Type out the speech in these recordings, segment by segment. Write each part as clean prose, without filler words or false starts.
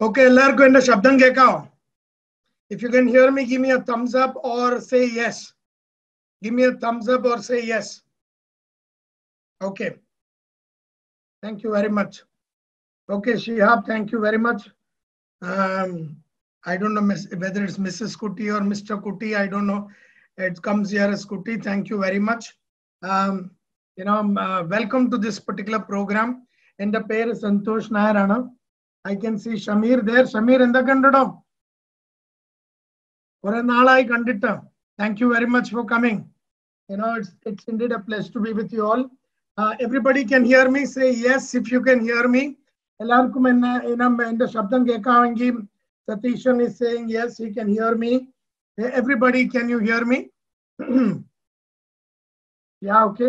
Okay, എല്ലാവർക്കും എൻ്റെ ശബ്ദം കേൾക്കാവോ? If you can hear me, give me a thumbs up or say yes. Give me a thumbs up or say yes. Okay. Thank you very much. Okay, Shihab, thank you very much. I don't know whether it's Mrs. Kuti or Mr. Kuti. I don't know. It comes here as Kuti. Thank you very much. Welcome to this particular program. And the pair is Santosh Nair. I can see Shamir there. Shamir in the Kandado. Thank you very much for coming. It's indeed a pleasure to be with you all. Everybody can hear me. Say yes if you can hear me. Satishan is saying yes, he can hear me. Everybody, can you hear me? Yeah, okay.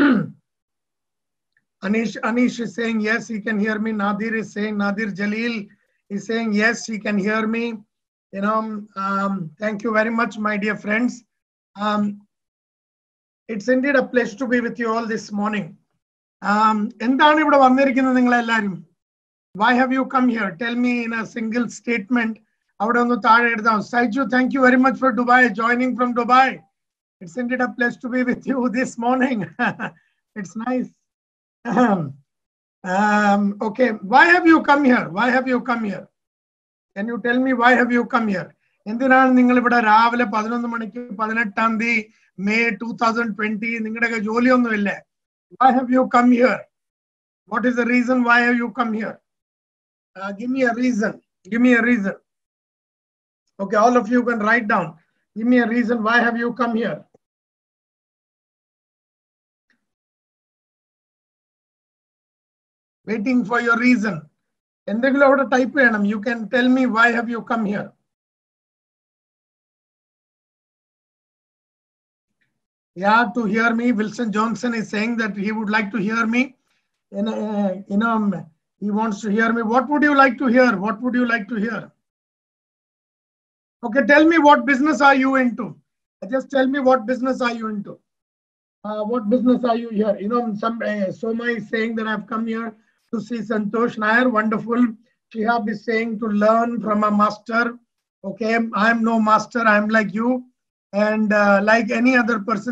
Anish is saying yes, he can hear me. Nadir is saying, Nadir Jalil is saying yes, he can hear me. Thank you very much, my dear friends. It's indeed a pleasure to be with you all this morning. Why have you come here? Tell me in a single statement. Saiju, thank you very much for Dubai, joining from Dubai. It's indeed a pleasure to be with you this morning. It's nice. Okay, why have you come here? Why have you come here? Can you tell me why have you come here? May 2020. Why have you come here? What is the reason why have you come here? Give me a reason. Give me a reason. Okay, all of you can write down. Give me a reason. Why have you come here? Waiting for your reason. You can tell me why have you come here? Yeah, to hear me. Wilson Johnson is saying that he would like to hear me. He wants to hear me. What would you like to hear? What would you like to hear? Okay, tell me what business are you into? Just tell me what business are you into? What business are you here? Soma is saying that I've come here to see Santosh Nair. Wonderful. Shihab is saying to learn from a master. Okay, I'm no master. I'm like you. And like any other person,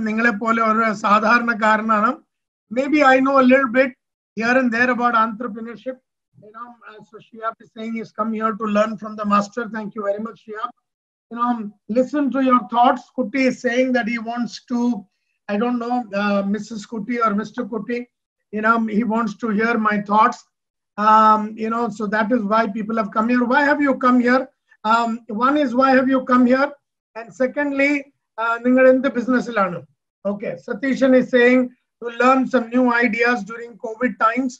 maybe I know a little bit here and there about entrepreneurship. So Shihab is saying he's come here to learn from the master. Thank you very much, Shihab. Listen to your thoughts. Kuti is saying that he wants to, I don't know, Mrs. Kuti or Mr. Kuti, he wants to hear my thoughts. So that is why people have come here. Why have you come here? One is why have you come here? And secondly, in the business. Okay, Satishan is saying to learn some new ideas during COVID times.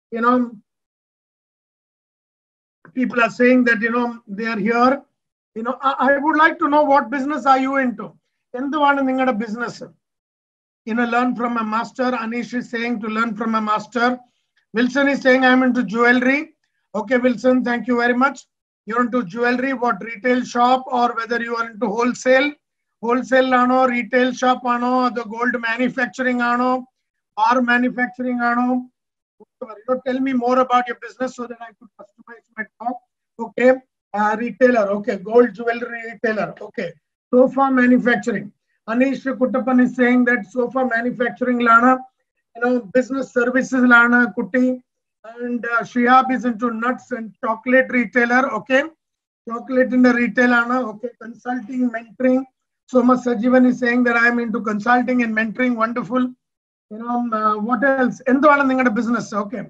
People are saying that, they are here. I would like to know what business are you into? Endu business. Learn from a master. Anish is saying to learn from a master. Wilson is saying I'm into jewelry. Okay, Wilson, thank you very much. You're into jewelry, what, retail shop, or whether you are into wholesale? Wholesale ano, retail shop ano, the gold manufacturing ano, or manufacturing ano. Tell me more about your business so that I could customize my talk. Okay, retailer. Okay, gold jewelry retailer. Okay, sofa manufacturing. Anish Kuttappan is saying that sofa manufacturing lana, business services lana Kutti. And Shihab is into nuts and chocolate retailer. Okay, chocolate in the retail lana. Okay, consulting, mentoring. Soma Sajivan is saying that I am into consulting and mentoring. Wonderful. What else? Endu business. Okay.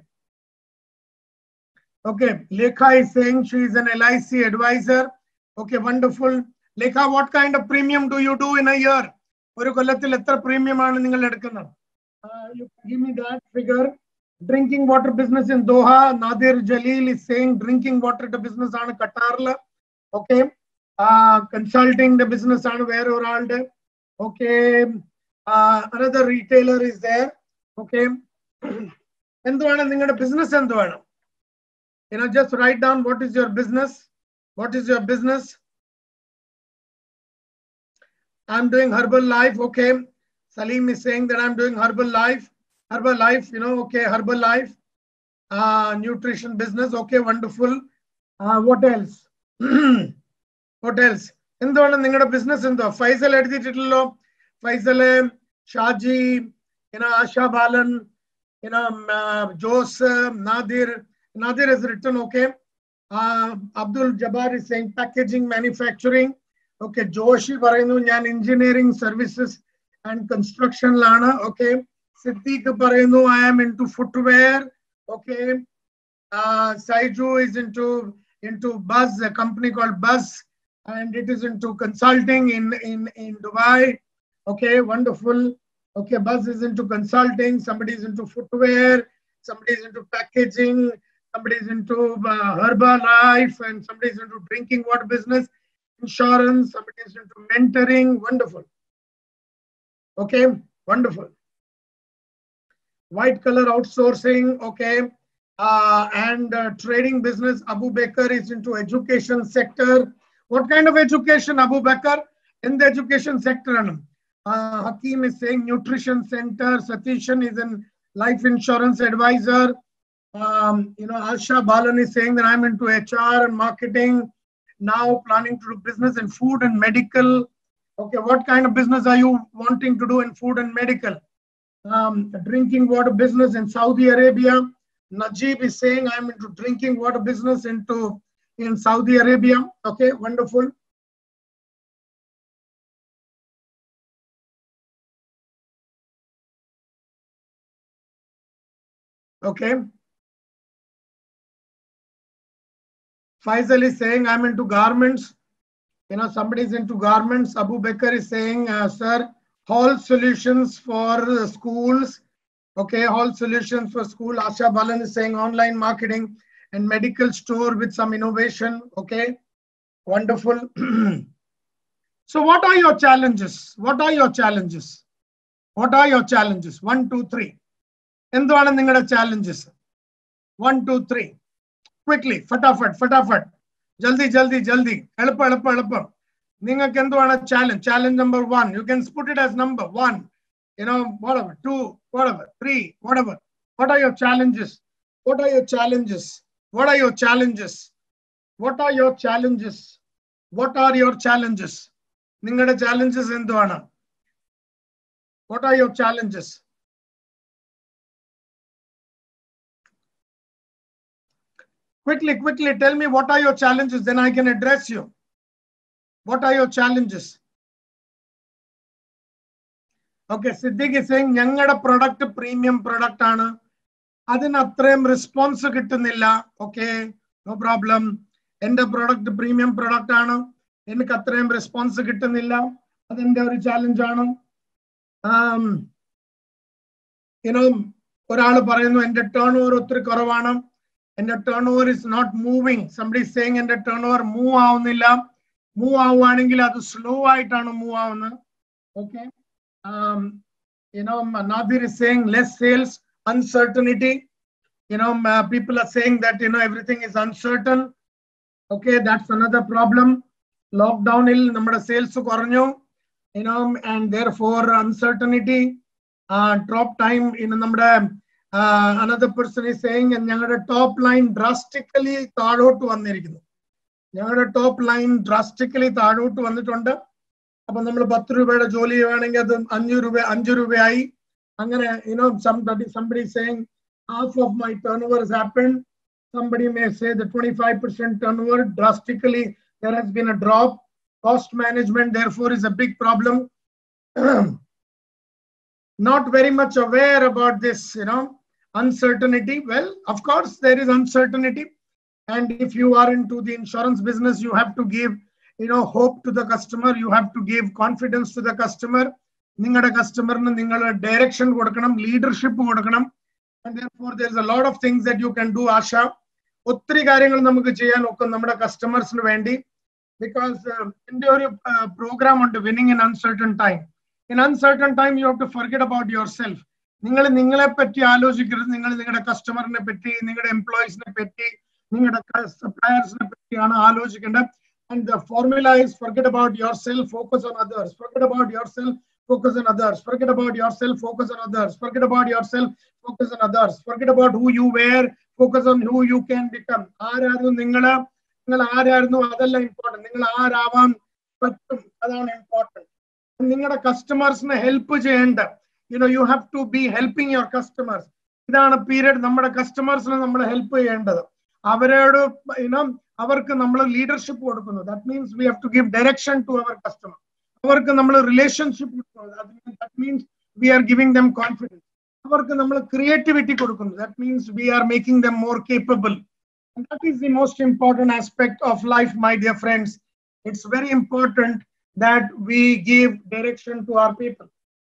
Okay, Lekha is saying she is an LIC advisor. Okay, wonderful. Lekha, what kind of premium do you do in a year? Premium you give me that figure. Drinking water business in Doha. Nadir Jalil is saying drinking water business on Qatar. Okay. Consulting the business on Veroralde. Okay. Another retailer is there. Okay. Business just write down what is your business. What is your business? I'm doing Herbalife. Okay. Salim is saying that I'm doing Herbalife. Herbalife, okay, Herbalife. Nutrition business. Okay, wonderful. What else? What else? എന്താണ് നിങ്ങളുടെ business എന്തോ? ഫൈസൽ എഴുതിയിട്ടില്ലല്ലോ. ഫൈസല്, ഷാജി, ആശ ബാലൻ, Jose, Nadir. Nadir has written, okay. Abdul Jabbar is saying packaging, manufacturing. Okay, Joshi പറയുന്നു ഞാൻ engineering services and construction ലാണ്. Okay. Siddiq പറയുന്നു I am into footwear. Okay. Saiju is into Buzz, a company called Buzz, and it is into consulting in Dubai. Okay, wonderful. Okay, Buzz is into consulting. Somebody is into footwear. Somebody is into packaging. Somebody is into Herbalife, and somebody is into drinking water business, insurance. Somebody is into mentoring. Wonderful. Okay, wonderful. White collar outsourcing. Okay. And trading business. Abu Bakr is into education sector. What kind of education, Abu Bakr? In the education sector. Hakeem is saying nutrition center. Satishan is in life insurance advisor. Asha Balan is saying that I'm into HR and marketing. Now planning to do business in food and medical. Okay, what kind of business are you wanting to do in food and medical? Drinking water business in Saudi Arabia. Najib is saying I'm into drinking water business in Saudi Arabia. Okay, wonderful. Okay. Faisal is saying I'm into garments. Somebody is into garments. Abu Bakr is saying, sir, hall solutions for schools. Okay, all solutions for school. Asha Balan is saying online marketing and medical store with some innovation. Okay, wonderful. So what are your challenges? What are your challenges? What are your challenges? 1, 2, 3. എന്താണ് നിങ്ങളുടെ challenges? 1, 2, 3. Quickly, fatafat. Jaldi. എളുപ്പം. നിങ്ങൾക്ക് എന്താണ് challenge? Challenge number 1. You can put it as number 1. Whatever, 2, whatever, 3, whatever. What are your challenges? What are your challenges? What are your challenges? What are your challenges? What are your challenges? നിങ്ങളുടെ challenges എന്താണ്? What are your challenges? Quickly, tell me what are your challenges, then I can address you. What are your challenges? Okay, Siddiq is saying ഞങ്ങളുടെ product premium product ആണ്. അതിന് അത്രയും response കിട്ടുന്നില്ല. Okay, no problem. എൻ്റെ product premium product ആണ്. എനിക്ക് അത്രയും response കിട്ടുന്നില്ല. അതെന്റെ ഒരു challenge ആണ്. ഒരാൾ പറയുന്നു എൻ്റെ turnover ഒത്തിരി കുറവാണ്. എൻ്റെ turnover is not moving. Somebody is saying എൻ്റെ turnover move ആവുന്നില്ല. Move ആവുകയാണെങ്കിൽ അത് slow ആയിട്ടാണ് move ആവുന്നത്. Okay. Nadir is saying less sales, uncertainty. People are saying that everything is uncertain. Okay, that's another problem. Lockdown il nammada sales kornju, and therefore uncertainty. Drop time nammada another person is saying and ഞങ്ങളുടെ top line drastically താഴോട്ട് വന്നിരിക്കുന്നു. ഞങ്ങളുടെ top line drastically താഴോട്ട് വന്നിട്ടുണ്ട്. അപ്പോൾ നമ്മൾ 10 രൂപയുടെ ജോലി ചെയ്യുകയാണെങ്കിൽ അത് 5 രൂപയായി. അങ്ങനെ somebody saying half of my turnover has happened. Somebody may say the 25% turnover drastically there has been a drop. Cost management therefore is a big problem. Not very much aware about this uncertainty. Well, of course there is uncertainty, and if you are into the insurance business you have to give hope to the customer. You have to give confidence to the customer. നിങ്ങളുടെ കസ്റ്റമറിന് നിങ്ങൾ direction കൊടുക്കണം, leadership കൊടുക്കണം. And therefore there is a lot of things that you can do, Asha. ഒത്തിരി കാര്യങ്ങൾ നമുക്ക് ചെയ്യാൻ ഒക്കെ നമ്മുടെ കസ്റ്റമേഴ്സിന് വേണ്ടി. Because എൻ്റെ ഒരു പ്രോഗ്രാം ഉണ്ട്, winning in uncertain time. In uncertain time you have to forget about yourself. നിങ്ങൾ നിങ്ങളെ പറ്റി ആലോചിക്കരുത്. നിങ്ങൾ നിങ്ങളുടെ കസ്റ്റമറിനെ പറ്റി, നിങ്ങളുടെ എംപ്ലോയീസിനെ പറ്റി, നിങ്ങളുടെ സപ്ലയേഴ്സിനെ പറ്റിയാണ് ആലോചിക്കേണ്ടത്. And the formula is forget about yourself, focus on others. Forget about yourself, focus on others. Forget about yourself, focus on others. Forget about yourself, focus on others. Forget about who you were, focus on who you can become. ആരായിരുന്നു നിങ്ങൾ? നിങ്ങൾ ആരായിരുന്നു അതല്ല important, നിങ്ങൾ ആരാവാൻ പറ്റും അതാണ് important. നിങ്ങളുടെ കസ്റ്റമേഴ്സിനെ ഹെൽപ്പ് ചെയ്യേണ്ട, you have to be helping your customers. ഇതാണ് പീരീഡ് നമ്മുടെ കസ്റ്റമേഴ്സിനെ നമ്മൾ ഹെൽപ്പ് ചെയ്യേണ്ടത്. അവരോട് അവർക്ക് നമ്മൾ ലീഡർഷിപ്പ് കൊടുക്കുന്നു. That means we have to give direction to അവർ കസ്റ്റമർ. അവർക്ക് നമ്മൾ റിലേഷൻഷിപ്പ് കൊടുക്കുന്നു. That means we are giving them confidence. അവർക്ക് നമ്മൾ ക്രിയേറ്റിവിറ്റി കൊടുക്കുന്നു. That means we are making them more capable. And that is the most important aspect of life, my dear friends. It's very important that we give direction to our people.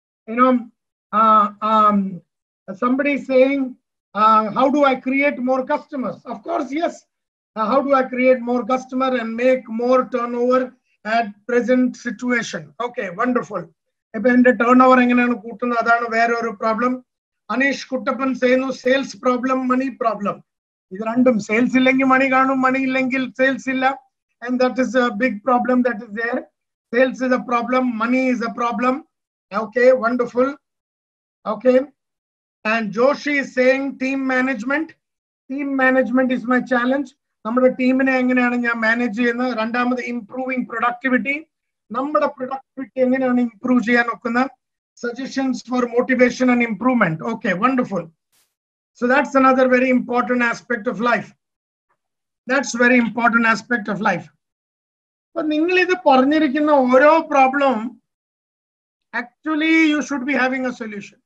Somebody is saying, how do I create more customers? Of course, yes. How do I create more customer and make more turnover at present situation? Okay, wonderful. If the turnover enganeyanu kootunna adanu vera oru problem. Anish Kuttappan sayunu sales problem, money problem. This random sales illengi money gaanum, money illengil sales illa, and that is a big problem that is there. Sales is a problem, money is a problem. Okay, wonderful. Okay, and Joshi is saying team management. Team management is my challenge. നമ്മുടെ ടീമിനെ എങ്ങനെയാണ് ഞാൻ manage ചെയ്യുന്നത്? രണ്ടാമത് improving productivity. നമ്മുടെ productivity എങ്ങനെയാണ് improve ചെയ്യാൻ ഒക്കുന്ന suggestions for motivation and improvement. Okay, wonderful. So that's another very important aspect of life. That's very important aspect of life. But നിങ്ങൾ ഇത് പറഞ്ഞിരിക്കുന്ന ഓരോ problem actually you should be having a solution.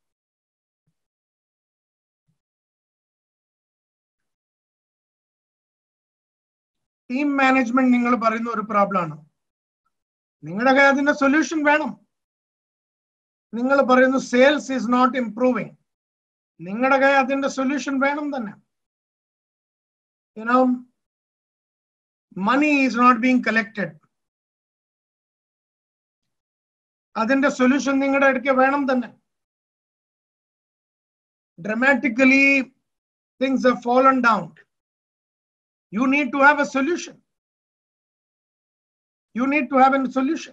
Team management നിങ്ങൾ പറയുന്ന ഒരു problem ആണ്. നിങ്ങളുടെ കയ്യിൽ അതിന്റെ സൊല്യൂഷൻ വേണം. നിങ്ങൾ പറയുന്നു സെയിൽസ് ഈസ് നോട്ട് ഇംപ്രൂവിംഗ്. നിങ്ങളുടെ കയ്യിൽ അതിന്റെ സൊല്യൂഷൻ വേണം തന്നെ. Money is not being collected. അതിന്റെ സൊല്യൂഷൻ നിങ്ങളുടെ അടുക്ക വേണം തന്നെ. Dramatically things have fallen down. You need to have a solution. You need to have a solution.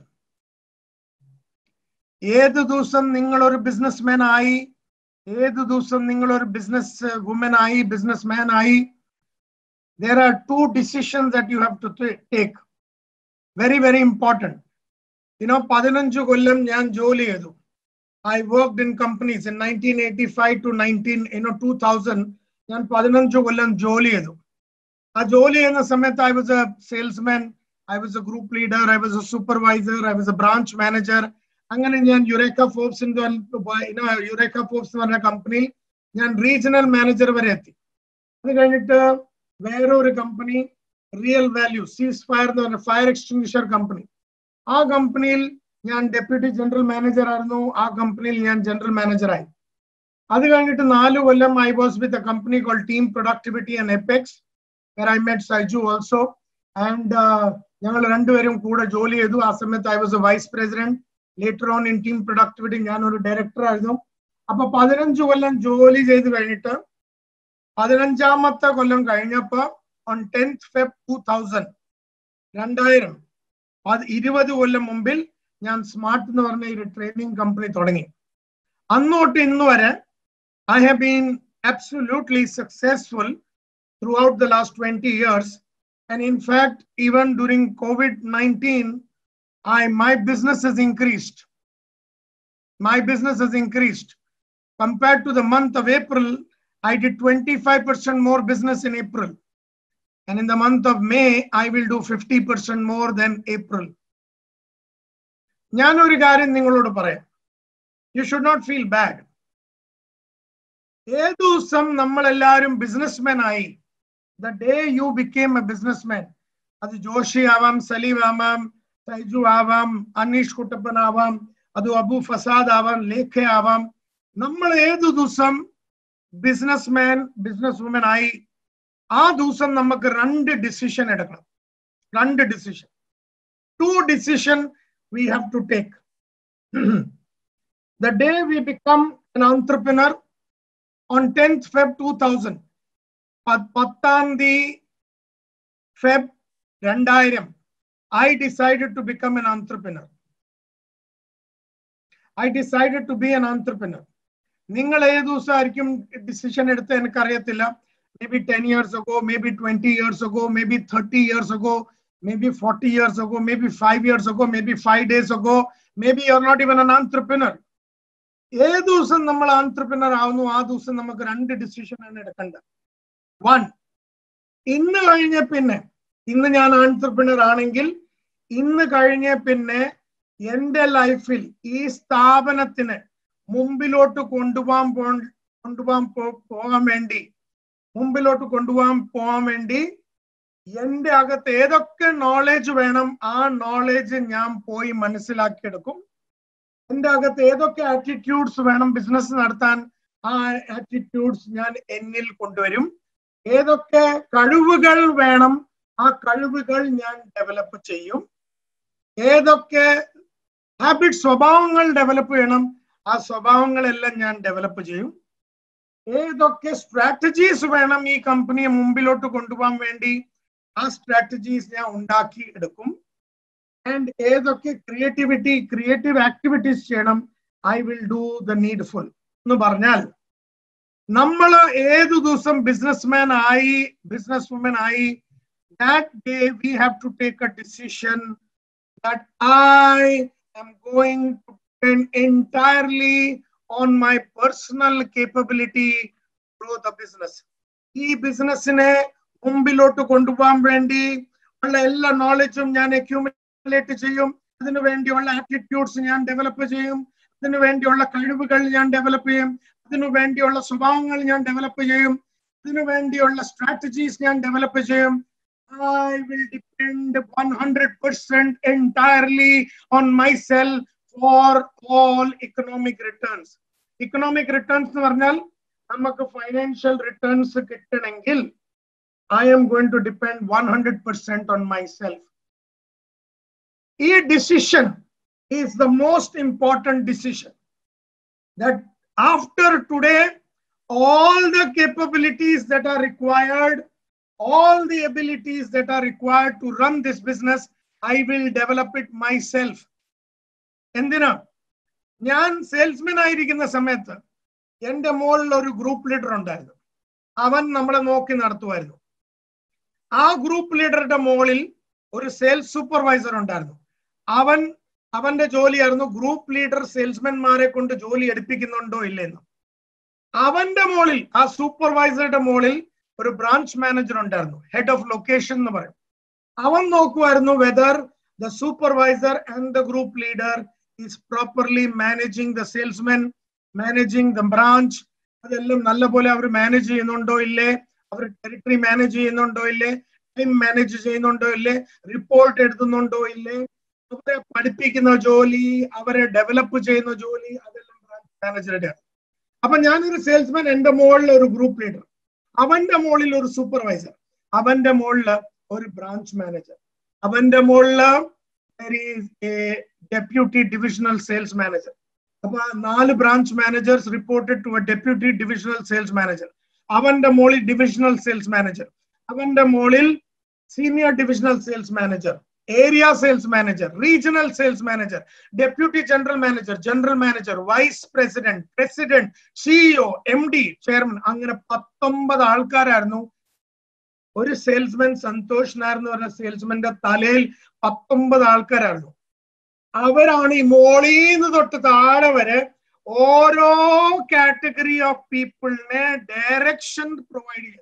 ഏത് ദിവസം നിങ്ങൾ ഒരു ബിസിനസ്മാൻ ആയി, ഏത് ദിവസം നിങ്ങൾ ഒരു ബിസിനസ് വുമൻ ആയി, ബിസിനസ്മാൻ ആയി, there are two decisions that you have to take. Very, very important. 15 കൊല്ലം ഞാൻ ജോലി ചെയ്തു. I worked in companies in 1985 to 2000. ഞാൻ 15 കൊല്ലം ജോലി ചെയ്തു. ആ ജോലി ചെയ്യുന്ന സമയത്ത് I was a salesman, I was a group leader, I was a supervisor, I was a branch manager. അങ്ങനെ ഞാൻ യുറേക്ക ഫോർബ്സ് എന്ന് പറഞ്ഞ കമ്പനിയിൽ ഞാൻ റീജിയണൽ മാനേജർ വരെ എത്തി. അത് കഴിഞ്ഞിട്ട് വേറൊരു company real value ceasefire എന്ന് പറഞ്ഞ ഫയർ എക്സ്റ്റിംഗ്വിഷർ കമ്പനി, ആ കമ്പനിയിൽ ഞാൻ ഡെപ്യൂട്ടി ജനറൽ മാനേജർ ആയിരുന്നു. ആ കമ്പനിയിൽ ഞാൻ ജനറൽ മാനേജറായി. അത് കഴിഞ്ഞിട്ട് 4 കൊല്ലം I was with a company called Team Productivity and Apex, where I met Saiju also, and ഞങ്ങൾ രണ്ടുപേരും കൂടെ ജോലി ചെയ്തു. ആ സമയത്ത് I was a vice president. Later on in Team Productivity ഞാൻ ഒരു ഡയറക്ടർ ആയിരുന്നു. അപ്പൊ 15 കൊല്ലം ജോലി ചെയ്ത് കഴിഞ്ഞിട്ട് 15ാമത്തെ കൊല്ലം കഴിഞ്ഞപ്പോ on 10th Feb 2000 20 കൊല്ലം മുമ്പിൽ ഞാൻ സ്മാർട്ട് എന്ന് പറഞ്ഞ ഒരു ട്രെയിനിങ് കമ്പനി തുടങ്ങി. അന്നോട്ട് ഇന്ന് വരെ I have been absolutely successful throughout the last 20 years, and in fact even during COVID-19 my business has increased. My business has increased. Compared to the month of April, I did 25% more business in April. And in the month of May, I will do 50% more than April. ഞാൻ ഒരു കാര്യം നിങ്ങളോട് പറയാം. You should not feel bad. ഏത് ദിവസം നമ്മളെല്ലാവരും businessman ആയി, the day you became a businessman, അത് ജോഷി ആവാം, സലീം ആവാം, സൈജു ആവാം, അനീഷ് കുട്ടപ്പൻ ആവാം, അത് അബു ഫസാദ് ആവാം, ലേഖ ആവാം, നമ്മൾ ഏത് ദിവസം ബിസിനസ്മാൻ ബിസിനസ് വുമൻ ആയി, ആ ദിവസം നമുക്ക് 2 ഡിസിഷൻ എടുക്കണം. 2 decision. 2 decision we have to take. The day we become an entrepreneur on 10th Feb 2000, 10th Feb 2000, I decided to become an entrepreneur. I decided to be an entrepreneur. നിങ്ങൾ ഏത് ദിവസമായിരിക്കും decision എടുത്ത് എനിക്കറിയത്തില്ല. maybe 10 years ago, maybe 20 years ago, maybe 30 years ago, maybe 40 years ago, maybe 5 years ago, maybe 5 days ago, maybe you're not even an entrepreneur. ഏത് ദിവസം നമ്മൾ ആന്ത്രപ്രനർ ആവുന്നു ആ ദിവസം നമുക്ക് രണ്ട് ഡിസിഷൻ ആണ് എടുക്കേണ്ടത്. വൺ, ഇന്ന് കഴിഞ്ഞ പിന്നെ, ഇന്ന് ഞാൻ ആന്ത്രപ്രനർ ആണെങ്കിൽ ഇന്ന് കഴിഞ്ഞ പിന്നെ എന്റെ ലൈഫിൽ ഈ സ്ഥാപനത്തിന് മുമ്പിലോട്ട് കൊണ്ടുപോകാൻ വേണ്ടി എന്റെ അകത്ത് ഏതൊക്കെ നോളേജ് വേണം ആ നോളേജ് ഞാൻ പോയി മനസ്സിലാക്കിയെടുക്കും. എന്റെ അകത്ത് ഏതൊക്കെ ആറ്റിറ്റ്യൂഡ്സ് വേണം ബിസിനസ് നടത്താൻ ആ ആറ്റിറ്റ്യൂഡ്സ് ഞാൻ എന്നിൽ കൊണ്ടുവരും. ഏതൊക്കെ കഴിവുകൾ വേണം ആ കഴിവുകൾ ഞാൻ ഡെവലപ്പ് ചെയ്യും. ഏതൊക്കെ ഹാബിറ്റ്, സ്വഭാവങ്ങൾ ഡെവലപ്പ് ചെയ്യണം ആ സ്വഭാവങ്ങളെല്ലാം ഞാൻ ഡെവലപ്പ് ചെയ്യും. ഏതൊക്കെ സ്ട്രാറ്റജീസ് വേണം ഈ കമ്പനിയെ മുമ്പിലോട്ട് കൊണ്ടുപോകാൻ വേണ്ടി ആ സ്ട്രാറ്റജീസ് ഞാൻ ഉണ്ടാക്കി എടുക്കും. ആൻഡ് ഏതൊക്കെ ക്രിയേറ്റീവ് ആക്ടിവിറ്റീസ് ചെയ്യണം, I will do the needful എന്ന് പറഞ്ഞാൽ നമ്മൾ ഏതു ദിവസം ബിസിനസ്മാൻ ആയി, ബിസിനസ് വുമൻ ആയി, that day we have to take a decision that I am going to depend entirely on my personal capability to grow the business. ഈ ബിസിനസിനെ മുമ്പിലോട്ട് കൊണ്ടുപോകാൻ വേണ്ടി ഉള്ള എല്ലാ നോളജും ഞാൻ അക്യൂമുലേറ്റ് ചെയ്യും. അതിനു വേണ്ടിയുള്ള ആറ്റിറ്റ്യൂഡ്സ് ഞാൻ ഡെവലപ്പ് ചെയ്യും. അതിനു വേണ്ടിയുള്ള കഴിവുകൾ ഞാൻ ഡെവലപ്പ് ചെയ്യും. അതിനു വേണ്ടിയുള്ള സ്വഭാവങ്ങൾ ഞാൻ ഡെവലപ്പ് ചെയ്യും. അതിനു വേണ്ടിയുള്ള സ്ട്രാറ്റജീസ് ഞാൻ ഡെവലപ്പ് ചെയ്യും. I will depend 100% entirely on myself for all economic returns. Economic returns എന്ന് പറഞ്ഞാൽ നമുക്ക് ഫൈനാൻഷ്യൽ റിട്ടേൺസ് കിട്ടണമെങ്കിൽ I am going to depend 100% on myself. ഈ decision is the most important decision. That after today, all the capabilities that are required, all the abilities that are required to run this business, I will develop it myself. എന്തിനാ? ഞാൻ salesman ആയിരിക്കുന്ന സമയത്ത് എന്റെ മുകളിൽ ഒരു group leader ഉണ്ടായിരുന്നു. അവൻ നമ്മളെ നോക്കി നടത്തുമായിരുന്നു. ആ ഗ്രൂപ്പ് ലീഡറുടെ മുകളിൽ ഒരു സെയിൽസ് സൂപ്പർവൈസർ ഉണ്ടായിരുന്നു. അവന്റെ ജോലിയായിരുന്നു ഗ്രൂപ്പ് ലീഡർ സെയിൽസ്മാൻമാരെ കൊണ്ട് ജോലി എടുപ്പിക്കുന്നുണ്ടോ ഇല്ലെന്ന്. അവന്റെ മുകളിൽ, ആ സൂപ്പർവൈസറുടെ മുകളിൽ ഒരു ബ്രാഞ്ച് മാനേജർ ഉണ്ടായിരുന്നു, ഹെഡ് ഓഫ് ലൊക്കേഷൻ എന്ന് പറയും. അവൻ നോക്കുമായിരുന്നു whether the supervisor and the group leader is properly managing the salesman, managing the branch. അതെല്ലാം നല്ലപോലെ അവർ മാനേജ് ചെയ്യുന്നുണ്ടോ ഇല്ലേ, അവർ ടെറിട്ടറി മാനേജ് ചെയ്യുന്നുണ്ടോ ഇല്ലേ, ടൈം മാനേജ് ചെയ്യുന്നുണ്ടോ ഇല്ലേ, റിപ്പോർട്ട് എഴുതുന്നുണ്ടോ ഇല്ലേ, അവരെ പഠിപ്പിക്കുന്ന ജോലി, അവരെ ഡെവലപ്പ് ചെയ്യുന്ന ജോലി, അതെല്ലാം ബ്രാഞ്ച് മാനേജറുടെ. അപ്പൊ ഞാനൊരു സെയിൽസ്മാൻ, എന്റെ മുകളിൽ ഒരു ഗ്രൂപ്പ് ലീഡർ, അവന്റെ മുകളിൽ ഒരു സൂപ്പർവൈസർ, അവന്റെ മുകളിൽ ഒരു ബ്രാഞ്ച് മാനേജർ, അവന്റെ മുകളിൽ ഡെപ്യൂട്ടി ഡിവിഷണൽ സെയിൽസ് മാനേജർ. അപ്പൊ 4 branch managers reported to a deputy divisional sales manager. അവന്റെ മുകളിൽ ഡിവിഷണൽ സെയിൽസ് മാനേജർ, അവന്റെ മുകളിൽ senior divisional sales manager, area sales manager, regional sales manager, deputy general manager, vice president, president, CEO, MD, chairman, അങ്ങനെ 19 ആൾക്കാരായിരുന്നു. ഒരു salesman, Santhosh Nair എന്ന് പറഞ്ഞ സെയിൽസ്മാന്റെ തലയിൽ 19 ആൾക്കാരായിരുന്നു. അവരാണ് ഈ മോളീന്ന് തൊട്ട് താഴെ വരെ ഓരോ കാറ്റഗറി ഓഫ് പീപ്പിളിനെ ഡയറക്ഷൻ പ്രൊവൈഡ് ചെയ്യുന്നത്.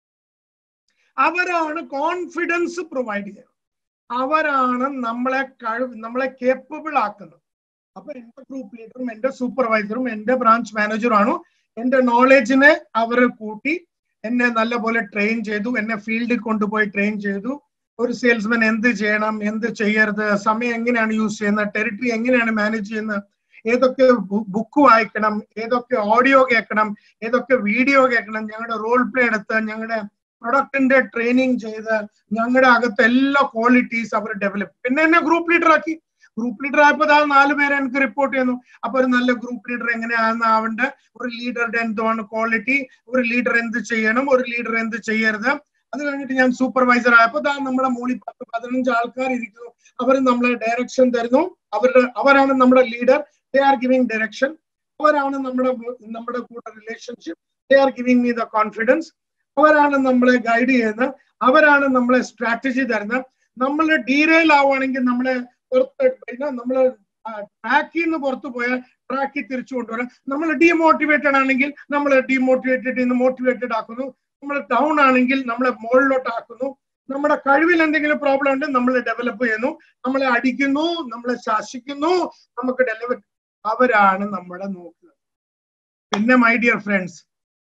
അവരാണ് കോൺഫിഡൻസ് പ്രൊവൈഡ് ചെയ്യുന്നത്. അവരാണ് നമ്മളെ കേപ്പബിൾ ആക്കുന്നത്. അപ്പൊ എന്റെ ഗ്രൂപ്പ് ലീഡറും എന്റെ സൂപ്പർവൈസറും എന്റെ ബ്രാഞ്ച് മാനേജറുമാണ് എന്റെ നോളേജിനെ അവർ കൂട്ടി എന്നെ നല്ലപോലെ ട്രെയിൻ ചെയ്തു, എന്നെ ഫീൽഡിൽ കൊണ്ടുപോയി ട്രെയിൻ ചെയ്തു. ഒരു സെയിൽസ്മാൻ എന്ത് ചെയ്യണം, എന്ത് ചെയ്യരുത്, സമയം എങ്ങനെയാണ് യൂസ് ചെയ്യുന്നത്, ടെറിട്ടറി എങ്ങനെയാണ് മാനേജ് ചെയ്യുന്നത്, ഏതൊക്കെ ബുക്ക് വായിക്കണം, ഏതൊക്കെ ഓഡിയോ കേൾക്കണം, ഏതൊക്കെ വീഡിയോ കേൾക്കണം, ഞങ്ങളുടെ റോൾ പ്ലേ എടുത്ത് ഞങ്ങളുടെ പ്രൊഡക്റ്റിന്റെ ട്രെയിനിങ് ചെയ്ത് ഞങ്ങളുടെ അകത്ത് എല്ലാ ക്വാളിറ്റീസ് അവർ ഡെവലപ്പ്. പിന്നെ എന്നെ ഗ്രൂപ്പ് ലീഡർ ആക്കി. ഗ്രൂപ്പ് ലീഡർ ആയപ്പോ 4 പേരെ എനിക്ക് റിപ്പോർട്ട് ചെയ്യുന്നു. അപ്പൊ ഒരു നല്ല ഗ്രൂപ്പ് ലീഡർ എങ്ങനെയാണെന്ന് ആവേണ്ട, ഒരു ലീഡറുടെ എന്താണ് ക്വാളിറ്റി, ഒരു ലീഡർ എന്ത് ചെയ്യണം, ഒരു ലീഡർ എന്ത് ചെയ്യരുത്. അത് കഴിഞ്ഞിട്ട് ഞാൻ സൂപ്പർവൈസർ ആയപ്പോ നമ്മുടെ മുകളിൽ 10-15 ആൾക്കാർ ഇരിക്കുന്നു. അവർ നമ്മളെ ഡയറക്ഷൻ തരുന്നു. അവരാണ് നമ്മുടെ leader. They are giving direction. അവരാണ് നമ്മുടെ കൂടെ relationship. They are giving me the confidence. അവരാണ് നമ്മളെ ഗൈഡ് ചെയ്യുന്നത്, അവരാണ് നമ്മളെ സ്ട്രാറ്റജി തരുന്നത്. നമ്മൾ ഡീറെയിൽ ആവുകയാണെങ്കിൽ നമ്മളെ നമ്മള് ട്രാക്കിൽ നിന്ന് പുറത്തു പോയാൽ ട്രാക്കിൽ തിരിച്ചു കൊണ്ടുവരാം. നമ്മൾ ഡീമോട്ടിവേറ്റഡ് ആണെങ്കിൽ നമ്മൾ ഡീമോട്ടിവേറ്റഡ് മോട്ടിവേറ്റഡ് ആക്കുന്നു. നമ്മൾ ഡൗൺ ആണെങ്കിൽ നമ്മളെ മുകളിലോട്ട് ആക്കുന്നു. നമ്മുടെ കഴിവിൽ എന്തെങ്കിലും പ്രോബ്ലം ഉണ്ട് നമ്മൾ ഡെവലപ്പ് ചെയ്യുന്നു. നമ്മളെ അടിക്കുന്നു, നമ്മളെ ശാസിക്കുന്നു, നമുക്ക് ഡെവലപ്പ്. അവരാണ് നമ്മളെ നോക്കുന്നത്. പിന്നെ my dear friends,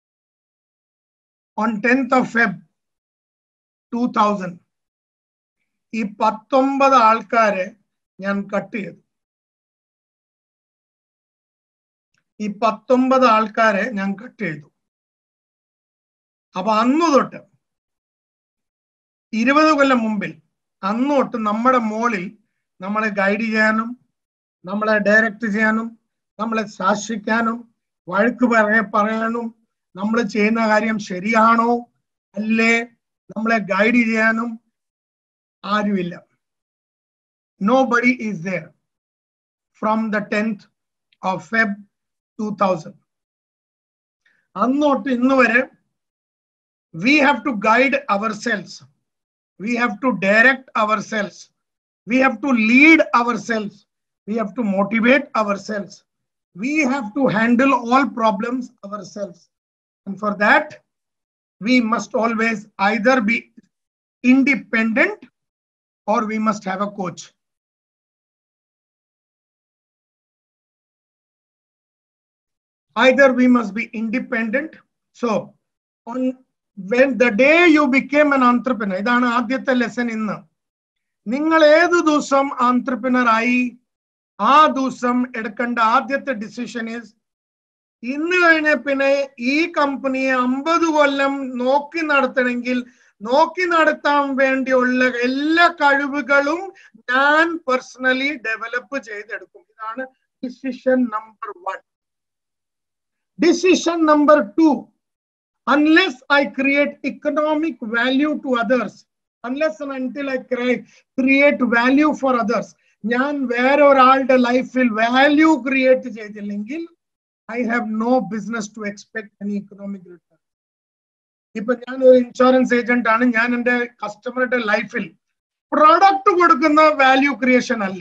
on 10th of Feb 2000 ഈ 19 ആൾക്കാരെ ഞാൻ കട്ട് ചെയ്തു. ഈ 19 ആൾക്കാരെ ഞാൻ കട്ട് ചെയ്തു. അപ്പൊ അന്ന് തൊട്ട് 20 കൊല്ലം മുമ്പിൽ അന്ന് തൊട്ട് നമ്മുടെ മോളിൽ നമ്മളെ ഗൈഡ് ചെയ്യാനും നമ്മളെ ഡയറക്റ്റ് ചെയ്യാനും നമ്മളെ ശാസിക്കാനും വഴക്ക് പറയാനും നമ്മൾ ചെയ്യുന്ന കാര്യം ശരിയാണോ അല്ലേ നമ്മളെ ഗൈഡ് ചെയ്യാനും ആരുമില്ല. Nobody is there from the 10th of Feb 2000. അന്നോട്ട് ഇന്ന് വരെ we have to guide ourselves, we have to direct ourselves, we have to lead ourselves, we have to motivate ourselves, we have to handle all problems ourselves. And for that we must always either be independent or we must have a coach. Either we must be independent. So when the day you became an entrepreneur, idana ആദ്യത്തെ lesson. ഇന്ന് നിങ്ങൾ ഏത് ദിവസം entrepreneur ആയി ആ ദിവസം എടുക്കേണ്ട ആദ്യത്തെ ഡിസിഷൻ ഈസ്, ഇന്ന് കഴിഞ്ഞ പിന്നെ ഈ കമ്പനിയെ 50 കൊല്ലം നോക്കി നടത്തണമെങ്കിൽ നോക്കി നടത്താൻ വേണ്ടിയുള്ള എല്ലാ കഴിവുകളും ഞാൻ പേഴ്സണലി ഡെവലപ്പ് ചെയ്തെടുക്കും. ഇതാണ് decision number 1. Decision number 2, unless I create economic value to others, unless and until I create value for others, ഞാൻ വേറെ ഒരാളുടെ ലൈഫിൽ വാല്യൂ ക്രിയേറ്റ് ചെയ്തില്ലെങ്കിൽ I have no business to expect any economic return. ഇപ്പൊ ഞാൻ ഒരു ഇൻഷുറൻസ് ഏജന്റ് ആണ്. ഞാൻ എൻ്റെ കസ്റ്റമറുടെ ലൈഫിൽ പ്രൊഡക്റ്റ് കൊടുക്കുന്ന വാല്യൂ ക്രിയേഷൻ അല്ല.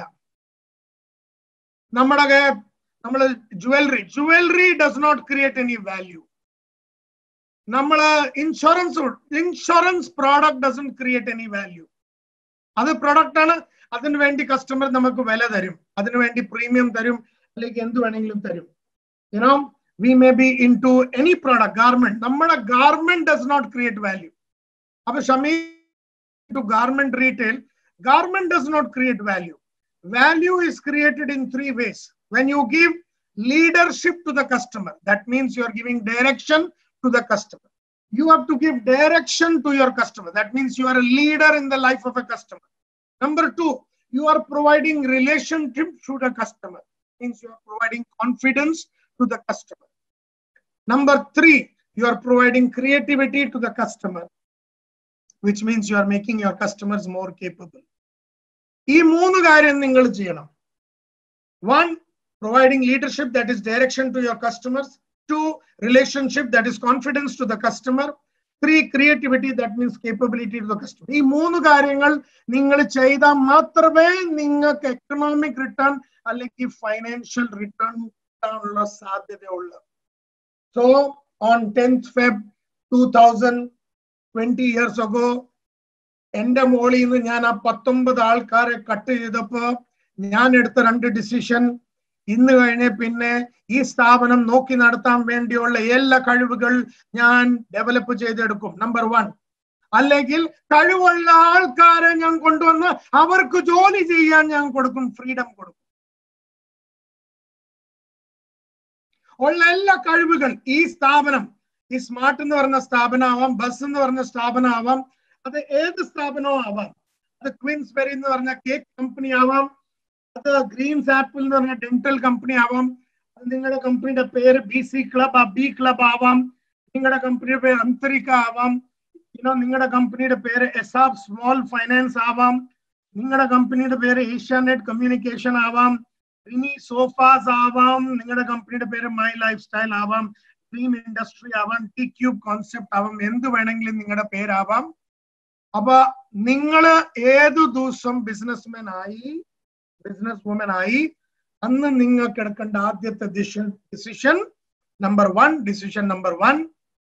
നമ്മുടെ jewelry does not create any value. നമ്മള് insurance product doesn't create any value. അത് പ്രൊഡക്റ്റ് ആണ്. അതിനു വേണ്ടി കസ്റ്റമർ നമുക്ക് വില തരും, അതിനു വേണ്ടി പ്രീമിയം തരും, അല്ലെങ്കിൽ എന്ത് വേണമെങ്കിലും തരും. You know, we may be into any product, garment. നമ്മുടെ garment does not create value. അപ്പൊ Shami to garment retail, garment does not create value. Value is created in 3 ways. When you give leadership to the customer, that means you are giving direction to the customer. You have to give direction to your customer. That means you are a leader in the life of a customer. Number 2, you are providing relationship to the customer. Means you are providing confidence to the customer. Number 3, you are providing creativity to the customer, which means you are making your customers more capable. ഈ 3 കാര്യം നിങ്ങൾ ചെയ്യണം. 1, providing leadership, that is direction to your customers. 2, relationship, that is confidence to the customer. 3, creativity, that means capability to the customer. ഈ 3 കാര്യങ്ങൾ നിങ്ങൾ ചെയ്താൽ മാത്രമേ നിങ്ങൾക്ക് എക്കണോമിക് റിട്ടേൺ അല്ലെങ്കിൽ ഫൈനാൻഷ്യൽ റിട്ടേൺ കിട്ടാനുള്ള സാധ്യതയുള്ളൂ. So on 10th Feb 2000, 20 years ago, എന്റെ മോളിൽ നിന്ന് ഞാൻ ആ 19 ആൾക്കാരെ കട്ട് ചെയ്തപ്പോ ഞാൻ എടുത്ത 2 ഡിസിഷൻ, ഇന്ന് കഴിഞ്ഞ പിന്നെ ഈ സ്ഥാപനം നോക്കി നടത്താൻ വേണ്ടിയുള്ള എല്ലാ കഴിവുകൾ ഞാൻ ഡെവലപ്പ് ചെയ്തെടുക്കും. നമ്പർ 1. അല്ലെങ്കിൽ കഴിവുള്ള ആൾക്കാരെ ഞാൻ കൊണ്ടുവന്ന് അവർക്ക് ജോലി ചെയ്യാൻ ഞാൻ കൊടുക്കും, ഫ്രീഡം കൊടുക്കും. ഉള്ള എല്ലാ കഴിവുകൾ ഈ സ്ഥാപനം, ഈ സ്മാർട്ട് എന്ന് പറഞ്ഞ സ്ഥാപനമാവാം, ബസ് എന്ന് പറഞ്ഞ സ്ഥാപനമാവാം, അത് ഏത് സ്ഥാപനവും ആവാം. അത് ക്വീൻസ്ബെറി എന്ന് പറഞ്ഞ കേക്ക് കമ്പനി ആവാം, അത് ഗ്രീൻസ് ആപ്പിൾ എന്ന് പറഞ്ഞ ഡെന്റൽ കമ്പനി ആവാം, അത് നിങ്ങളുടെ കമ്പനിയുടെ പേര് BC ക്ലബ് ബി ക്ലബ് ആവാം, നിങ്ങളുടെ കമ്പനിയുടെ പേര് അന്തരിക ആവാം, നിങ്ങളുടെ കമ്പനിയുടെ പേര് എസാബ് സ്മോൾ ഫൈനാൻസ് ആവാം, നിങ്ങളുടെ കമ്പനിയുടെ പേര് ഏഷ്യാനെറ്റ് കമ്മ്യൂണിക്കേഷൻ ആവാം, റിനി സോഫാസ് ആവാം, നിങ്ങളുടെ കമ്പനിയുടെ പേര് മൈ ലൈഫ് സ്റ്റൈൽ ആവാം. ഡ്രീം ഇൻഡസ്ട്രി ആവാം, ടി ക്യൂബ് കോൺസെപ്റ്റ് ആവാം, എന്ത് വേണമെങ്കിലും നിങ്ങളുടെ പേരാവാം. അപ്പൊ നിങ്ങള് ഏതു ദിവസം ബിസിനസ്മാൻ ആയി, ബിസിനസ് വുമൻ ആയി, അന്ന് നിങ്ങൾക്ക് എടുക്കേണ്ട ആദ്യത്തെ decision number 1,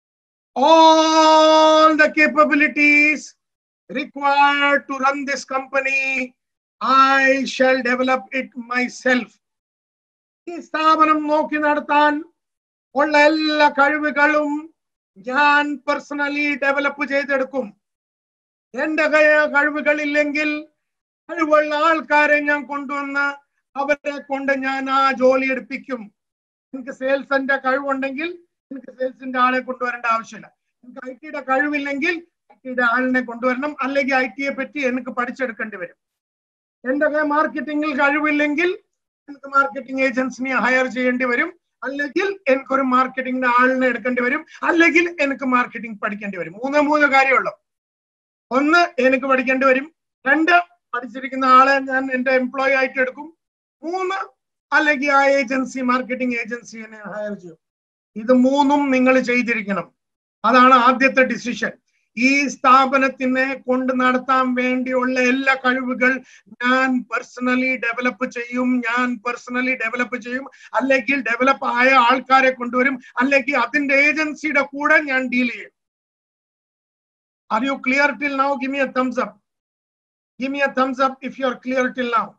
all the capabilities required to run this company, I shall develop it myself. ഈ സ്ഥാപനം നോക്കി നടത്താൻ ഉള്ള എല്ലാ കഴിവുകളും ഞാൻ പേഴ്സണലി ഡെവലപ്പ് ചെയ്തെടുക്കും. എന്റെ കഴിവുകളില്ലെങ്കിൽ കഴിവുള്ള ആൾക്കാരെ ഞാൻ കൊണ്ടുവന്ന് അവരെ കൊണ്ട് ഞാൻ ആ ജോലി എടുപ്പിക്കും. എനിക്ക് സെയിൽസിന്റെ കഴിവുണ്ടെങ്കിൽ എനിക്ക് സെയിൽസിന്റെ ആളെ കൊണ്ടുവരേണ്ട ആവശ്യമില്ല. എനിക്ക് ഐ ടിയുടെ കഴിവില്ലെങ്കിൽ ഐ ടിയുടെ ആളിനെ കൊണ്ടുവരണം, അല്ലെങ്കിൽ ഐ ടിയെ പറ്റി എനിക്ക് പഠിച്ചെടുക്കേണ്ടി വരും. എന്റെ മാർക്കറ്റിംഗിൽ കഴിവില്ലെങ്കിൽ എനിക്ക് മാർക്കറ്റിംഗ് ഏജൻസിനെ ഹയർ ചെയ്യേണ്ടി വരും, അല്ലെങ്കിൽ എനിക്കൊരു മാർക്കറ്റിംഗിന്റെ ആളിനെ എടുക്കേണ്ടി വരും, അല്ലെങ്കിൽ എനിക്ക് മാർക്കറ്റിംഗ് പഠിക്കേണ്ടി വരും. മൂന്ന് കാര്യമുള്ളൂ. 1, എനിക്ക് പഠിക്കേണ്ടി വരും. 2, പഠിച്ചിരിക്കുന്ന ആളെ ഞാൻ എന്റെ എംപ്ലോയി ആയിട്ട് എടുക്കും. 3, അല്ലെങ്കിൽ ആ ഏജൻസി, മാർക്കറ്റിംഗ് ഏജൻസിയെ ഹയർ ചെയ്യും. ഇത് 3ഉം നിങ്ങൾ ചെയ്തിരിക്കണം. അതാണ് ആദ്യത്തെ ഡിസിഷൻ. ഈ സ്ഥാപനത്തിനെ കൊണ്ട് നടത്താൻ വേണ്ടിയുള്ള എല്ലാ കഴിവുകൾ ഞാൻ പേഴ്സണലി ഡെവലപ്പ് ചെയ്യും, അല്ലെങ്കിൽ ഡെവലപ്പ് ആയ ആൾക്കാരെ കൊണ്ടുവരും, അല്ലെങ്കിൽ അതിന്റെ ഏജൻസിയുടെ കൂടെ ഞാൻ ഡീൽ ചെയ്യും. Are you clear till now? Give me a thumbs up. Give me a thumbs up if you are clear till now.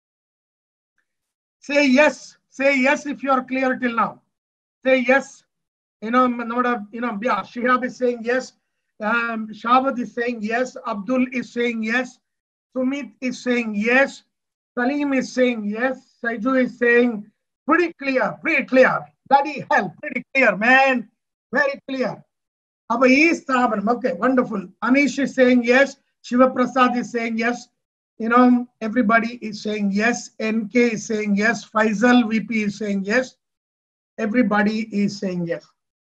Say yes. Say yes if you are clear till now. Say yes. Yeah, Shihab is saying yes. Shahbad is saying yes. Abdul is saying yes. Sumit is saying yes. Salim is saying yes. Saiju is saying pretty clear. Bloody hell, pretty clear, man. Very clear. Okay, wonderful. Anish is saying yes. Shiva Prasad is saying yes. Everybody is saying yes. NK is saying yes. Faisal VP is saying yes. Everybody is saying yes.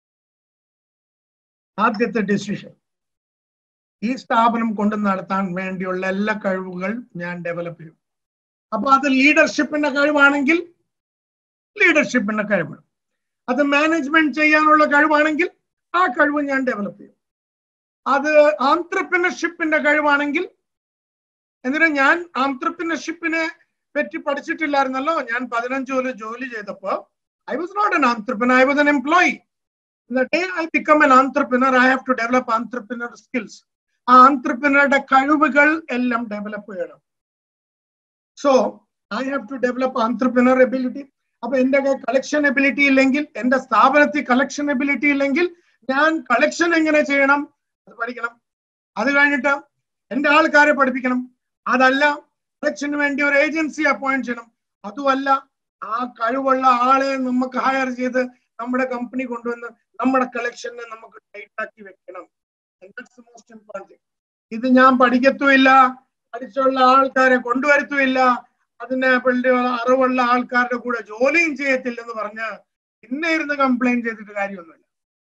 ആദ്യത്തെ decision, ഈ സ്ഥാപനം കൊണ്ട് നടത്താൻ വേണ്ടിയുള്ള എല്ലാ കഴിവുകൾ ഞാൻ develop ചെയ്യും. അപ്പൊ അത് ലീഡർഷിപ്പിന്റെ കഴിവാണെങ്കിൽ ലീഡർഷിപ്പിന്റെ കഴിവ്, അത് മാനേജ്മെന്റ് ചെയ്യാനുള്ള കഴിവാണെങ്കിൽ ആ കഴിവ് ഞാൻ ഡെവലപ്പ് ചെയ്യും. അത് ആന്ത്രപ്രനർഷിപ്പിന്റെ കഴിവാണെങ്കിൽ, എന്നിട്ട് ഞാൻ ആന്ത്രപ്രനർഷിപ്പിനെ പറ്റി പഠിച്ചിട്ടില്ലായിരുന്നല്ലോ. ഞാൻ 15 കൊല്ലം ജോലി ചെയ്തപ്പോ I was not an entrepreneur, I was an employee. The day I become an entrepreneur, I have to develop entrepreneur skills. ആ entrepreneurയുടെ കഴിവുകൾ എല്ലാം ഡെവലപ്പ് ചെയ്യണം. So I have to develop entrepreneur ability. അപ്പൊ എന്റെ കളക്ഷൻ എബിലിറ്റി ഇല്ലെങ്കിൽ, എന്റെ സ്ഥാപനത്തിൽ collection ability ഇല്ലെങ്കിൽ, ഞാൻ കളക്ഷൻ എങ്ങനെ ചെയ്യണം അത് പഠിക്കണം. അത് കഴിഞ്ഞിട്ട് എന്റെ ആൾക്കാരെ പഠിപ്പിക്കണം. അതല്ല കളക്ഷന് വേണ്ടി ഒരു ഏജൻസി അപ്പോയിന്റ് ചെയ്യണം. അതുമല്ല ആ കഴിവുള്ള ആളെ നമുക്ക് ഹയർ ചെയ്ത് നമ്മുടെ കമ്പനി കൊണ്ടുവന്ന് നമ്മുടെ കളക്ഷനെ നമുക്ക് ടൈറ്റ് ആക്കി വെക്കണം. Most important. ഇത് ഞാൻ പഠിക്കത്തുമില്ല, പഠിച്ചുള്ള ആൾക്കാരെ കൊണ്ടുവരത്തുമില്ല, അതിനെ അറിവുള്ള ആൾക്കാരുടെ കൂടെ ജോലിയും ചെയ്യത്തില്ലെന്ന് പറഞ്ഞ് പിന്നെ ഇരുന്ന് കംപ്ലൈന്റ് ചെയ്തിട്ട് കാര്യമൊന്നുമില്ല.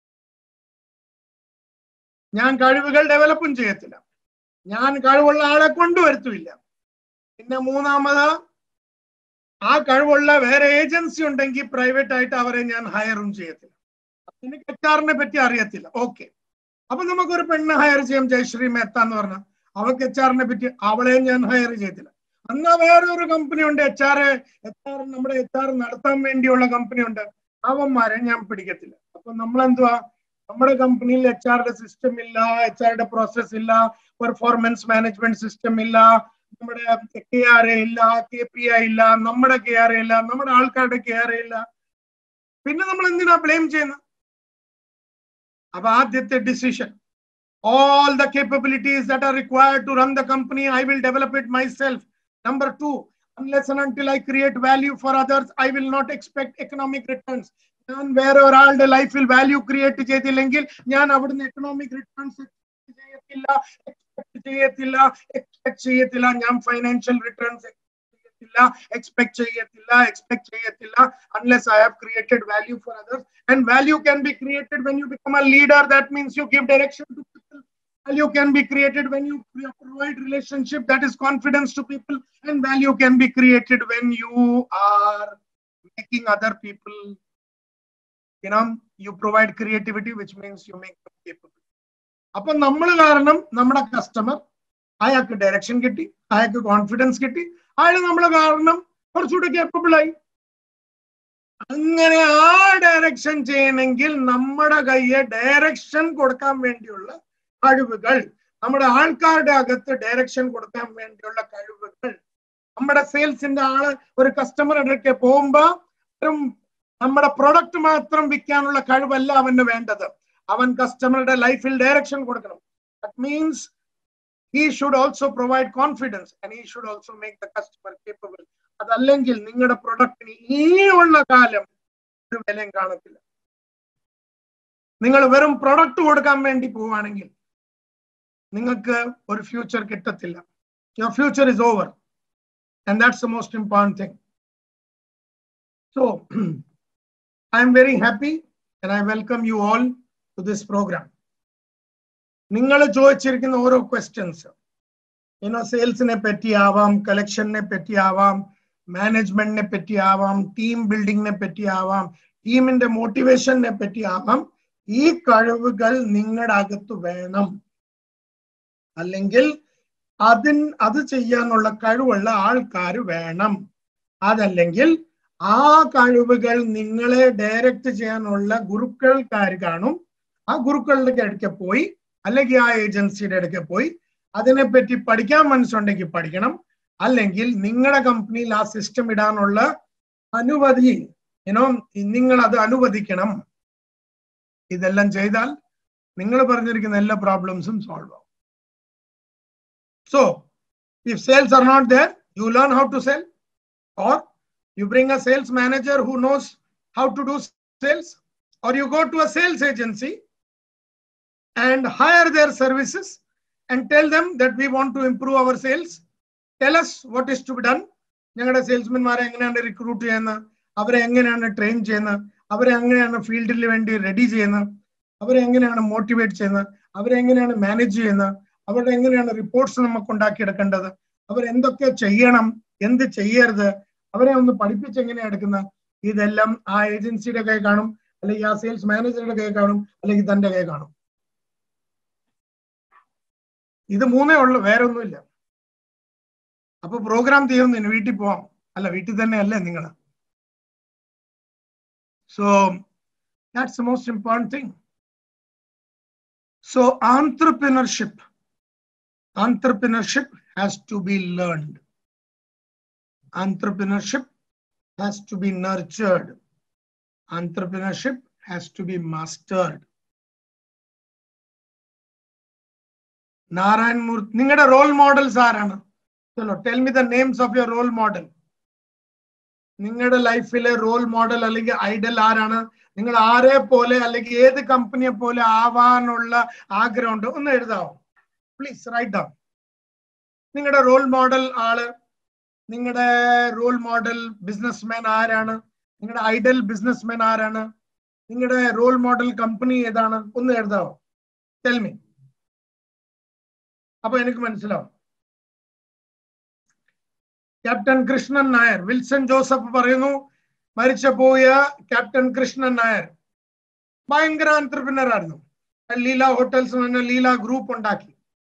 ഞാൻ കഴിവുകൾ ഡെവലപ്പും ചെയ്യത്തില്ല, ഞാൻ കഴിവുള്ള ആളെ കൊണ്ടുവരത്തുമില്ല. പിന്നെ മൂന്നാമത്, ആ കഴിവുള്ള വേറെ ഏജൻസി ഉണ്ടെങ്കിൽ പ്രൈവറ്റ് ആയിട്ട് അവരെ ഞാൻ ഹയറും ചെയ്യത്തില്ല. എനിക്ക് HR-നെ പറ്റി അറിയത്തില്ല. ഓക്കെ, അപ്പൊ നമുക്കൊരു പെണ്ണ് ഹയർ ചെയ്യാം, ജയശ്രീ മേത്ത എന്ന് പറഞ്ഞാൽ, അവൾക്ക് HR-നെ പറ്റി, അവളെ ഞാൻ ഹയർ ചെയ്യത്തില്ല. എന്നാ വേറെ ഒരു കമ്പനി ഉണ്ട്, നമ്മുടെ HR നടത്താൻ വേണ്ടിയുള്ള കമ്പനി ഉണ്ട്, അവന്മാരെ ഞാൻ പിടിക്കത്തില്ല. അപ്പൊ നമ്മളെന്തുവാ, നമ്മുടെ കമ്പനിയിൽ HR-യുടെ സിസ്റ്റം ഇല്ല, HR-യുടെ പ്രോസസ് ഇല്ല, പെർഫോമൻസ് മാനേജ്മെന്റ് സിസ്റ്റം ഇല്ല, നമ്മുടെ KRA ഇല്ല, KPI ഇല്ല, നമ്മുടെ KRA ഇല്ല, നമ്മുടെ ആൾക്കാരുടെ KRA ഇല്ല. പിന്നെ നമ്മൾ എന്തിനാ ബ്ലെയിം ചെയ്യുന്നത്? അപ്പൊ ആദ്യത്തെ decision, all the capabilities that are required to run the company, I will develop it myself. Number 2, unless and until I create value for others, I will not expect economic returns. ഞാൻ വേറെ ഒരാളുടെ ലൈഫിൽ value create ചെയ്തില്ലെങ്കിൽ ഞാൻ അവിടുന്ന് economic returns expect ചെയ്യത്തില്ല. ഞാൻ financial returns expect ചെയ്യത്തില്ല unless I have created value for others. And value can be created when you become a leader. That means you give direction to people. Value can be created when you provide relationship, that is confidence to people. And value can be created when you are making other people you provide creativity, which means you make them capable. അപ്പൊ നമ്മൾ കാരണം നമ്മുടെ customer അയാൾക്ക് direction കിട്ടി, അയാൾക്ക് confidence കിട്ടി, അയാൾ നമ്മളെ കാരണം കുറച്ചുകൂടി കേപ്പബിൾ ആയി. അങ്ങനെ ആ ഡയറക്ഷൻ ചെയ്യണമെങ്കിൽ നമ്മുടെ കയ്യെ ഡയറക്ഷൻ കൊടുക്കാൻ വേണ്ടിയുള്ള കഴിവുകൾ, നമ്മുടെ ആൾക്കാരുടെ അകത്ത് ഡയറക്ഷൻ കൊടുക്കാൻ വേണ്ടിയുള്ള കഴിവുകൾ, നമ്മുടെ സെയിൽസിന്റെ ആള് ഒരു കസ്റ്റമർ അടുക്കെ പോകുമ്പോ നമ്മുടെ പ്രൊഡക്റ്റ് മാത്രം വിൽക്കാനുള്ള കഴിവല്ല അവന് വേണ്ടത്, അവൻ കസ്റ്റമറുടെ ലൈഫിൽ ഡയറക്ഷൻ കൊടുക്കണം. That means he should also provide confidence and he should also make the customer capable. അതല്ലെങ്കിൽ നിങ്ങളുടെ പ്രൊഡക്റ്റിന് ഇനിയുള്ള കാലം ഒരു വിലയും കാണത്തില്ല. നിങ്ങൾ വെറും പ്രൊഡക്റ്റ് കൊടുക്കാൻ വേണ്ടി പോവുകയാണെങ്കിൽ നിങ്ങൾക്ക് ഒരു ഫ്യൂച്ചർ കിട്ടത്തില്ല. Your future is over and that's the most important thing. So I am very happy and I welcome you all to this program. നിങ്ങൾ ചോദിച്ചിരിക്കുന്ന ഓരോ ക്വസ്റ്റ്യൻസ് സെയിൽസിനെ പറ്റിയാവാം, കളക്ഷനെ പറ്റിയാവാം, മാനേജ്മെന്റിനെ പറ്റിയാവാം, ടീം ബിൽഡിങ്ങിനെ പറ്റിയാവാം, ടീമിന്റെ മോട്ടിവേഷനെ പറ്റിയാവാം. ഈ കഴിവുകൾ നിങ്ങളുടെ അകത്ത് വേണം. അല്ലെങ്കിൽ അത് ചെയ്യാനുള്ള കഴിവുള്ള ആൾക്കാർ വേണം. അതല്ലെങ്കിൽ ആ കഴിവുകൾ നിങ്ങളെ ഡയറക്റ്റ് ചെയ്യാനുള്ള ഗുരുക്കൾക്കാർ കാണും. ആ ഗുരുക്കളുടെ അടുക്കെ പോയി അല്ലെങ്കിൽ ആ ഏജൻസിയുടെ അടുക്കെ പോയി അതിനെപ്പറ്റി പഠിക്കാൻ മനസ്സുണ്ടെങ്കിൽ പഠിക്കണം. അല്ലെങ്കിൽ നിങ്ങളുടെ കമ്പനിയിൽ ആ സിസ്റ്റം ഇടാനുള്ള അനുമതി നിങ്ങൾ അത് അനുവദിക്കണം. ഇതെല്ലാം ചെയ്താൽ നിങ്ങൾ പറഞ്ഞിരിക്കുന്ന എല്ലാ പ്രോബ്ലംസും സോൾവ് ആവും. So if sales are not there, you learn how to sell, or you bring a sales manager who knows how to do sales, or you go to a sales agency and hire their services and tell them that we want to improve our sales. Tell us what is to be done. ഞങ്ങളുടെ സെയിൽസ്മാൻമാരെ എങ്ങനെയാണ് recruit ചെയ്യുന്നത്, അവരെ എങ്ങനെയാണ് train ചെയ്യുന്നത്, അവരെ എങ്ങനെയാണ് ഫീൽഡിൽ വേണ്ടി റെഡി ചെയ്യുന്നത്, അവരെ എങ്ങനെയാണ് മോട്ടിവേറ്റ് ചെയ്യുന്നത്, അവരെ എങ്ങനെയാണ് മാനേജ് ചെയ്യുന്നത്, അവരുടെ എങ്ങനെയാണ് റിപ്പോർട്ട്സ് നമുക്ക് ഉണ്ടാക്കിയെടുക്കേണ്ടത്, അവരെന്തൊക്കെ ചെയ്യണം, എന്ത് ചെയ്യരുത്, അവരെ ഒന്ന് പഠിപ്പിച്ച് എങ്ങനെയാണ് എടുക്കുന്നത്. ഇതെല്ലാം ആ ഏജൻസിയുടെ കൈ കാണും, അല്ലെങ്കിൽ ആ സെയിൽസ് മാനേജറുടെ കൈ കാണും, അല്ലെങ്കിൽ തന്റെ കൈ കാണും. ഇത് മൂന്നേ ഉള്ളു, വേറെ ഒന്നുമില്ല. അപ്പൊ പ്രോഗ്രാം തീർന്നു, വീട്ടിൽ പോവാം. അല്ല, വീട്ടിൽ തന്നെ അല്ലേ നിങ്ങൾ. So that's the most important thing. So entrepreneurship has to be learned. Entrepreneurship has to be nurtured. Entrepreneurship has to be mastered. Narayan Murthy, നിങ്ങളുടെ റോൾ മോഡൽസ് ആരാണ്? ചലോ, tell me the names of your role model. നിങ്ങളുടെ ലൈഫിലെ role model അല്ലെങ്കിൽ Idol ആരാണ്? നിങ്ങൾ ആരെ പോലെ അല്ലെങ്കിൽ ഏത് കമ്പനിയെ പോലെ ആവാനുള്ള ആഗ്രഹമുണ്ട്? ഒന്ന് എഴുതാവോ? Please write down. നിങ്ങളുടെ റോൾ മോഡൽ ആള്, നിങ്ങളുടെ റോൾ മോഡൽ ബിസിനസ്മാൻ ആരാണ്? നിങ്ങളുടെ ഐഡൽ ബിസിനസ്മാൻ ആരാണ്? നിങ്ങളുടെ റോൾ മോഡൽ കമ്പനി ഏതാണ്? ഒന്ന് എഴുതാവോ? Tell me. അപ്പൊ എനിക്ക് മനസ്സിലാവും. ക്യാപ്റ്റൻ കൃഷ്ണൻ നായർ, വിൽസൺ ജോസഫ് പറയുന്നു, മരിച്ചുപോയ ക്യാപ്റ്റൻ കൃഷ്ണൻ നായർ ഭയങ്കര എന്റർപ്രനർ ആയിരുന്നു. ലീല ഹോട്ടൽസ് ലീല ഗ്രൂപ്പ് ഉണ്ടാക്കി.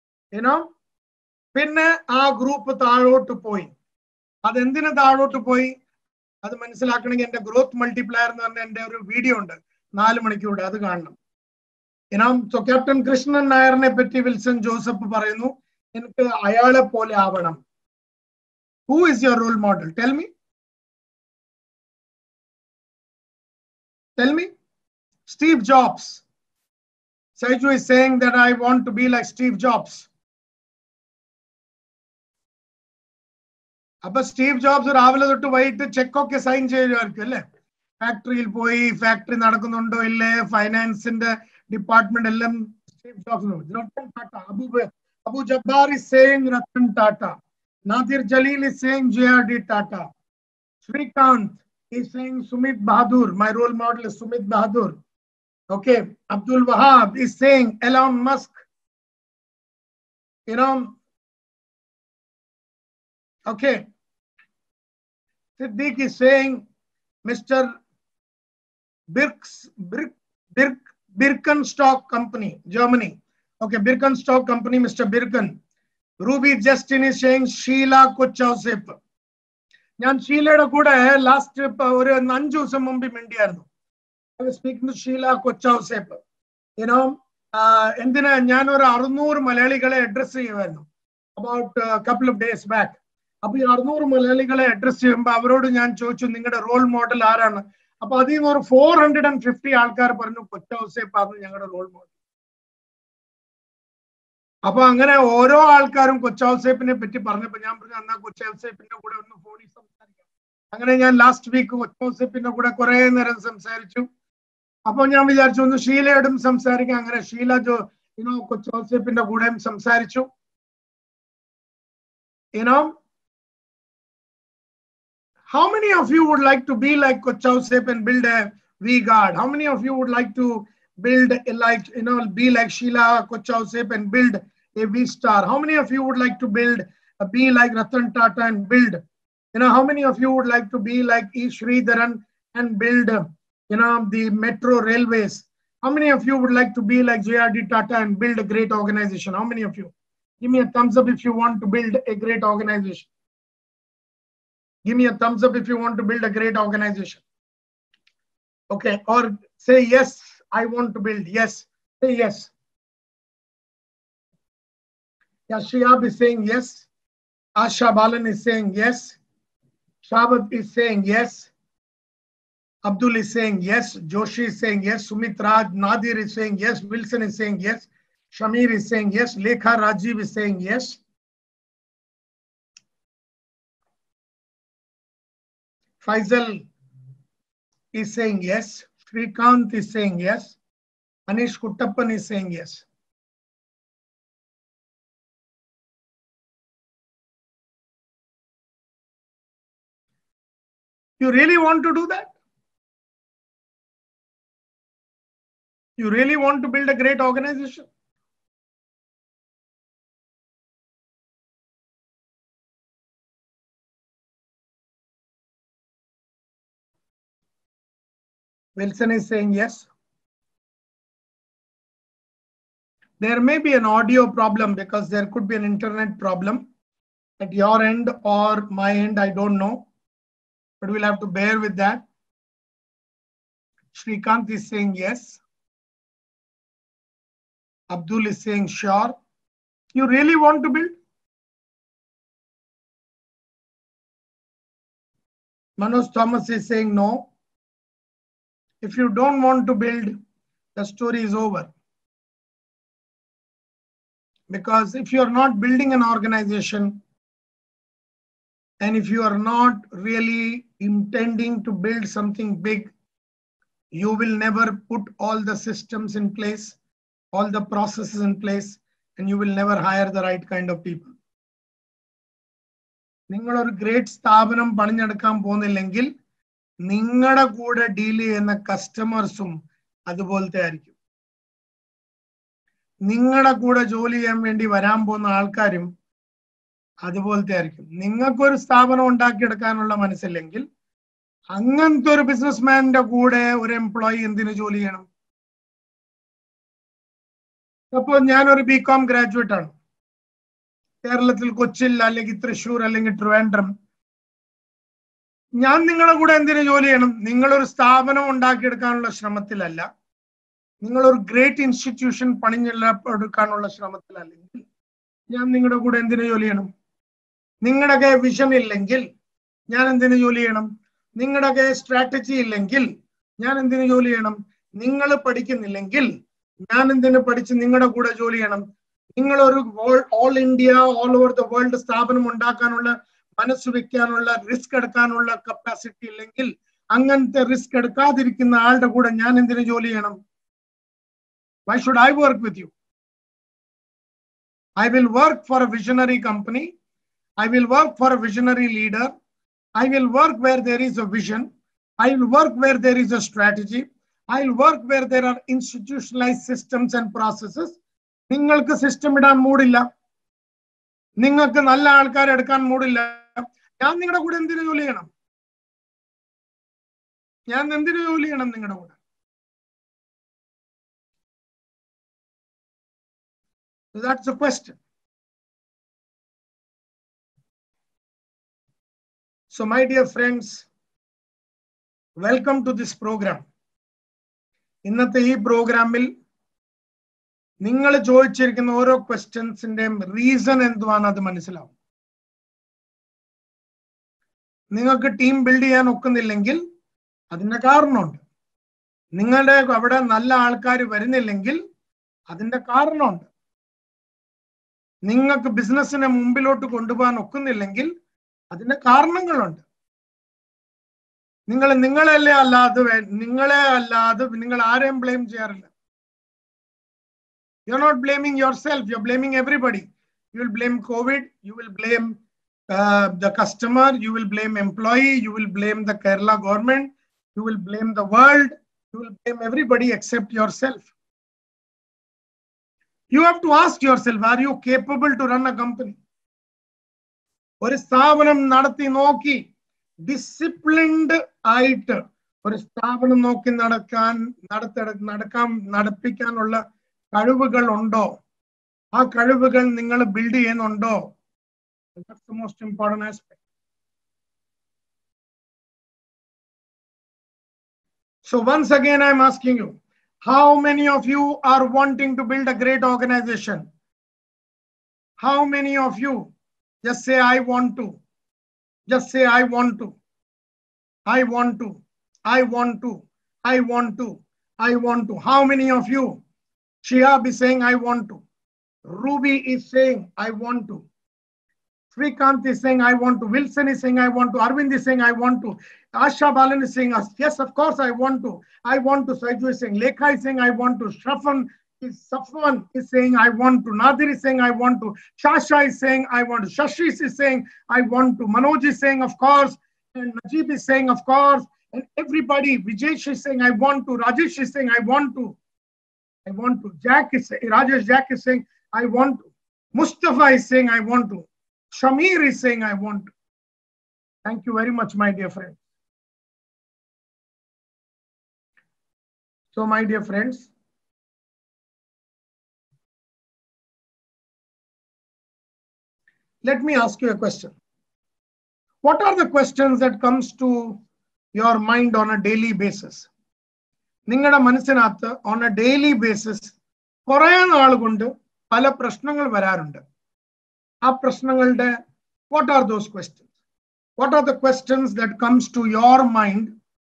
പിന്നെ ആ ഗ്രൂപ്പ് താഴോട്ട് പോയി. അതെന്തിനു താഴോട്ട് പോയി അത് മനസ്സിലാക്കണമെങ്കിൽ എന്റെ ഗ്രോത്ത് മൾട്ടിപ്ലയർ എന്ന് പറഞ്ഞ എന്റെ ഒരു വീഡിയോ ഉണ്ട്, 4 മണിക്കൂർ, അത് കാണണം. സോ ക്യാപ്റ്റൻ കൃഷ്ണൻ നായറിനെ പറ്റി വിൽസൺ ജോസഫ് പറയുന്നു, എനിക്ക് അയാളെ പോലെ ആവണം. Who is your role model? Tell me. Tell me. Steve Jobs. Saiju is saying that I want to be like Steve Jobs. അപ്പൊ സ്റ്റീവ് ജോബ്സ് രാവിലെ തൊട്ട് വൈകിട്ട് ചെക്കൊക്കെ സൈൻ ചെയ്യുമായിരിക്കും അല്ലേ? ഫാക്ടറിയിൽ പോയി ഫാക്ടറി നടക്കുന്നുണ്ടോ ഇല്ലേ, ഫൈനാൻസിന്റെ ഡിപ്പാർട്ട്മെന്റ് എല്ലാം Steve Jobs. Ratan Tata, Abu Jabbar is saying Ratan Tata. Nadir Jalil is saying JRD Tata. Srikanth is saying Sumit Bahadur. My role model is Sumit Bahadur. Okay. Abdul Wahab is saying Elon Musk. Okay. Siddiq is saying Mr. Birkenstock Company, Germany. Okay, Birkenstock Company, Mr. Birken. Ruby Justin is saying Sheila Kochausep. ഞാൻ ഷീലയുടെ കൂടെ last ഒരു 5 ദിവസം മുമ്പ് മിണ്ടിയായിരുന്നു. I was speaking to Sheila Kochausep. You know, എന്തിനാ ഞാൻ ഒരു 600 മലയാളികളെ address ചെയ്യുമായിരുന്നു about a couple of days back. അപ്പൊ ഈ 600 മലയാളികളെ അഡ്രസ് ചെയ്യുമ്പോൾ അവരോട് ഞാൻ ചോദിച്ചു നിങ്ങളുടെ റോൾ മോഡൽ ആരാണ്. അപ്പൊ അതിൽ നിന്ന് ഒരു 450 ആൾക്കാർ പറഞ്ഞു കൊച്ചൗസേപ്പാണ് ഞങ്ങളുടെ റോൾ മോഡൽ. അപ്പൊ അങ്ങനെ ഓരോ ആൾക്കാരും കൊച്ചൗസേപ്പിനെ പറ്റി പറഞ്ഞപ്പോ ഞാൻ പറഞ്ഞു എന്നാ കൊച്ചൗസേപ്പിന്റെ കൂടെ ഒന്ന് ഫോണിൽ സംസാരിക്കാം. അങ്ങനെ ഞാൻ ലാസ്റ്റ് വീക്ക് കൊച്ചൗസേപ്പിന്റെ കൂടെ കുറെ നേരം സംസാരിച്ചു. അപ്പൊ ഞാൻ വിചാരിച്ചു ഒന്ന് ഷീലയോടും സംസാരിക്കാം. അങ്ങനെ ഷീല കൊച്ചൗസേപ്പിന്റെ കൂടെയും സംസാരിച്ചു. How many of you would like to be like Kochausep and build a V-Guard? How many of you would like to build be like Sheila Kochausep and build a V-Star? How many of you would like to be like Ratan Tata and build? How many of you would like to be like E. Sridharan and build, the metro railways? How many of you would like to be like J.R.D. Tata and build a great organization? How many of you? Give me a thumbs up if you want to build a great organization. Give me a thumbs up if you want to build a great organization. Okay, or say yes, I want to build. Yes, say yes. Yashiyab is saying yes. Asha Balan is saying yes. Shabat is saying yes. Abdul is saying yes. Joshi is saying yes. Sumit Raj, Nadir is saying yes. Wilson is saying yes. Shamir is saying yes. Lekha Rajiv is saying yes. Faisal is saying yes. Srikanth is saying yes. Anish Kuttappan is saying yes. You really want to do that? You really want to build a great organization? Wilson is saying yes. There may be an audio problem because there could be an internet problem at your end or my end, I don't know. But we'll have to bear with that. Srikanth is saying yes. Abdul is saying sure. You really want to build? Manoj Thomas is saying no. If you don't want to build, the story is over. Because if you are not building an organization, and if you are not really intending to build something big, you will never put all the systems in place, all the processes in place, and you will never hire the right kind of people. നിങ്ങൾ ഒരു great സ്ഥാപനം പണിഞ്ഞെടുക്കാൻ പോകുന്നില്ലെങ്കിൽ നിങ്ങളുടെ കൂടെ deal ചെയ്യുന്ന കസ്റ്റമേഴ്സും അതുപോലത്തെ ആയിരിക്കും. നിങ്ങളുടെ കൂടെ ജോലി ചെയ്യാൻ വേണ്ടി വരാൻ പോകുന്ന ആൾക്കാരും അതുപോലത്തെ ആയിരിക്കും. നിങ്ങൾക്കൊരു സ്ഥാപനം ഉണ്ടാക്കിയെടുക്കാനുള്ള മനസ്സില്ലെങ്കിൽ അങ്ങനത്തെ ഒരു ബിസിനസ്മാന്റെ കൂടെ ഒരു എംപ്ലോയി എന്തിനു ജോലി ചെയ്യണം? അപ്പോൾ ഞാനൊരു BCom ഗ്രാജുവേറ്റ് ആണ്. കേരളത്തിൽ കൊച്ചിയിൽ അല്ലെങ്കിൽ തൃശ്ശൂർ അല്ലെങ്കിൽ ട്രിവാൻഡ്രം. ഞാൻ നിങ്ങളുടെ കൂടെ എന്തിനു ജോലി ചെയ്യണം? നിങ്ങളൊരു സ്ഥാപനം ഉണ്ടാക്കിയെടുക്കാനുള്ള ശ്രമത്തിലല്ല, നിങ്ങളൊരു ഗ്രേറ്റ് ഇൻസ്റ്റിറ്റ്യൂഷൻ പണിഞ്ഞെടുക്കാനുള്ള ശ്രമത്തിലല്ലെങ്കിൽ ഞാൻ നിങ്ങളുടെ കൂടെ എന്തിനു ജോലി ചെയ്യണം? നിങ്ങളുടെ വിഷൻ ഇല്ലെങ്കിൽ ഞാൻ എന്തിനു ജോലി ചെയ്യണം? നിങ്ങളുടെ സ്ട്രാറ്റജി ഇല്ലെങ്കിൽ ഞാൻ എന്തിനു ജോലി ചെയ്യണം? നിങ്ങൾ പഠിക്കുന്നില്ലെങ്കിൽ ഞാൻ എന്തിനു പഠിച്ച് നിങ്ങളുടെ കൂടെ ജോലി ചെയ്യണം? നിങ്ങളൊരു all India, all over the world സ്ഥാപനം ഉണ്ടാക്കാനുള്ള മനസ്സ് വെക്കാനുള്ള റിസ്ക് എടുക്കാനുള്ള കപ്പാസിറ്റി ഇല്ലെങ്കിൽ അങ്ങനത്തെ റിസ്ക് എടുക്കാതിരിക്കുന്ന ആളുടെ കൂടെ ഞാൻ എന്തിനു ജോലി ചെയ്യണം? Why should I work with you? I will work for a visionary company. I will work for a visionary leader. I will work where there is a vision. I will work where there is a strategy. I will work where there are institutionalized systems and processes. നിങ്ങൾക്ക് system ഇടാൻ മൂടില്ല, നിങ്ങൾക്ക് നല്ല ആൾക്കാരെ എടുക്കാൻ മൂടില്ല. ഞാൻ നിങ്ങളുടെ കൂടെ എന്തിനു ജോലി ചെയ്യണം? ഞാൻ എന്തിനു ജോലി ചെയ്യണം നിങ്ങളുടെ കൂടെ? So that's the question. So my dear friends, welcome to this program. ഇന്നത്തെ ഈ പ്രോഗ്രാമിൽ നിങ്ങൾ ചോദിച്ചിരിക്കുന്ന ഓരോ ക്വസ്റ്റ്യൻസിന്റെയും റീസൺ എന്തുവാണ് അത് മനസ്സിലാവും. നിങ്ങൾക്ക് ടീം ബിൽഡ് ചെയ്യാൻ ഒക്കുന്നില്ലെങ്കിൽ അതിന്റെ കാരണമുണ്ട്. നിങ്ങളുടെ അവിടെ നല്ല ആൾക്കാർ വരുന്നില്ലെങ്കിൽ അതിന്റെ കാരണമുണ്ട്. നിങ്ങൾക്ക് ബിസിനസ്സിനെ മുമ്പിലോട്ട് കൊണ്ടുപോകാൻ ഒക്കുന്നില്ലെങ്കിൽ അതിന്റെ കാരണങ്ങളുണ്ട്. നിങ്ങളെ അല്ലാതെ നിങ്ങൾ ആരെയും ബ്ലെയിം ചെയ്യാറില്ല. You're not blaming yourself, you're blaming everybody. You will blame COVID, you will blame the customer, you will blame employee, you will blame the Kerala government, you will blame the world, you will blame everybody except yourself. You have to ask yourself, are you capable to run a company? ഒരു സ്ഥാപനം നടത്തി നോക്കി disciplined ആയിട്ട് ഒരു സ്ഥാപനം നോക്കി നടപ്പിക്കാനുള്ള കഴിവുകൾ ഉണ്ടോ? ആ കഴിവുകൾ നിങ്ങൾ ബിൽഡ് ചെയ്യുന്നുണ്ടോ? That's the most important aspect. So once again I'm asking you, how many of you are wanting to build a great organization? How many of you just say I want to? Just say I want to. I want to. I want to. I want to. I want to. How many of you? Shihab is saying I want to. Ruby is saying I want to. Srikanth is saying I want to. Wilson is saying I want to. Arvind is saying I want to. Asha Balan is saying yes, of course I want to. I want to. Saiju is saying. Lekha is saying I want to. Safwan is saying I want to. Nadir is saying I want to. Shasha is saying I want to. Shashish is saying I want to. Manoj is saying of course. And Najib is saying of course. And everybody, Vijesh is saying I want to. Rajesh is saying I want to. I want to. Rajesh Jack is saying I want to. Mustafa is saying I want to. Shamir is saying I want to. Thank you very much, my dear friends. So my dear friends, let me ask you a question. What are the questions that comes to your mind on a daily basis? നിങ്ങളുടെ മനസ്സിനകത്ത് on a daily basis കുറേ നാൾ കൊണ്ട് പല പ്രശ്നങ്ങൾ വരാറുണ്ട്. ആ പ്രശ്നങ്ങളുടെ what are those questions? What are the questions that comes to your mind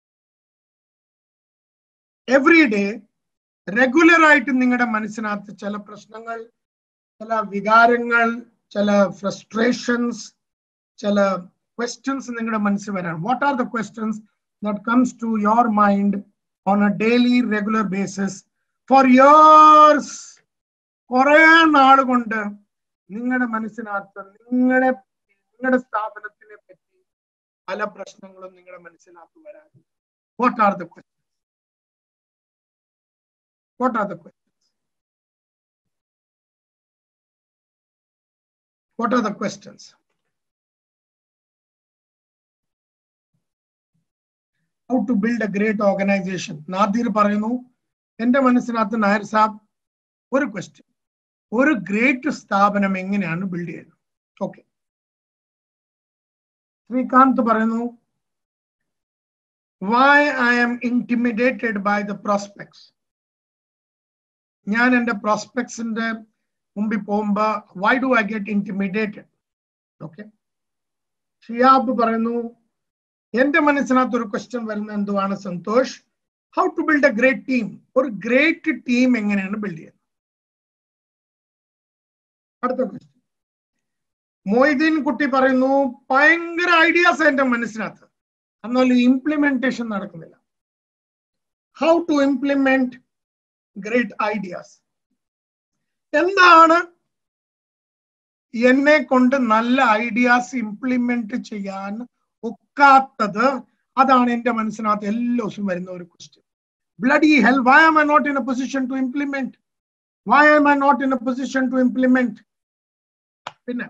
every day? Regular ആയിട്ട് നിങ്ങളുടെ മനസ്സിനകത്ത് ചില പ്രശ്നങ്ങൾ, ചില വികാരങ്ങൾ, ചില frustrations, ചില questions നിങ്ങളുടെ മനസ്സിൽ വരാൻ. What are the questions that comes to your mind on a daily regular basis for years? കുറേ നാൾ കൊണ്ട് നിങ്ങളുടെ മനസ്സിനകത്ത് നിങ്ങളുടെ സ്ഥാപനത്തിനെ പറ്റി പല പ്രശ്നങ്ങളും നിങ്ങളുടെ മനസ്സിനകത്ത് വരാൻ. What are the questions? What are the questions? What are the questions? How to build a great organization? Nadir പറയുന്നു, എൻ്റെ മനസ്സിനകത്ത് നായർ സാബ് ഒരു ക്വസ്റ്റ്യൻ, ഒരു ഗ്രേറ്റ് സ്ഥാപനം എങ്ങനെയാണ് ബിൽഡ് ചെയ്യുന്നത്? ഓക്കെ. ശ്രീകാന്ത് പറയുന്നു, why I am intimidated by the prospects. ഞാൻ എൻ്റെ പ്രോസ്പെക്ട്സിന്റെ മുമ്പിൽ പോകുമ്പോ why do I get intimidated? Okay. Shiyab പറയുന്നു, എന്റെ മനസ്സിനകത്ത് ഒരു ക്വസ്റ്റ്യൻ വരുന്നത് എന്തുവാണ് Santhosh? How to build a great team. ഒരു ഗ്രേറ്റ് ടീം എങ്ങനെയാണ് ബിൽഡ് ചെയ്യുന്നത്? അടുത്ത ക്വസ്റ്റ്യൻ മൊയ്തീൻ കുട്ടി പറയുന്നു, ഭയങ്കര ഐഡിയാസ് എന്റെ മനസ്സിനകത്ത്, എന്നാലും ഇംപ്ലിമെന്റേഷൻ നടക്കുന്നില്ല. How to implement great ideas. എന്താണ് എന്നെ കൊണ്ട് നല്ല ഐഡിയാസ് ഇംപ്ലിമെന്റ് ചെയ്യാൻ ഒക്കാത്തത്? അതാണ് എന്റെ മനസ്സിനകത്ത് എല്ലാ ദിവസവും വരുന്ന ഒരു question. Bloody hell, why am I not in a position to implement? Why am I not in a position to implement? പിന്നെ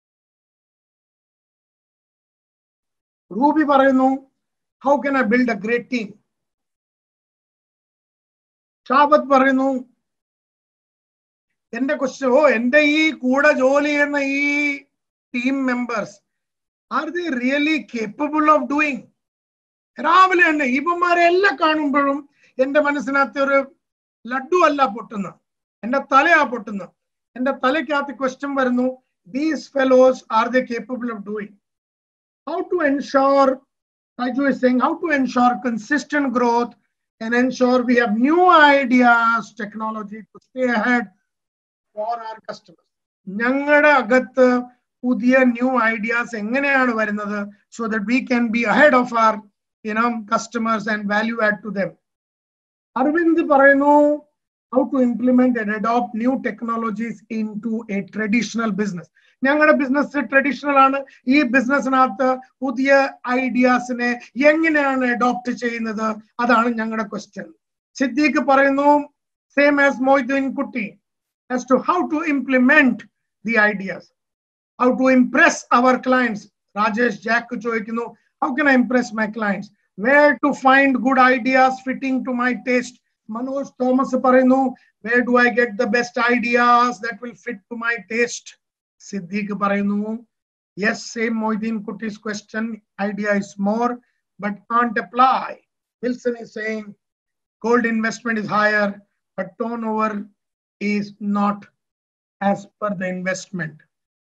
റൂബി പറയുന്നു, how can I build a great team? Shabath പറയുന്നു, എന്റെ ക്വസ്റ്റ്യൻ, എന്റെ ഈ കൂടെ ജോലി ചെയ്യുന്ന ഈ team members, are they really capable of doing? രാവിലെ തന്നെ ഇവന്മാരെ എല്ലാം കാണുമ്പോഴും എന്റെ മനസ്സിനകത്ത് ഒരു ലഡ്ഡു അല്ല പൊട്ടുന്ന, എന്റെ തലയാ പൊട്ടുന്ന. എന്റെ തലയ്ക്കകത്ത് ക്വസ്റ്റ്യൻ വരുന്നു, these fellows are they capable of doing? How to ensure, Raju is saying, how to ensure consistent growth and ensure we have new ideas, technology to stay ahead for our customers. ഞങ്ങളുടെ അകത്ത് പുതിയ new ideas എങ്ങനെയാണ് വരുന്നത്, so that we can be ahead of our customers and value add to them. Arvind പറയുന്നു, how to implement and adopt new technologies into a traditional business. ഞങ്ങളുടെ business traditional ആണ്. ഈ ബിസിനസ്സിനകത്ത് പുതിയ ഐഡിയാസിനെ എങ്ങനെയാണ് അഡോപ്റ്റ് ചെയ്യുന്നത്, അതാണ് ഞങ്ങളുടെ ക്വസ്റ്റ്യൻ. സിദ്ദീഖ് പറയുന്നു, സെയിം ആസ് മൊയ്തീൻ കുട്ടി, as to how to implement the ideas, how to impress our clients. Rajesh Jack ചോദിക്കുന്നു, how can I impress my clients? Where to find good ideas fitting to my taste? Manoj Thomas പറയുന്നു, where do I get the best ideas that will fit to my taste? Siddiq പറയുന്നു, yes, same Moideen Kutti's question, idea is more but can't apply. Wilson is saying gold investment is higher but turnover is not as per the investment.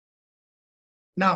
Now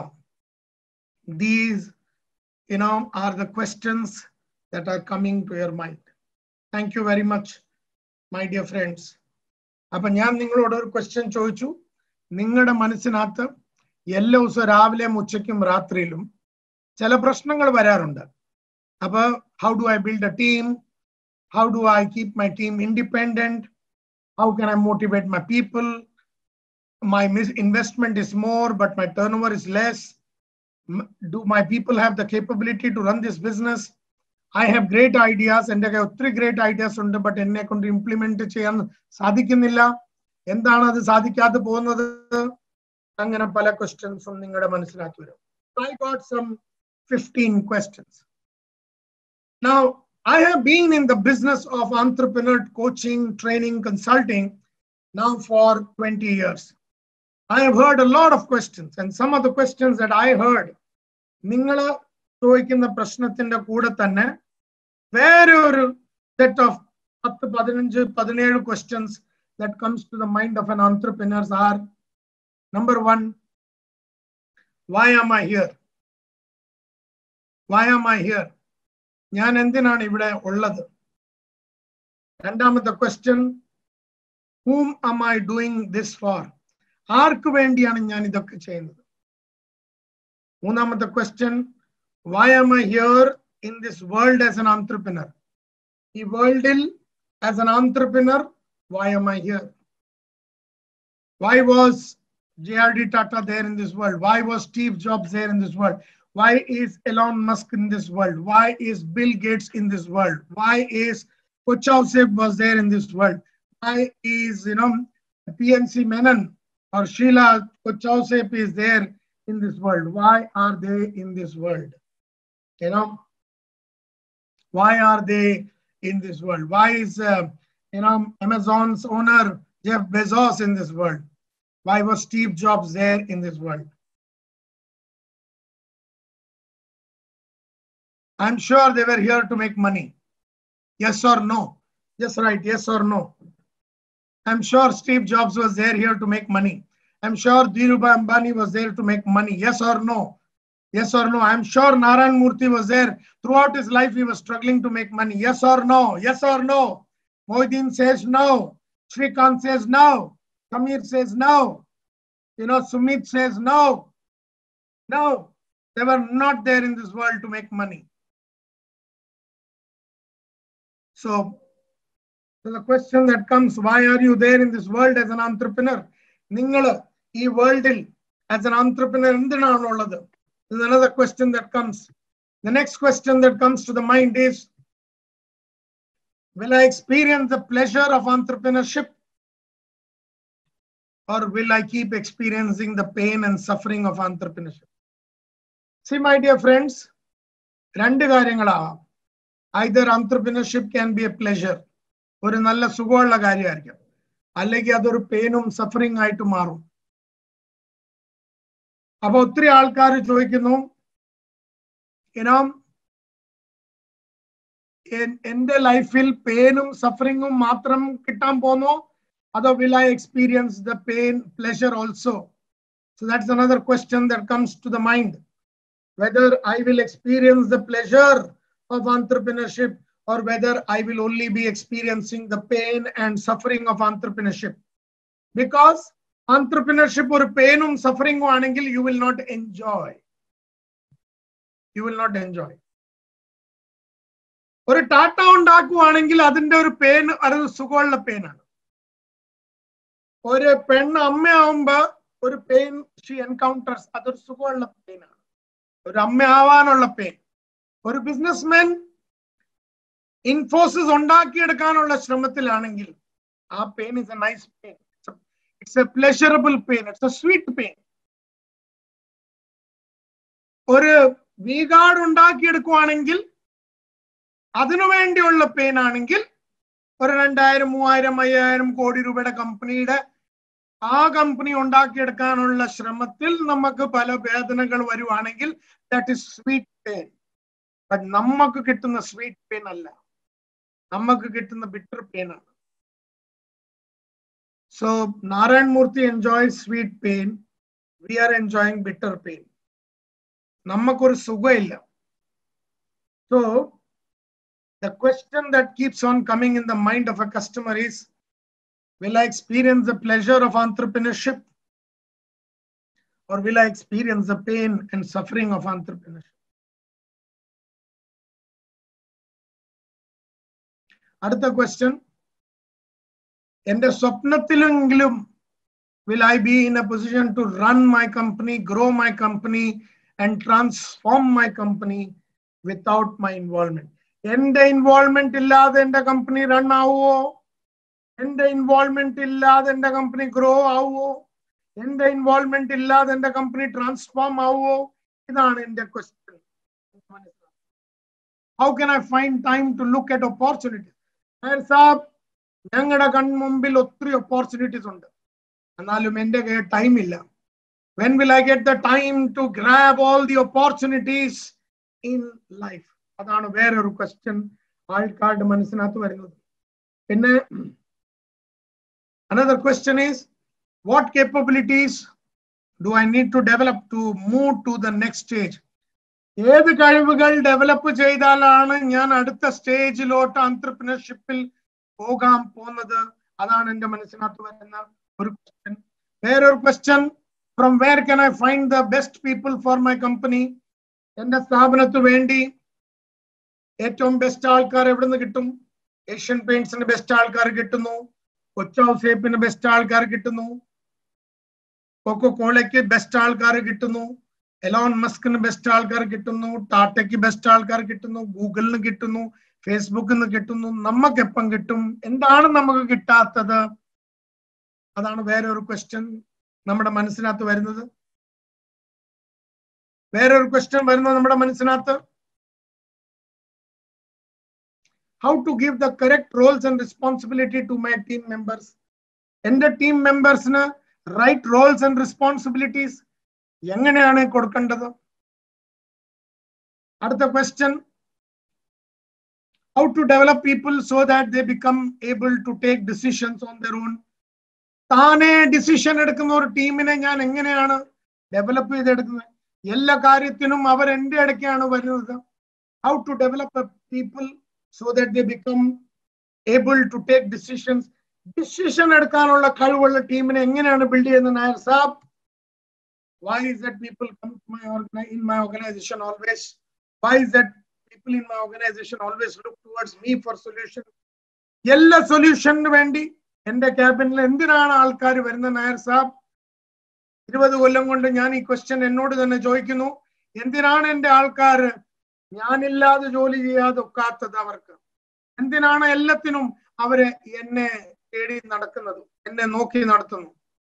these are the questions that are coming to your mind. Thank you very much, my dear friends. അപ്പൊ ഞാൻ നിങ്ങളോട് ഒരു question ചോദിച്ചു. നിങ്ങളുടെ മനസ്സിനകത്ത് എല്ലാ ദിവസവും രാവിലെയും ഉച്ചയ്ക്കും രാത്രിയിലും ചില പ്രശ്നങ്ങൾ വരാറുണ്ട്. അപ്പൊ how do I build a team? How do I keep my team independent? How can I motivate my people? My investment is more but my turnover is less. Do my people have the capability to run this business? I have great ideas. എൻ്റെ ഒത്തിരി great ideas ഉണ്ട്, but എന്നെ കൊണ്ട് implement ചെയ്യാൻ സാധിക്കുന്നില്ല. എന്താണ് അത് സാധിക്കാതെ പോകുന്നത്? അങ്ങനെ പല ക്വസ്റ്റ്യൻസും നിങ്ങളുടെ മനസ്സിലാക്കി വരും. I got some 15 questions. Now, I have been in the business of entrepreneur coaching, training, consulting now for 20 years. I have heard a lot of questions, and some of the questions that I heard, നിങ്ങള് ചോദിക്കുന്ന പ്രശ്നത്തിന്റെ കൂടെ തന്നെ വേറെ ഒരു set of 10-15-17 questions that comes to the mind of an entrepreneur are, number one, why am I here? Why am I here? ഞാൻ എന്തിനാണ് ഇവിടെ ഉള്ളത്? രണ്ടാമത്തെ question, whom am I doing this for? ആർക്ക് വേണ്ടിയാണ് ഞാൻ ഇതൊക്കെ ചെയ്യുന്നത്? മൂന്നാമത്തെ question, why am I here in this world as an entrepreneur? ഈ വേൾഡിൽ as an entrepreneur, why am I here? Why was JRD Tata there in this world? Why was Steve Jobs there in this world? Why is Elon Musk in this world? Why is Bill Gates in this world? Why is Kochausep was there in this world? Why is PNC Menon or Sheila Kochausep is there in this world? Why are they in this world? Why are they in this world? Why is Amazon's owner Jeff Bezos in this world? Why was Steve Jobs there in this world? I'm sure they were here to make money. Yes or no? Just right, yes or no? I'm sure Steve Jobs was there here to make money. I'm sure Dhirubhai Ambani was there to make money. Yes or no? Yes or no? I'm sure Narayan Murthy was there. Throughout his life, he was struggling to make money. Yes or no? Yes or no? Moideen says no. Shrikant says no. Samir says no. Sumit says no. No, they were not there in this world to make money. So the question that comes, why are you there in this world as an entrepreneur? Ningal ee worldil as an entrepreneur endanaanu ullathu? This is another question that comes. The next question that comes to the mind is, will I experience the pleasure of entrepreneurship, or will I keep experiencing the pain and suffering of entrepreneurship? See, my dear friends, രണ്ട് കാര്യങ്ങളാവാം. Either entrepreneurship can be a pleasure, ഒരു നല്ല സുഖമുള്ള കാര്യമായിരിക്കും. അല്ലെങ്കിൽ അതൊരു പെയിനും suffering ആയിട്ട് മാറും. അപ്പൊ ഒത്തിരി ആൾക്കാർ ചോദിക്കുന്നു, ഇനോ എന്റെ ലൈഫിൽ പെയിനും സഫറിങ്ങും മാത്രം കിട്ടാൻ പോന്നോ, അതോ will I experience the pain, pleasure also? So that's another question that comes to the mind. Whether I will experience the pleasure of entrepreneurship or whether I will only be experiencing the pain and suffering of entrepreneurship. Because entrepreneurship or pain and suffering anengil you will not enjoy. You will not enjoy. ഒരു ടാറ്റ ഉണ്ടാക്കുവാണെങ്കിൽ അതിന്റെ ഒരു pain അത് സുഖമുള്ള പെയിനാണ്. ഒരു പെണ്ണ് അമ്മയാവുമ്പോ ഒരു pain she encounters, അതൊരു സുഖമുള്ള പെയിനാണ്, ഒരു അമ്മ ആവാനുള്ള പെയിൻ. ഒരു ബിസിനസ്മാൻ ഇൻഫോസിസ് ഉണ്ടാക്കിയെടുക്കാനുള്ള ശ്രമത്തിലാണെങ്കിൽ ആ pain is a nice pain, it's a pleasurable pain, it's a sweet pain. ഒരു വീഗാർഡ് ഉണ്ടാക്കിയെടുക്കുവാണെങ്കിൽ അതിനുവേണ്ടിയുള്ള പെയിൻ ആണെങ്കിൽ ഒരു 2000, 3000, 5000 കോടി രൂപയുടെ കമ്പനിയുടെ ആ കമ്പനി ഉണ്ടാക്കിയെടുക്കാനുള്ള ശ്രമത്തിൽ നമുക്ക് പല വേദനകൾ വരുവാണെങ്കിൽ that is sweet pain. But നമുക്ക് കിട്ടുന്ന സ്വീറ്റ് പെയിൻ അല്ല, നമുക്ക് കിട്ടുന്ന ബിറ്റർ പെയിൻ ആണ്. So Narayan Murthy enjoys sweet pain, we are enjoying bitter pain. നമുക്കൊരു സുഖമില്ല. So the question that keeps on coming in the mind of a customer is, will I experience the pleasure of entrepreneurship or will I experience the pain and suffering of entrepreneurship? Another question, ende swapnathilengilum will I be in a position to run my company, grow my company and transform my company without my involvement? എന്റെ involvement ഇല്ലാതെ എന്റെ company run ആവുമോ? എന്റെ involvement ഇല്ലാതെ എന്റെ company grow ആവുമോ? എന്റെ involvement ഇല്ലാതെ എന്റെ കമ്പനി ട്രാൻസ്ഫോം ആവുമോ? ഇതാണ് എന്റെ question. How can I find time to look at opportunities? സാബ്, ഞങ്ങളുടെ കൺമുമ്പിൽ ഒത്തിരി ഓപ്പർച്യൂണിറ്റീസ് ഉണ്ട്, എന്നാലും എന്റെ ടൈം ഇല്ല. When will I get the time to grab all the opportunities in life? അതാണ് വേറൊരു ക്വസ്റ്റ്യൻ ആൾക്കാരുടെ മനസ്സിനകത്ത് വരുന്നത്. പിന്നെ another question is, what capabilities do I need to develop to move to the next stage? ഏത് കഴിവുകൾ develop ചെയ്താലാണ് ഞാൻ അടുത്ത സ്റ്റേജിലോട്ട് entrepreneurshipൽ പോകാൻ പോകുന്നത്? അതാണ് എന്റെ മനസ്സിനകത്ത് വരുന്ന ഒരു ക്വസ്റ്റ്യൻ. വേറൊരു question, from where can I find the best people for my company? എന്റെ സ്ഥാപനത്തിന് വേണ്ടി ഏറ്റവും ബെസ്റ്റ് ആൾക്കാർ എവിടെ നിന്ന് കിട്ടും? ഏഷ്യൻ പെയിന്റ്സിന് ബെസ്റ്റ് ആൾക്കാർ കിട്ടുന്നു, കൊച്ചൗ സേപ്പിന് ബെസ്റ്റ് ആൾക്കാർ കിട്ടുന്നു, കൊക്കോകോളയ്ക്ക് ബെസ്റ്റ് ആൾക്കാർ കിട്ടുന്നു, എലോൺ മസ്കിന് ബെസ്റ്റ് ആൾക്കാർ കിട്ടുന്നു, ടാറ്റയ്ക്ക് ബെസ്റ്റ് ആൾക്കാർ കിട്ടുന്നു, ഗൂഗിളിന് കിട്ടുന്നു, ഫേസ്ബുക്കിൽ നിന്ന് കിട്ടുന്നു. നമുക്ക് എപ്പം കിട്ടും? എന്താണ് നമുക്ക് കിട്ടാത്തത്? അതാണ് വേറൊരു ക്വസ്റ്റ്യൻ നമ്മുടെ മനസ്സിനകത്ത് വരുന്നത്. വേറൊരു ക്വസ്റ്റ്യൻ വരുന്നത് നമ്മുടെ മനസ്സിനകത്ത്, how to give the correct roles and responsibility to my team members? എന്റെ ടീം മെമ്പേഴ്സിന് റൈറ്റ് റോൾസ് ആൻഡ് റെസ്പോൺസിബിലിറ്റീസ് എങ്ങനെയാണ് കൊടുക്കേണ്ടത്? അടുത്ത question, how to develop people so that they become able to take decisions on their own? താനെ decision എടുക്കുന്ന ഒരു ടീമിനെ ഞാൻ എങ്ങനെയാണ് ഡെവലപ്പ് ചെയ്തെടുക്കുന്നത്? എല്ലാ കാര്യത്തിനും അവർ എന്റെ ഇടയ്ക്കാണ് വരുന്നത്. how to develop a people so that they become able to take decisions? Decision എടുക്കാനുള്ള കഴിവുള്ള ടീമിനെ എങ്ങനെയാണ് ബിൽഡ് ചെയ്യുന്നത്? നായർ സാബ്, why is that people come to in my organization always? Why is that people in my organization always look towards me for solution? എല്ലാ സൊല്യൂഷന് വേണ്ടി എന്റെ ക്യാബിനിൽ എന്തിനാണ് ആൾക്കാർ വരുന്നത്? നായർ സാബ്, 20 കൊല്ലം കൊണ്ട് ഞാൻ ഈ ക്വസ്റ്റ്യൻ എന്നോട് തന്നെ ചോദിക്കുന്നു. എന്തിനാണ് എന്റെ ആൾക്കാർ ഞാനില്ലാതെ ജോലി ചെയ്യാതെ ഒക്കാത്തത്? അവർക്ക് എന്തിനാണ് എല്ലാത്തിനും അവര് എന്നെ തേടി നടക്കുന്നത്, എന്നെ നോക്കി നടത്തുന്നു?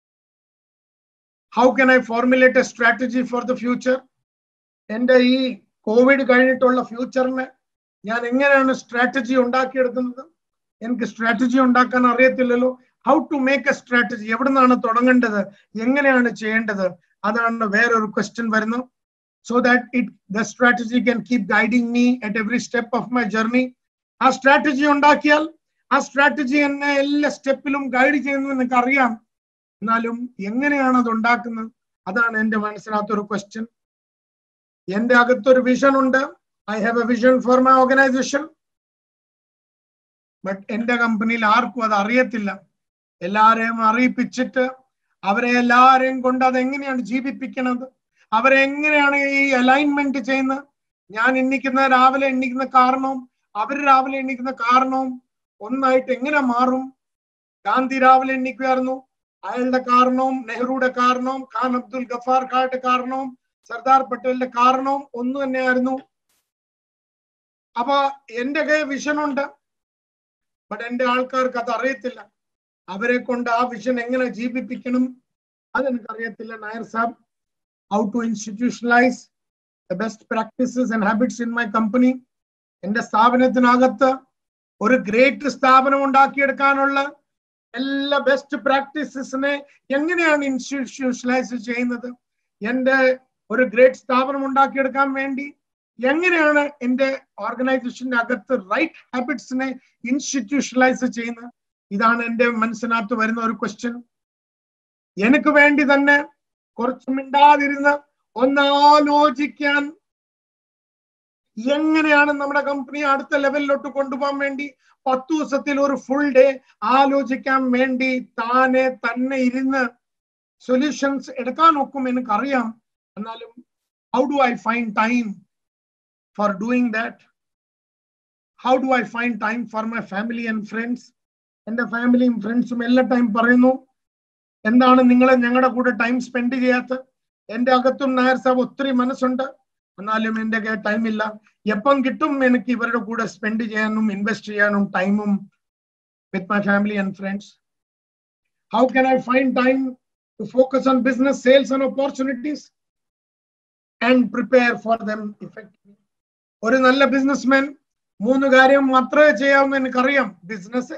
How can I formulate a strategy for the future? എന്റെ ഈ കോവിഡ് കഴിഞ്ഞിട്ടുള്ള ഫ്യൂച്ചറിന് ഞാൻ എങ്ങനെയാണ് സ്ട്രാറ്റജി ഉണ്ടാക്കിയെടുക്കുന്നത്? എനിക്ക് സ്ട്രാറ്റജി ഉണ്ടാക്കാൻ അറിയത്തില്ലല്ലോ. how to make a strategy, എവിടെ നിന്നാണ് തുടങ്ങേണ്ടത്, എങ്ങനെയാണ് ചെയ്യേണ്ടത്, അതാണ് വേറൊരു ക്വസ്റ്റ്യൻ വരുന്നു. So that the strategy can keep guiding me at every step of my journey. ആ സ്ട്രാറ്റജി ഉണ്ടാക്കിയാൽ ആ സ്ട്രാറ്റജി എന്നെ എല്ലാ സ്റ്റെപ്പിലും ഗൈഡ് ചെയ്യുന്നു എനിക്ക് അറിയാം. എന്നാലും എങ്ങനെയാണ് അത് ഉണ്ടാക്കുന്നത്, അതാണ് എന്റെ മനസ്സിനകത്തൊരു ക്വസ്റ്റ്യൻ. എന്റെ അകത്തൊരു വിഷൻ ഉണ്ട്. I have a vision for my organisation. But എന്റെ കമ്പനിയിൽ ആർക്കും അത് അറിയത്തില്ല. എല്ലാരെയും അറിയിപ്പിച്ചിട്ട് അവരെ എല്ലാരെയും കൊണ്ട് അത് എങ്ങനെയാണ് ജീവിപ്പിക്കുന്നത്, അവരെ എങ്ങനെയാണ് ഈ അലൈൻമെന്റ് ചെയ്യുന്നത്. ഞാൻ രാവിലെ എണ്ണിക്കുന്ന കാരണവും അവർ രാവിലെ എണ്ണിക്കുന്ന കാരണവും ഒന്നായിട്ട് എങ്ങനെ മാറും? ഗാന്ധി രാവിലെ എണ്ണിക്കുമായിരുന്നു, അയാളുടെ കാരണവും നെഹ്റുയുടെ കാരണവും ഖാൻ അബ്ദുൽ ഗഫാർ ഖാന്റെ കാരണവും സർദാർ പട്ടേലിന്റെ കാരണവും ഒന്ന് തന്നെയായിരുന്നു. അപ്പൊ എന്റെ വിഷൻ ഉണ്ട്, ബട്ട് എന്റെ ആൾക്കാർക്ക് അത് അറിയത്തില്ല. അവരെ കൊണ്ട് ആ വിഷൻ എങ്ങനെ ജീവിപ്പിക്കണം അതെനിക്കറിയത്തില്ല. നായർ സാബ്, how to institutionalize the best practices and habits in my company. എന്റെ സ്ഥാപനത്തിനകത്ത് ഒരു ഗ്രേറ്റ് സ്ഥാപനം ഉണ്ടാക്കിയെടുക്കാനുള്ള എല്ലാ ബെസ്റ്റ് പ്രാക്ടീസസിനെ എങ്ങനെയാണ് ഇൻസ്റ്റിറ്റ്യൂഷണലൈസ് ചെയ്യുന്നത്, എന്റെ ഒരു ഗ്രേറ്റ് സ്ഥാപനം ഉണ്ടാക്കിയെടുക്കാൻ വേണ്ടി എങ്ങനെയാണ് എന്റെ ഓർഗനൈസേഷന്റെ അകത്ത് റൈറ്റ് ഹാബിറ്റ്സിനെ ഇൻസ്റ്റിറ്റ്യൂഷണലൈസ് ചെയ്യുന്നത്, ഇതാണ് എന്റെ മനസ്സിനകത്ത് വരുന്ന ഒരു ക്വസ്റ്റ്യൻ. എനിക്ക് വേണ്ടി തന്നെ കുറച്ച് മിണ്ടാതിരുന്ന് ഒന്നാലോചിക്കാൻ, എങ്ങനെയാണ് നമ്മുടെ കമ്പനി അടുത്ത ലെവലിലോട്ട് കൊണ്ടുപോകാൻ വേണ്ടി 10 ദിവസത്തിൽ ഒരു ഫുൾ ഡേ ആലോചിക്കാൻ വേണ്ടി തന്നെ ഇരുന്ന് സൊല്യൂഷൻസ് എടുക്കാൻ നോക്കും, എനിക്കറിയാം. എന്നാലും how do I find time for doing that? How do I find time for my family and friends? എന്റെ ഫാമിലിയും ഫ്രണ്ട്സും എല്ലാ ടൈം പറയുന്നു, എന്താണ് നിങ്ങൾ ഞങ്ങളുടെ കൂടെ ടൈം സ്പെൻഡ് ചെയ്യാത്ത? എന്റെ അകത്തും നായർ സാബ് ഒത്തിരി മനസ്സുണ്ട്, എന്നാലും എന്റെ ടൈം ഇല്ല. എപ്പം കിട്ടും എനിക്ക് ഇവരുടെ കൂടെ സ്പെൻഡ് ചെയ്യാനും ഇൻവെസ്റ്റ് ചെയ്യാനും ടൈമും with my family and friends? How can I find time to focus on business, sales and opportunities and prepare for them effectively? ഒരു നല്ല ബിസിനസ്മാൻ 3 കാര്യം മാത്രമേ ചെയ്യാവുന്ന എനിക്കറിയാം. Business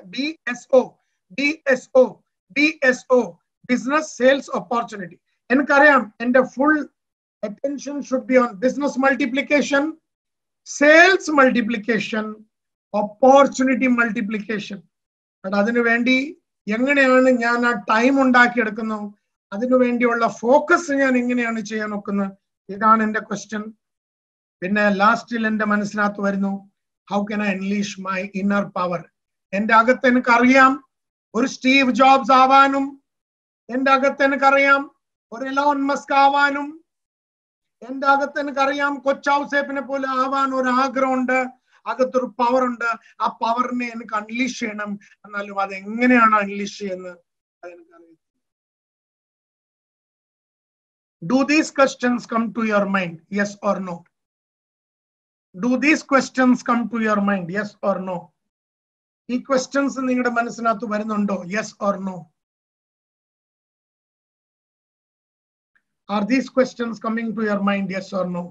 BSO, business sales opportunity. എനിക്കറിയാം എന്റെ full attention should be on business multiplication, sales multiplication, opportunity multiplication. But അതിനു വേണ്ടി എങ്ങനെയാണ് ഞാൻ ആ ടൈം ഉണ്ടാക്കിയെടുക്കുന്നത്, അതിനു വേണ്ടിയുള്ള ഫോക്കസ് ഞാൻ എങ്ങനെയാണ് ചെയ്യാൻ നോക്കുന്നത്, ഇതാണ് എന്റെ ക്വസ്റ്റ്യൻ. പിന്നെ ലാസ്റ്റിൽ എന്റെ മനസ്സിനകത്ത് വരുന്നു, how can I unleash my inner power? എന്റെ അകത്ത് എനിക്കറിയാം ഒരു സ്റ്റീവ് ജോബ്സ് ആവാനും, എന്റെ അകത്ത് എനിക്കറിയാം ഒരു എലോൺ മസ്ക് ആവാനും, എന്റെ അകത്ത് എനിക്കറിയാം കൊച്ചൗസേപ്പിനെ പോലെ ആവാൻ ഒരു ആഗ്രഹമുണ്ട്. അകത്തൊരു പവർ ഉണ്ട്. ആ പവറിനെ എനിക്ക് അൺലീഷ് ചെയ്യണം. എന്നാലും അത് എങ്ങനെയാണ് അൺലീഷ് ചെയ്യുന്നത് അതെനിക്കറിയാം. Do these questions come to your mind? Yes or no? Do these questions come to your mind? Yes or no? ഈ ക്വസ്റ്റ്യൻസ് നിങ്ങളുടെ മനസ്സിനകത്ത് വരുന്നുണ്ടോ? Yes or no? Are these questions coming to your mind? Yes or no?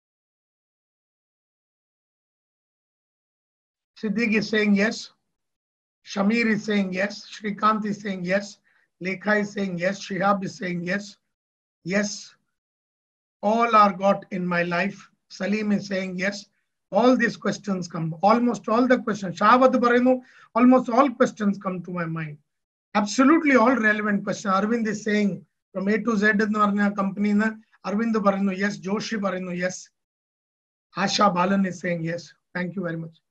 Siddiq is saying yes. Shamir is saying yes. Shrikant is saying yes. Lekha is saying yes. Shihab is saying yes. Yes. All are got in my life. Salim is saying yes. All these questions come. Almost all the questions. Shahwat parayunu. Almost all questions come to my mind. Absolutely all relevant questions. Arvind is saying from A to Z എന്ന് പറഞ്ഞ കമ്പനിന്ന് അരവിന്ദ് പറയുന്നു yes. Joshi പറയുന്നു yes. Asha Balan is saying yes. Thank you very much.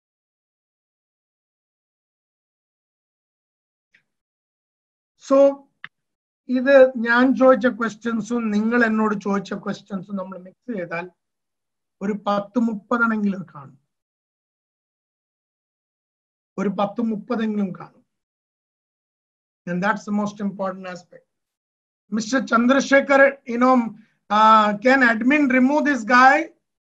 So ഇത് ഞാൻ ചോദിച്ച ക്വസ്റ്റ്യൻസും നിങ്ങൾ എന്നോട് ചോദിച്ച ക്വസ്റ്റ്യൻസും നമ്മൾ മിക്സ് ചെയ്താൽ ഒരു 10-30 കാണും. ഒരു 10-30 കാണും. And that's the most important aspect. Mr. Chandrasekhar, can admin remove this guy?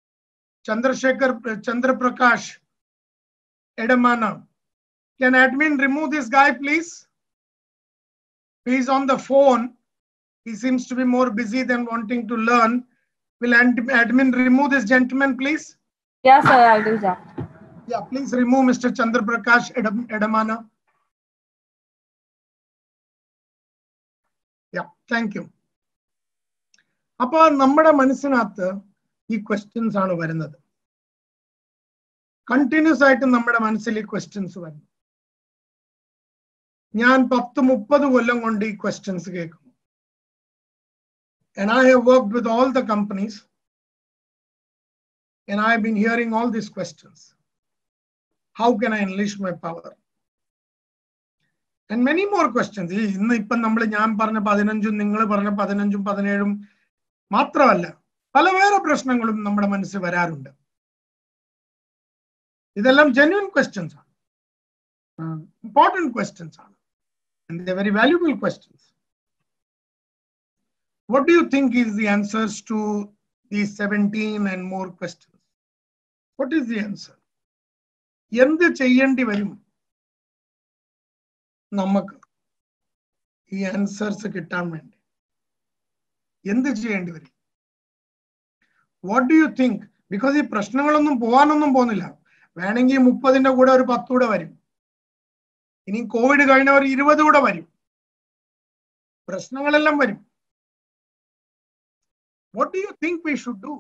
Chandra Prakash Edamana. Can admin remove this guy, please? He's on the phone. He seems to be more busy than wanting to learn. Will admin remove this gentleman, please? Yes, sir, I'll do that. Yeah, please remove Mr. Chandra Prakash Edamana. Thank you. അപ്പൊ നമ്മുടെ മനസ്സിനകത്ത് ഈ questions ആണ് വരുന്നത്. Continuous ആയിട്ട് നമ്മുടെ മനസ്സിൽ ഈ ക്വസ്റ്റ്യൻസ് വരുന്നു. ഞാൻ 10-30 കൊല്ലം കൊണ്ട് ഈ ക്വസ്റ്റ്യൻസ് കേൾക്കുന്നു. And I have worked with all the companies and I have been hearing all these questions. How can I unleash my power? And many more questions. ഇന്ന് ഇപ്പം നമ്മൾ ഞാൻ പറഞ്ഞ 15 നിങ്ങൾ പറഞ്ഞ 15 17 മാത്രമല്ല, പല വേറെ പ്രശ്നങ്ങളും നമ്മുടെ മനസ്സിൽ വരാറുണ്ട്. ഇതെല്ലാം genuine questions ആണ്, important questions ആണ്, and they are very valuable questions. What do you think is the answers to these 17 and more questions? What is the answer? എന്ത് ചെയ്യേണ്ടി വരും നമുക്ക് ഈ ആൻസേഴ്സ് കിട്ടാൻ വേണ്ടി? എന്ത് ചെയ്യേണ്ടി വരും? What do you think? Because ഈ പ്രശ്നങ്ങളൊന്നും പോവാനൊന്നും പോകുന്നില്ല. വേണമെങ്കിൽ 30ന്റെ കൂടെ ഒരു 10 കൂടെ വരും. ഇനി കോവിഡ് കഴിഞ്ഞ ഒരു 20 കൂടെ വരും. പ്രശ്നങ്ങളെല്ലാം വരും. What do you think we should do?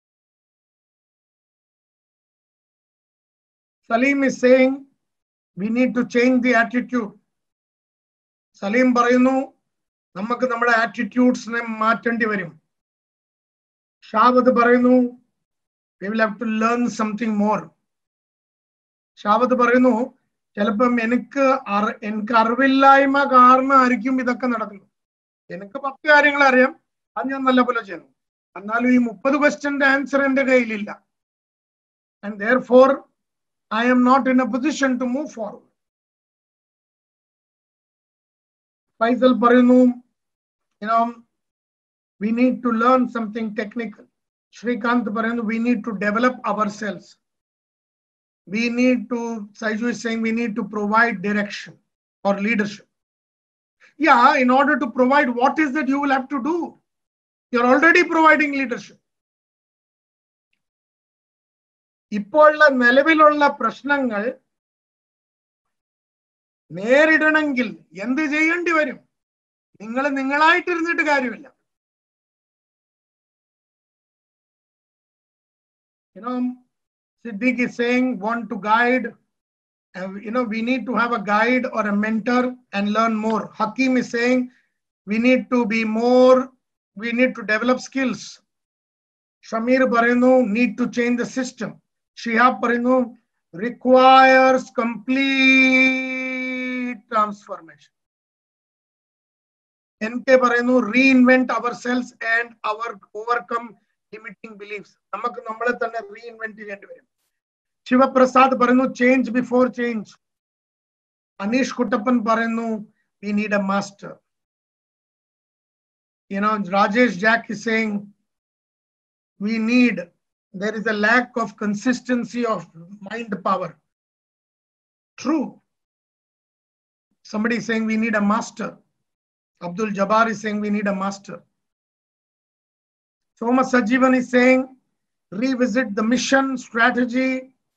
Salim is saying we need to change the attitude. Salim പറയുന്നു നമുക്ക് നമ്മുടെ ആറ്റിറ്റ്യൂഡ്സിനെ മാറ്റേണ്ടി വരും. ഷാവത് പറയുന്നു we will have to learn something more. ഷാവത് പറയുന്നു ചിലപ്പം എനിക്ക് അറിവില്ലായ്മ കാരണമായിരിക്കും ഇതൊക്കെ നടക്കുന്നത്. എനിക്ക് 10 കാര്യങ്ങൾ അറിയാം, അത് ഞാൻ നല്ലപോലെ ചെയ്യുന്നു. എന്നാലും ഈ 30 ക്വസ്റ്റ്യന്റെ ആൻസർ എന്റെ കയ്യിലില്ല. And therefore I am not in a position to move forward. Faisal പറയുന്നു we need to learn something technical. Shrikant പറയുന്നു we need to develop ourselves. We need to, Saiju is saying we need to provide direction or leadership. Yeah, in order to provide, what is that you will have to do? You're already providing leadership. ഇപ്പോഴുള്ള നിലവിലുള്ള പ്രശ്നങ്ങൾ നേരിടണമെങ്കിൽ എന്ത് ചെയ്യേണ്ടി വരും? നിങ്ങൾ നിങ്ങളായിട്ടിരുന്നിട്ട് കാര്യമില്ല. Siddiq is saying want to guide. We need to have a guide or a mentor and learn more. Hakim is saying we need to be more, we need to develop skills. Shamir പറയുന്നു need to change the system. Shihab പറയുന്നു requires complete transformation. NK പറയുന്നു reinvent ourselves and overcome limiting beliefs. നമുക്ക് നമ്മളെ തന്നെ reinvent ചെയ്യേണ്ടി വരും. Shivaprasad പറയുന്നു change before change. Anish Kuttappan പറയുന്നു we need a master. Rajesh Jack is saying there is a lack of consistency of mind power. True. Somebody is saying we need a master. Abdul Jabbar is saying we need a master. Thomas Sajivan is saying revisit the mission strategy,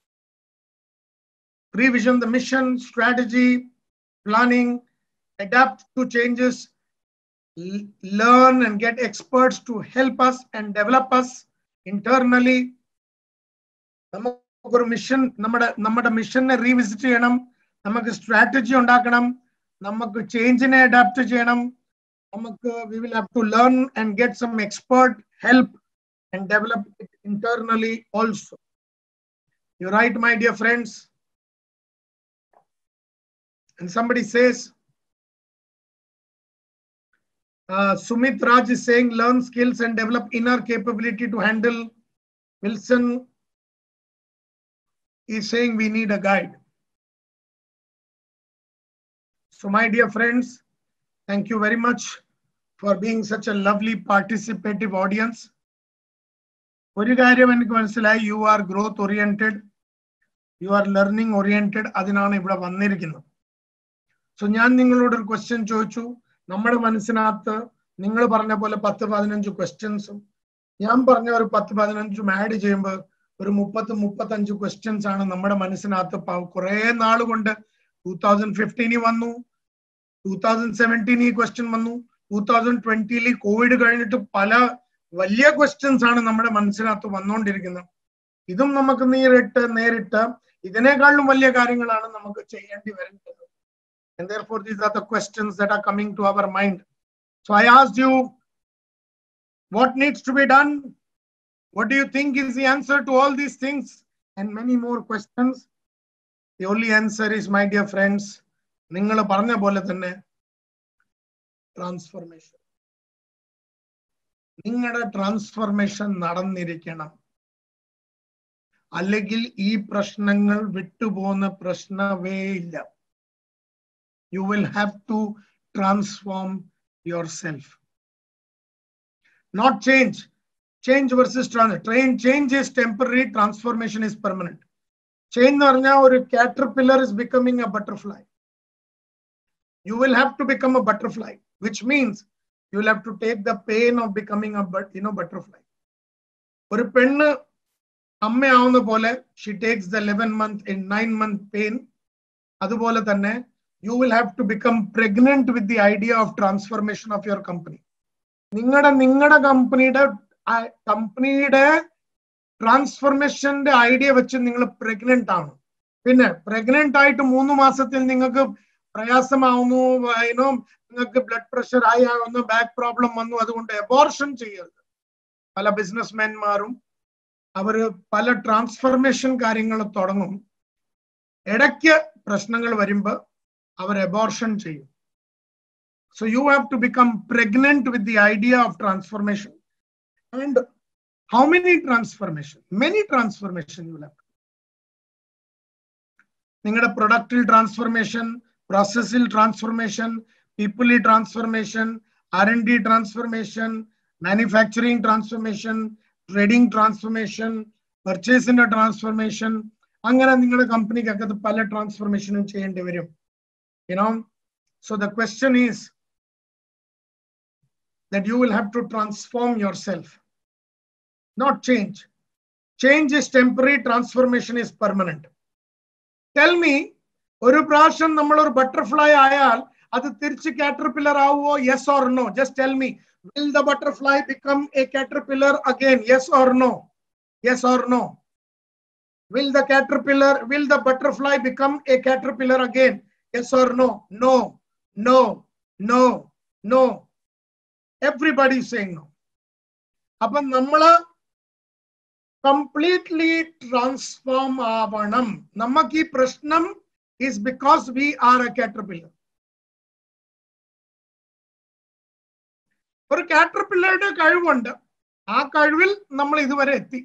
revision the mission strategy, planning, adapt to changes, learn and get experts to help us and develop us internally. നമുക്കൊരു mission, നമ്മുടെ മിഷനെ revisit ചെയ്യണം, നമുക്ക് strategy ഉണ്ടാക്കണം, നമുക്ക് ചേഞ്ചിനെ adapt ചെയ്യണം, നമുക്ക് we will have to learn and get some expert help and develop it internally also. You're right, my dear friends. And somebody says, Sumit Raj is saying learn skills and develop inner capability to handle. Wilson is saying we need a guide. So my dear friends, thank you very much for being such a lovely participative audience. ഒരു കാര്യം എനിക്ക് മനസ്സിലായി, you are growth oriented, you are learning oriented. അതിനാണ് ഇവിടെ വന്നിരിക്കുന്നത്. So ഞാൻ നിങ്ങളോട് ഒരു ക്വസ്റ്റ്യൻ ചോദിച്ചു. നമ്മുടെ മനസ്സിനകത്ത് നിങ്ങൾ പറഞ്ഞ പോലെ 10-15 ക്വസ്റ്റ്യൻസും ഞാൻ പറഞ്ഞ ഒരു 10-15 ആഡ് ചെയ്യുമ്പോൾ ഒരു 30-35 ക്വസ്റ്റ്യൻസ് ആണ് നമ്മുടെ മനസ്സിനകത്ത്. കുറെ നാൾ കൊണ്ട് 2015 വന്നു, 2017 ഈ ക്വസ്റ്റ്യൻ വന്നു, 2020 കോവിഡ് കഴിഞ്ഞിട്ട് പല വലിയ ക്വസ്റ്റ്യൻസ് ആണ് നമ്മുടെ മനസ്സിനകത്ത് വന്നുകൊണ്ടിരിക്കുന്നത്. ഇതും നമുക്ക് നേരിട്ട് ഇതിനേക്കാളും വലിയ കാര്യങ്ങളാണ് നമുക്ക് ചെയ്യേണ്ടി വരുന്നത്. And therefore these are the questions that are coming to our mind. So I asked you, what needs to be done? What do you think is the answer to all these things? And many more questions. The only answer is, my dear friends, നിങ്ങൾ പറഞ്ഞ പോലെ തന്നെ transformation. നിങ്ങളുടെ transformation നടന്നിരിക്കണം. അല്ലെങ്കിൽ ഈ പ്രശ്നങ്ങൾ വിട്ടുപോകുന്ന പ്രശ്നമേ ഇല്ല. You will have to transform yourself. Not change. Change versus transformation. Change is temporary, transformation is permanent. Change എന്ന് പറഞ്ഞാൽ ഒരു caterpillar is becoming a butterfly. You will have to become a butterfly, which means you will have to take the pain of becoming a butterfly. ഒരു പെണ്ണ് അമ്മയാവുന്ന പോലെ she takes the 11-month and 9-month pain. അതുപോലെ തന്നെ you will have to become pregnant with the idea of transformation of your company. നിങ്ങളുടെ കമ്പനിയുടെ ട്രാൻസ്ഫോർമേഷന്റെ idea വെച്ച് നിങ്ങൾ പ്രഗ്നന്റ് ആണ്. പിന്നെ പ്രഗ്നന്റ് ആയിട്ട് 3 മാസത്തിൽ നിങ്ങൾക്ക് പ്രയാസമാവുന്നു, നിങ്ങൾക്ക് ബ്ലഡ് പ്രഷർ ഹൈ ആവുന്നു, ബാക്ക് പ്രോബ്ലം വന്നു, അതുകൊണ്ട് അബോർഷൻ ചെയ്യരുത്. പല ബിസിനസ്മാൻമാരും അവര് പല ട്രാൻസ്ഫോർമേഷൻ കാര്യങ്ങൾ തുടങ്ങും, ഇടയ്ക്ക് പ്രശ്നങ്ങൾ വരുമ്പോൾ അവർ അബോർഷൻ ചെയ്യും. So you have to become pregnant with the idea of transformation. And how many transformation? Many transformation you will have. നിങ്ങളുടെ പ്രൊഡക്റ്റിൽ ട്രാൻസ്ഫോർമേഷൻ, പ്രോസസ്സിൽ ട്രാൻസ്ഫോർമേഷൻ, പീപ്പിളിൽ transformation, R&D transformation, manufacturing transformation, trading transformation, പർച്ചേസിന്റെ ട്രാൻസ്ഫോർമേഷൻ, അങ്ങനെ നിങ്ങളുടെ കമ്പനിക്കകത്ത് പല ട്രാൻസ്ഫോർമേഷനും ചെയ്യേണ്ടി വരും. So the question is that you will have to transform yourself, not change. Change is temporary, transformation is permanent. Tell me, ഒരു പ്രാവശ്യം നമ്മൾ ഒരു ബട്ടർഫ്ലൈ ആയാൽ അത് തിരിച്ച് caterpillar ആവുമോ? Yes or no? Just tell me. Will the butterfly become a caterpillar again? Yes or no? Yes or no? Will the butterfly become a caterpillar again? Yes or no? No, no, no, no. Everybody is saying no. അപ്പൊ നമ്മള് completely transform ആവണം. നമുക്ക് ഈ പ്രശ്നം is because we are a caterpillar. ഒരു കാറ്റർപില്ലറുടെ കഴിവുണ്ട്, ആ കഴിവിൽ നമ്മൾ ഇതുവരെ എത്തി.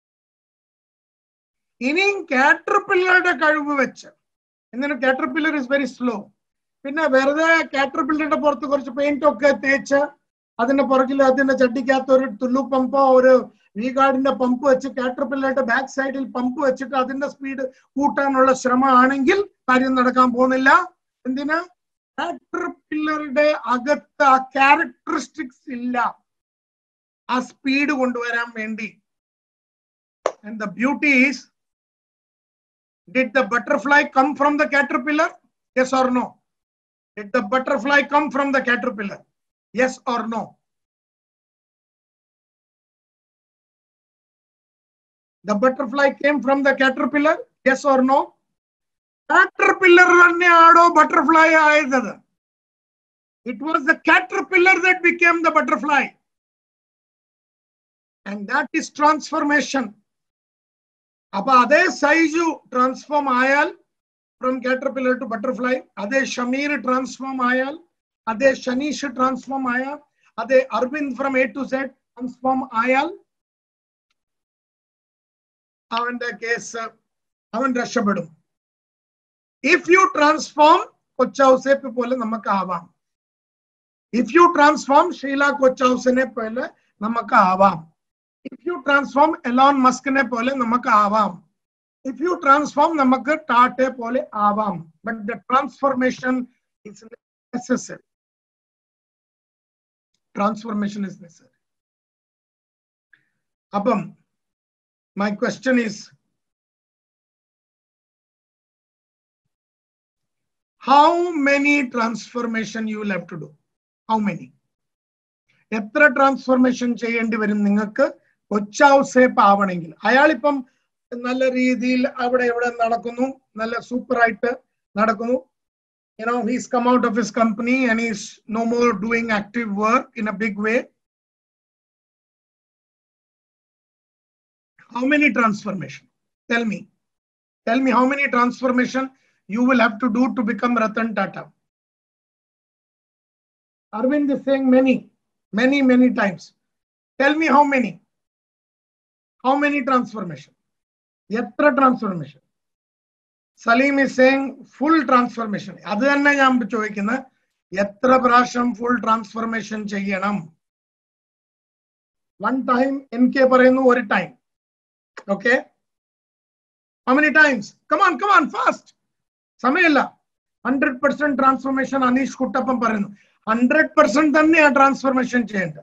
ഇനിയും കാറ്റർപില്ലറുടെ കഴിവ് വെച്ച് കാറ്റർപില്ലർ ഇസ് വെരി സ്ലോ. പിന്നെ വെറുതെ കാറ്റർപില്ലറുടെ പുറത്ത് കുറച്ച് പെയിന്റ് ഒക്കെ തേച്ച് അതിന്റെ പുറകിൽ അതിന്റെ ചട്ടിക്കകത്ത് ഒരു തുള്ളു പമ്പോ ഒരു വീഗാർഡിന്റെ പമ്പ് വെച്ച് കാറ്റർപില്ലറുടെ ബാക്ക് സൈഡിൽ പമ്പ് വെച്ചിട്ട് അതിന്റെ സ്പീഡ് കൂട്ടാനുള്ള ശ്രമമാണെങ്കിൽ കാര്യം നടക്കാൻ പോകുന്നില്ല. എന്തിനാ? കാറ്റർപില്ലറുടെ അകത്ത് ആ ക്യാരക്ടറിസ്റ്റിക്സ് ഇല്ല ആ സ്പീഡ് കൊണ്ടുവരാൻ വേണ്ടി. And the beauty is, did the butterfly come from the caterpillar? Yes or no? Did the butterfly come from the caterpillar? Yes or no? The butterfly came from the caterpillar? Yes or no? Caterpillar thanneyaano butterfly aayathu. It was the caterpillar that became the butterfly. And that is transformation. അപ്പൊ അതേ Saiju transform ആയാൽ from caterpillar to butterfly, അതേ Shameer transform ആയാൽ, അതേ Shaneesh transform ആയാൽ, അതേ Aravind from A to Z transform ആയാൽ അവന്റെ കേസ് അവൻ രക്ഷപ്പെടും. ഇഫ് യു ട്രാൻസ്ഫോം കൊച്ചൗസേപ്പ് പോലെ നമുക്ക് ആവാം. ഇഫ് യു ട്രാൻസ്ഫോം ഷീല കൊച്ചൗസിനെ പോലെ നമുക്ക് ആവാം. If you transform Elon Musk ne pole namak avam. If you transform namak Tata pole avam. But the transformation is necessary. Transformation is necessary. Abam, my question is, how many transformation you will have to do? How many? എത്ര transformation ചെയ്യേണ്ടി വരും നിങ്ങൾക്ക് കൊച്ചൗസേപ്പ് ആവണമെങ്കിൽ? അയാളിപ്പം നല്ല രീതിയിൽ അവിടെ ഇവിടെ നടക്കുന്നു, നല്ല സൂപ്പർ ആയിട്ട് നടക്കുന്നു. He's come out of his company and he's no more doing active work in a big way. How many transformation? Tell me how many transformation you will have to do to become Ratan Tata? Arvind is saying many times. Tell me how many transformation? Yatra transformation. Salim is saying full transformation. Adu thanne njan choikkunna, etra prasham full transformation cheyyanam? One time NK parayunu, one time. Okay, how many times? Come on fast. Samayilla. 100% transformation Anish Kuttappam parayunu. 100% thanne aa transformation cheyanda.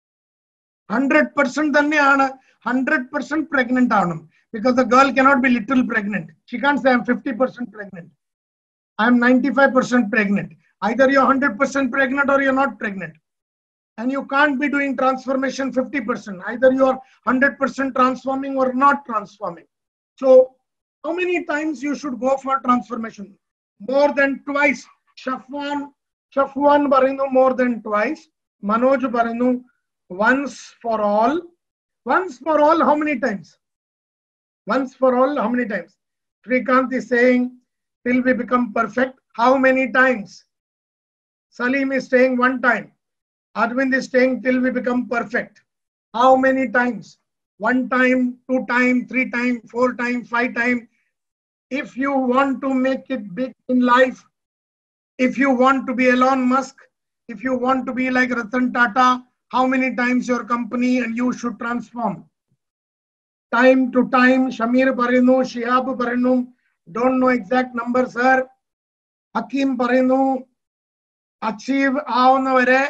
100% thanne aanu 100% pregnant aanam. Because the girl cannot be little pregnant. She can't say I'm 50% pregnant. I'm 95% pregnant. Either you're 100% pregnant or you're not pregnant. And you can't be doing transformation 50%. Either you're 100% transforming or not transforming. So how many times you should go for transformation? More than twice. Shafwan Barinu more than twice. Manoj Barinu once for all. Once for all, how many times? Once for all, how many times? Srikanth is saying, till we become perfect. How many times? Salim is saying one time. Arvind is saying, till we become perfect. How many times? 1 time, 2 time, 3 time, 4 time, 5 time. If you want to make it big in life, if you want to be Elon Musk, if you want to be like Ratan Tata, how many times your company and you should transform? Time to time. Shamir Parinu, Shihab Parinu, don't know exact number, sir. Hakim Parinu, achieve avunavare.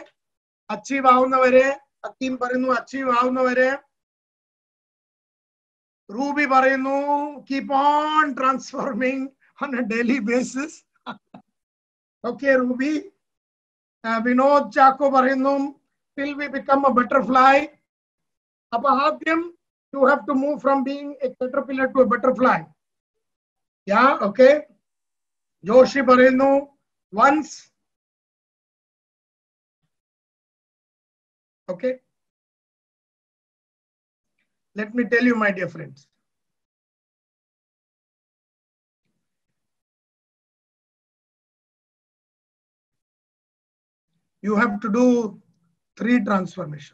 Hakim Parinu, achieve avunavare. Ruby Parinu, keep on transforming on a daily basis. Okay, Ruby. Vinod Chako Parinu, till we become a butterfly. Apahadyam, you have to move from being a caterpillar to a butterfly. Yeah, okay. Joshi Parenu, once. Okay. Let me tell you, my dear friends. You have to do 3 transformation.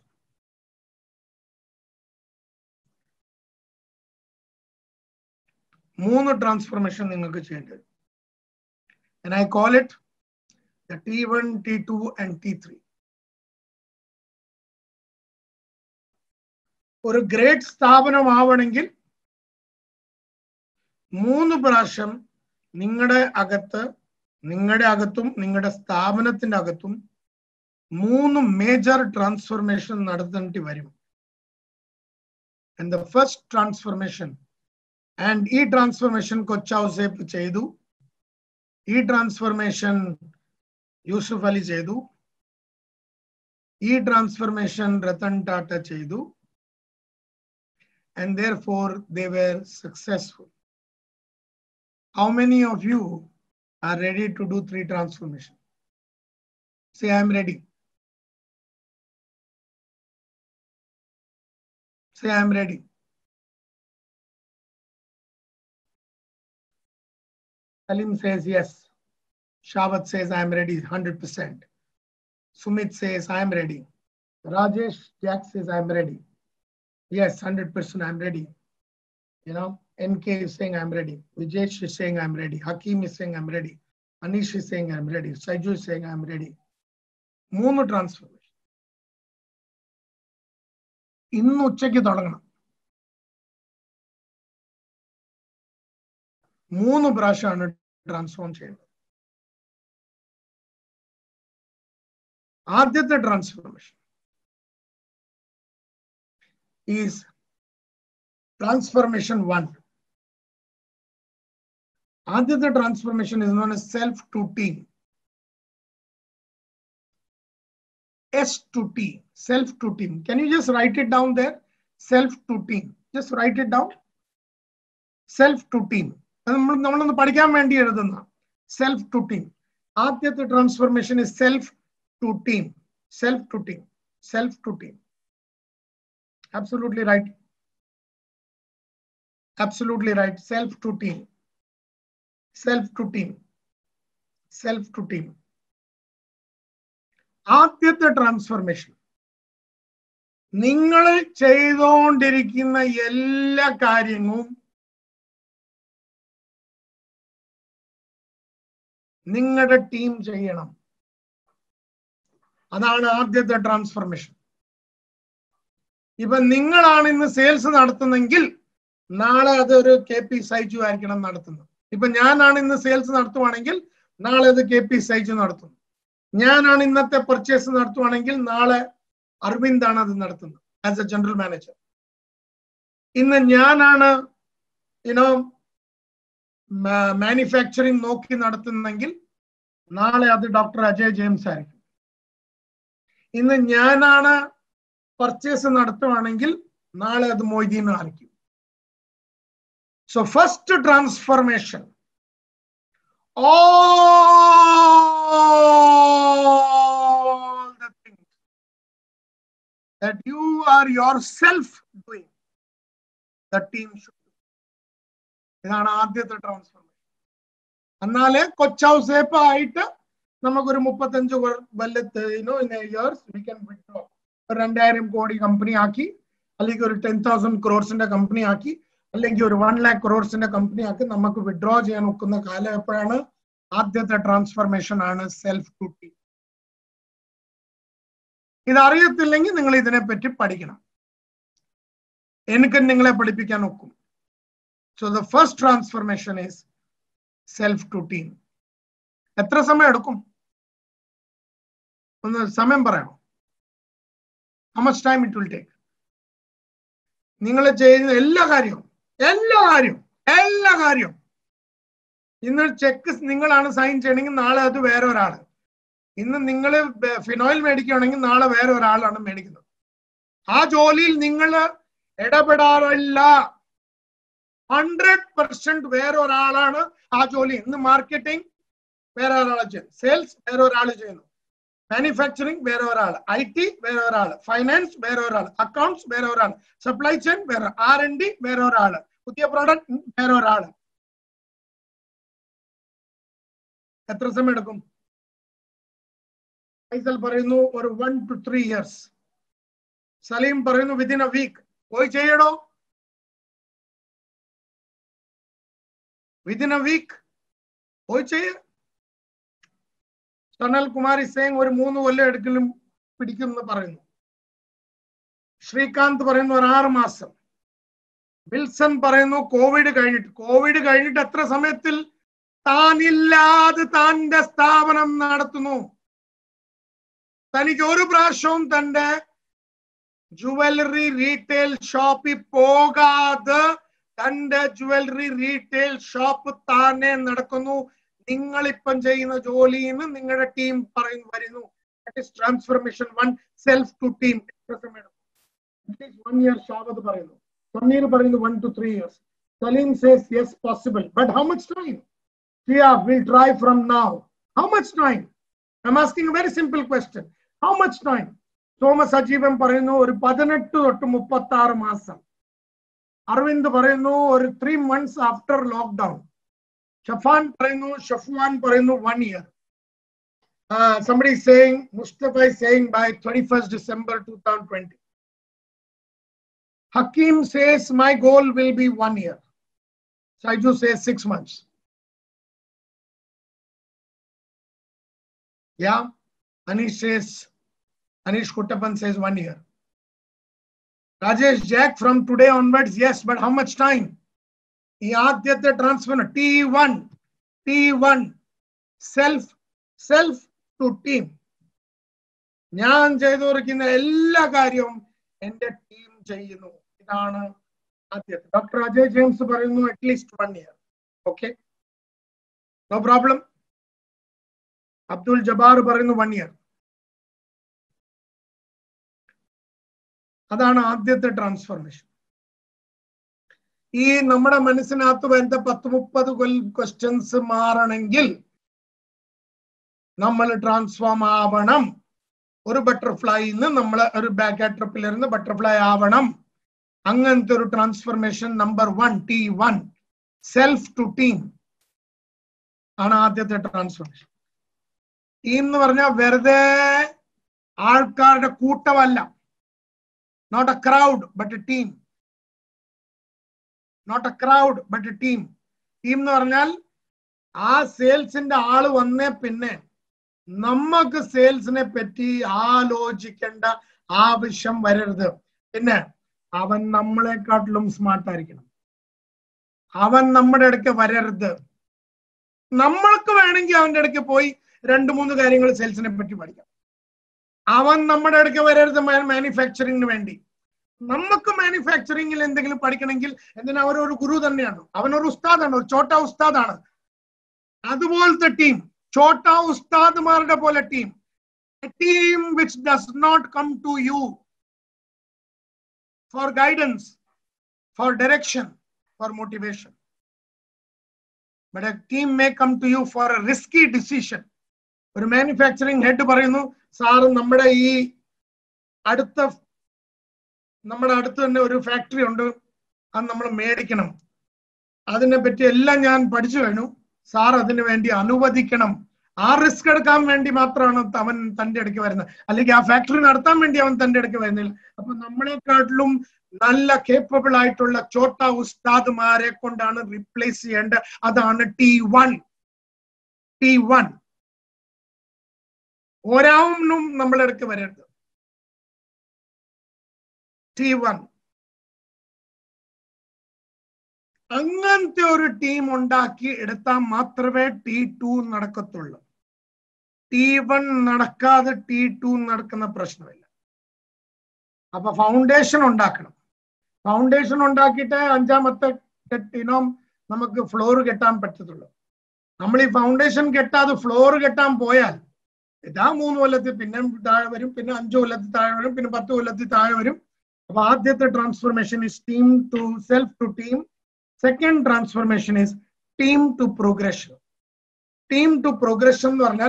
Mono transformation ningalku cheyandi. And I call it the T1, T2 and T3. ഒരു great സ്ഥാപനം ആവണമെങ്കിൽ 3 പ്രാവശ്യം നിങ്ങളുടെ അകത്തും നിങ്ങളുടെ സ്ഥാപനത്തിന്റെ അകത്തും 3 major transformation നടത്തേണ്ടി വരും. And the first transformation, and ഈ ട്രാൻസ്ഫോർമേഷൻ കൊച്ചൗസേപ്പ് ചെയ്തു, ഈ ട്രാൻസ്ഫോർമേഷൻ യൂസുഫ് അലി ചെയ്തു, ഈ ട്രാൻസ്ഫോർമേഷൻ രത്തൻ ടാറ്റ ചെയ്തു. And therefore they were successful. How many of you are ready to do 3 transformation? Say, I am ready. Say, I am ready. Salim says yes. Shawat says I am ready 100%. Sumit says I am ready. Rajesh Jack says I am ready. Yes, 100% I am ready. NK is saying I am ready. Vijesh is saying I am ready. Hakim is saying I am ready. Anish is saying I am ready. Saiju is saying I am ready. 3 transformation. ഇന്ന് ഉച്ചയ്ക്ക് തുടങ്ങണം. 3 പ്രാവശ്യമാണ് transform ചെയ്യുന്നത്. ആദ്യത്തെ transformation is transformation 1. Aditya transformation is known as self to team. S to T, self to team. Can you just write it down there? Self to team. Just write it down. Self to team. Self to team. Adhyatha transformation is self to team. Self to team. Self to team. Absolutely right. Absolutely right. Self to team. Self to team. Self to team. Adhyatha transformation. നിങ്ങൾ ചെയ്തുകൊണ്ടിരിക്കുന്ന എല്ലാ കാര്യങ്ങളും നിങ്ങളുടെ team ചെയ്യണം. അതാണ് ആദ്യത്തെ transformation. ഇപ്പൊ നിങ്ങളാണ് ഇന്ന് സെയിൽസ് നടത്തുന്നെങ്കിൽ നാളെ അതൊരു KP സൈജു ആയിരിക്കണം നടത്തുന്നത്. ഇപ്പൊ ഞാനാണ് ഇന്ന് സെയിൽസ് നടത്തുവാണെങ്കിൽ നാളെ അത് KP സൈജു നടത്തും. ഞാനാണ് ഇന്നത്തെ പർച്ചേസ് നടത്തുവാണെങ്കിൽ നാളെ അരവിന്ദ് ആണ് അത് നടത്തുന്നത് ആസ് എ ജനറൽ മാനേജർ. ഇന്ന് ഞാനാണ് മാനുഫാക്ചറിങ് നോക്കി നടത്തുന്നെങ്കിൽ നാളെ അത് ഡോക്ടർ അജയ് ജെയിംസ് ആയിരിക്കും. ഇന്ന് ഞാനാണ് പർച്ചേസ് നടത്തുവാണെങ്കിൽ നാളെ അത് മൊയ്തീൻ ആയിരിക്കും. So first transformation, all the things that you are yourself doing, the team should do. ഇതാണ് ആദ്യത്തെ ട്രാൻസ്ഫർമേഷൻ. എന്നാലേ കൊച്ചൗസേപ്പ് ആയിട്ട് നമുക്കൊരു 35 കൊല്ലത്ത് in a years we can withdraw. 2000 കോടി കമ്പനി ആക്കി, അല്ലെങ്കിൽ ഒരു 10,000 crores കമ്പനി ആക്കി, അല്ലെങ്കിൽ ഒരു 1 lakh crores കമ്പനി ആക്കി നമുക്ക് വിഡ്രോ ചെയ്യാൻ ഒക്കുന്ന കാലം എപ്പോഴാണ്? ആദ്യത്തെ ട്രാൻസ്ഫർമേഷൻ ആണ് സെൽഫ് ടു ടീം. ഇത് അറിയത്തില്ലെങ്കിൽ നിങ്ങൾ ഇതിനെപ്പറ്റി പഠിക്കണം. എനിക്ക് നിങ്ങളെ പഠിപ്പിക്കാൻ ഒക്കും. So the first transformation is self to team. എത്ര സമയം എടുക്കും? ഒന്ന് സമയം പറയണോ? How much time it will take? നിങ്ങൾ ചെയ്യുന്ന എല്ലാ കാര്യവും ഇന്ന് ചെക്ക് നിങ്ങളാണ് സൈൻ ചെയ്യണമെങ്കിൽ നാളെ അത് വേറെ ഒരാള്. ഇന്ന് നിങ്ങൾ ഫിനോയിൽ മേടിക്കുകയാണെങ്കിൽ നാളെ വേറെ ഒരാളാണ് മേടിക്കുന്നത്. ആ ജോലിയിൽ നിങ്ങൾ ഇടപെടാറില്ല. 100% വേറെ ഒരാളാണ് ആ ജോലി. ഇന്ന് മാർക്കറ്റിംഗ് വേറെ ഒരാളെ ചെയ്യുന്നു, സെയിൽസ് വേറെ ഒരാൾ ചെയ്യുന്നു, മാനുഫാക്ചറിംഗ് വേറെ ഒരാൾ, IT വേറെ ഒരാൾ, ഫൈനാൻസ് വേറെ ഒരാൾ, അക്കൗണ്ട്സ് വേറെ ഒരാൾ, സപ്ലൈ ചെയിൻ വേറെ, R&D വേറെ ഒരാൾ, പുതിയ പ്രോഡക്റ്റ് വേറെ ഒരാൾ. എത്ര സമയം എടുക്കും? ഫൈസൽ പറയുന്നു ഒരു 1 to 3 years. സലീം പറയുന്നു വിത്തിൻ എ വീക്ക്. പോയി ചെയ്യണോ? വിത്തിൻ എ വീക്ക് പോയി ചെയ്യ. സനൽ കുമാരി സേങ് ഒരു 3 കൊല്ലം എടുക്കലും പിടിക്കുമെന്ന് പറയുന്നു. ശ്രീകാന്ത് പറയുന്നു ഒരു 6 മാസം. വിൽസൺ പറയുന്നു കോവിഡ് കഴിഞ്ഞിട്ട് എത്ര സമയത്തിൽ താനില്ലാതെ തന്റെ സ്ഥാപനം നടത്തുന്നു. തനിക്ക് ഒരു പ്രാവശ്യവും തന്റെ ജുവലറി റീറ്റെയിൽ ഷോപ്പിൽ പോകാതെ തന്റെ ജുവലറി റീറ്റെയിൽ ഷോപ്പ് താനെ നടക്കുന്നു. നിങ്ങൾ ഇപ്പം ചെയ്യുന്ന ജോലിന്ന് നിങ്ങളുടെ ടീം വരുന്നു. Transformation 1 self to team. 1 year Shabad പറയുന്നു. സമീർ പറയുന്നു 1 to 3 years. Salim says yes possible, but how much time? Shia will try from now. How much time? I'm asking a very simple question. How much time? Thomas Ajeevan പറയുന്നു ഒരു 18 തൊട്ട് 36 മാസം. അരവിന്ദ് പറയുന്നു ഒരു 3 months after lockdown. Shafwan പറയുന്നു 1 year. Somebody is saying, Mustafa is saying by 31st December 2020. Hakim says my goal will be 1 year. Saiju says 6 months. Yeah. Anish Kuttapan says 1 year. Rajesh Jack from today onwards, yes, but how much time? Yadhyatha transfer T1 self to team. ഞാൻ ചെയ്തുകൊടുക്കുന്ന എല്ലാ കാര്യവും എന്റെ team ചെയ്യുന്നു. ഇതാണ് ആദ്യത്തെ. Doctor Ajay James പറയുന്നു at least 1 year. Okay, no problem. Abdul Jabbar പറയുന്നു 1 year. അതാണ് ആദ്യത്തെ ട്രാൻസ്ഫോർമേഷൻ. ഈ നമ്മുടെ മനസ്സിനകത്ത് വരുന്ന 10-30 ക്വസ്റ്റ്യൻസ് മാറണമെങ്കിൽ നമ്മൾ ട്രാൻസ്ഫോം ആവണം. ഒരു ബട്ടർഫ്ലൈന്ന് നമ്മൾ ഒരു കാറ്റർപില്ലറിന്ന് ബട്ടർഫ്ലൈ ആവണം. അങ്ങനത്തെ ഒരു transformation number 1 T1 self to team ആണ് ആദ്യത്തെ ട്രാൻസ്ഫോർമേഷൻ. ടീം എന്ന് പറഞ്ഞാൽ വെറുതെ ആൾക്കാരുടെ കൂട്ടമല്ല. Not a crowd but a team. Not a crowd but a team. Team എന്ന് പറഞ്ഞാൽ ആ സെയിൽസിന്റെ ആള് വന്നേ പിന്നെ നമുക്ക് സെയിൽസിനെ പറ്റി ആലോചിക്കേണ്ട ആവശ്യം വരരുത്. പിന്നെ അവൻ നമ്മളെക്കാട്ടിലും സ്മാർട്ട് ആയിരിക്കണം. അവൻ നമ്മുടെ ഇടയ്ക്ക് വരരുത്. നമ്മൾക്ക് വേണമെങ്കിൽ അവന്റെ ഇടയ്ക്ക് പോയി 2-3 കാര്യങ്ങൾ സെയിൽസിനെ പറ്റി പഠിക്കാം. അവൻ നമ്മുടെ ഇടയ്ക്ക് വരരുത് മാനുഫാക്ചറിങ്ങിന് വേണ്ടി. നമുക്ക് മാനുഫാക്ചറിങ്ങിൽ എന്തെങ്കിലും പഠിക്കണമെങ്കിൽ എന്തിനാ അവരൊരു ഗുരു തന്നെയാണ്, അവനൊരു ഉസ്താദാണ്, ഒരു ചോട്ട ഉസ്താദാണ്. അതുപോലത്തെ ടീം, ചോട്ട ഉസ്താദ്മാരുടെ പോലെ team. A team which does not come to you for guidance, for direction, for motivation, but a team may come to you for a risky decision. ഒരു മാനുഫാക്ചറിങ് ഹെഡ് പറയുന്നു, സാറ് നമ്മുടെ അടുത്ത് തന്നെ ഒരു ഫാക്ടറി ഉണ്ട്, അത് നമ്മൾ മേടിക്കണം. അതിനെ പറ്റി എല്ലാം ഞാൻ പഠിച്ചു കഴിഞ്ഞു, സാർ അതിനു വേണ്ടി അനുവദിക്കണം. ആ റിസ്ക് എടുക്കാൻ വേണ്ടി മാത്രമാണ് അവൻ തന്റെ ഇടയ്ക്ക് വരുന്നത്, അല്ലെങ്കിൽ ആ ഫാക്ടറി നടത്താൻ വേണ്ടി അവൻ തന്റെ ഇടയ്ക്ക് വരുന്നില്ല. അപ്പൊ നമ്മളെക്കാട്ടിലും നല്ല കേപ്പബിൾ ആയിട്ടുള്ള ചോട്ട ഉസ്താദ്മാരെ കൊണ്ടാണ് റീപ്ലേസ് ചെയ്യേണ്ടത്. അതാണ് T1. ഒരാളും നമ്മളിടയ്ക്ക് വരരുത്. T1 അങ്ങനത്തെ ഒരു ടീം ഉണ്ടാക്കി എടുത്താൽ മാത്രമേ T2 നടക്കത്തുള്ളൂ. T1 നടക്കാതെ T2 നടക്കുന്ന പ്രശ്നമില്ല. അപ്പൊ ഫൗണ്ടേഷൻ ഉണ്ടാക്കണം. ഫൗണ്ടേഷൻ ഉണ്ടാക്കിയിട്ട് 5ാമത്തെ നമുക്ക് ഫ്ലോർ കെട്ടാൻ പറ്റത്തുള്ളൂ. നമ്മൾ ഈ ഫൗണ്ടേഷൻ കെട്ടാതെ ഫ്ലോർ കെട്ടാൻ പോയാൽ ഇതാ 3 കൊല്ലത്തിൽ പിന്നെ താഴെ വരും, പിന്നെ 5 കൊല്ലത്തിൽ താഴെ വരും, പിന്നെ 10 കൊല്ലത്തിൽ താഴെ വരും. അപ്പൊ ആദ്യത്തെ transformation is team to self to team. Second transformation is team to progression. Team to progression എന്ന് പറഞ്ഞാൽ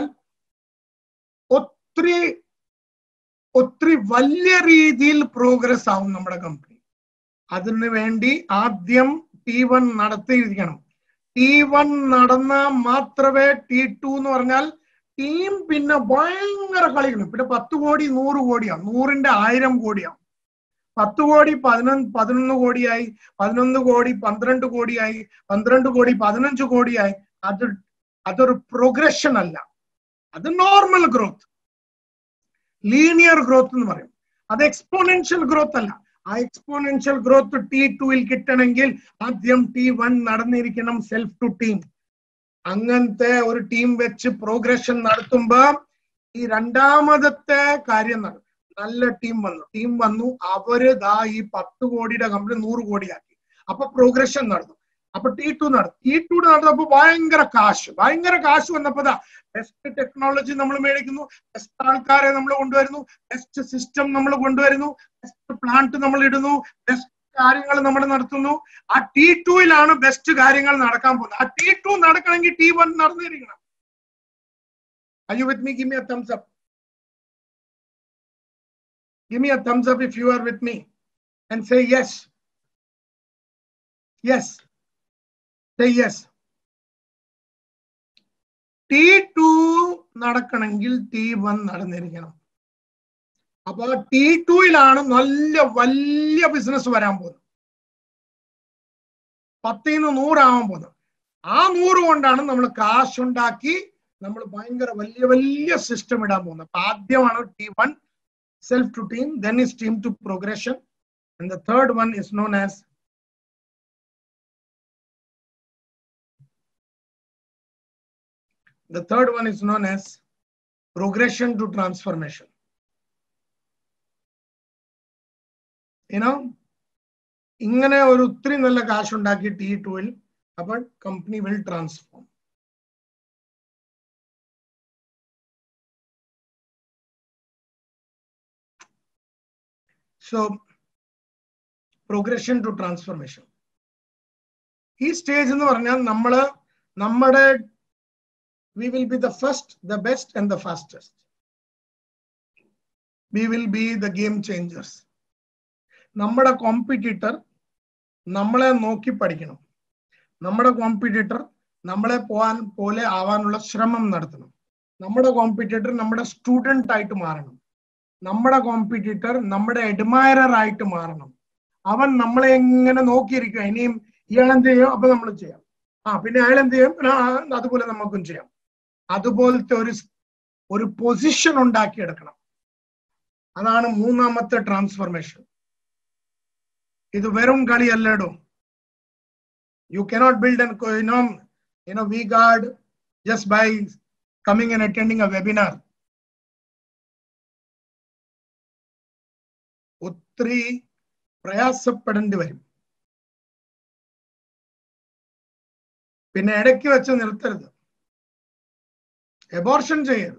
ഒത്തിരി വലിയ രീതിയിൽ പ്രോഗ്രസ് ആവും നമ്മുടെ കമ്പനി. അതിനു വേണ്ടി ആദ്യം T1 നടത്തിയിരിക്കണം. T1 നടന്നാൽ മാത്രമേ T2 എന്ന് പറഞ്ഞാൽ ടീം പിന്നെ ഭയങ്കര കളിക്കണം. പിന്നെ 10 കോടി 100 കോടിയാണ്, 100ന്റെ 1000 കോടിയാണ്. 10 കോടി 11 കോടിയായി, 11 കോടി 12 കോടിയായി, 12 കോടി 15 കോടിയായി. അതൊരു പ്രോഗ്രഷൻ അല്ല, അത് നോർമൽ ഗ്രോത്ത്, ലീനിയർ ഗ്രോത്ത് എന്ന് പറയും. അത് എക്സ്പോണൻഷ്യൽ ഗ്രോത്ത് അല്ല. ആ എക്സ്പോണൻഷ്യൽ ഗ്രോത്ത് T2 കിട്ടണമെങ്കിൽ ആദ്യം T1 നടന്നിരിക്കണം, സെൽഫ് ടു ടീം. അങ്ങനത്തെ ഒരു ടീം വെച്ച് പ്രോഗ്രഷൻ നടത്തുമ്പോ ഈ 2ാമത്തെ കാര്യം നടക്കും. നല്ല ടീം വന്നു, അവര് ഈ 10 കോടിയുടെ കമ്പനി 100 കോടിയാക്കി. അപ്പൊ പ്രോഗ്രഷൻ നടന്നു. അപ്പൊ T2 നടന്നപ്പോ ഭയങ്കര കാശ് വന്നപ്പോ ബെസ്റ്റ് ടെക്നോളജി നമ്മൾ മേടിക്കുന്നു, ബെസ്റ്റ് ആൾക്കാരെ നമ്മൾ കൊണ്ടുവരുന്നു, ബെസ്റ്റ് സിസ്റ്റം നമ്മൾ കൊണ്ടുവരുന്നു, ബെസ്റ്റ് പ്ലാന്റ് നമ്മൾ ഇടുന്നു, ബെസ്റ്റ് കാര്യങ്ങൾ നമ്മൾ നടത്തുന്നു. ആ T2 ബെസ്റ്റ് കാര്യങ്ങൾ നടക്കാൻ പോകുന്നത്. ആ T2 നടക്കണമെങ്കിൽ T1 നടന്നിരിക്കണം. Are you with me? Give me a thumbs up. Give me a thumbs up if you are with me and say yes. Yes. Say yes. T2 നടക്കണമെങ്കിൽ T1 നടന്നിരിക്കണം. അപ്പൊ T2 നല്ല വലിയ business വരാൻ പോകുന്നത്. 10-ന്ന് 100 ആവാൻ പോകുന്നത്. ആ 100 കൊണ്ടാണ് നമ്മൾ കാശുണ്ടാക്കി നമ്മൾ ഭയങ്കര വലിയ സിസ്റ്റം ഇടാൻ പോകുന്നത്. അപ്പൊ ആദ്യമാണ് T1 self to team, then is team to progression, and the third one is known as progression to transformation. ഇങ്ങനെ ഒരു ഒത്തിരി നല്ല കാശ് ഉണ്ടാക്കി T2 അപ്പോൾ company will transform. So progression to transformation. ഈ സ്റ്റേജ് എന്ന് പറഞ്ഞാൽ നമ്മുടെ we will be the first, the best and the fastest. We will be the game changers. നമ്മുടെ കോമ്പറ്റീറ്റർ നമ്മളെ നോക്കി പഠിക്കണം. നമ്മുടെ കോമ്പറ്റീറ്റർ നമ്മളെ പോലെ ആവാനുള്ള ശ്രമം നടത്തണം. നമ്മുടെ കോമ്പറ്റീറ്റർ നമ്മുടെ സ്റ്റുഡന്റ് ആയിട്ട് മാറണം. നമ്മുടെ കോമ്പറ്റീറ്റർ നമ്മുടെ അഡ്മയറർ ആയിട്ട് മാറണം. അവൻ നമ്മളെ എങ്ങനെ നോക്കിയിരിക്കുക, ഇനിയും ഇയാൾ എന്ത് ചെയ്യും, അപ്പൊ നമ്മൾ ചെയ്യാം, പിന്നെ അയാൾ എന്ത് ചെയ്യും, അതുപോലെ നമുക്കും ചെയ്യാം. അതുപോലത്തെ ഒരു പൊസിഷൻ ഉണ്ടാക്കിയെടുക്കണം. അതാണ് മൂന്നാമത്തെ ട്രാൻസ്ഫോർമേഷൻ. ഇത് വെറും കളിയല്ലേടോ. You cannot build an V-Guard just by coming and attending a webinar. ഒത്തിരി പ്രയാസപ്പെടേണ്ടി വരും. പിന്നെ ഇടയ്ക്ക് വെച്ച് നിർത്തരുത്, എബോർഷൻ ചെയ്യരുത്.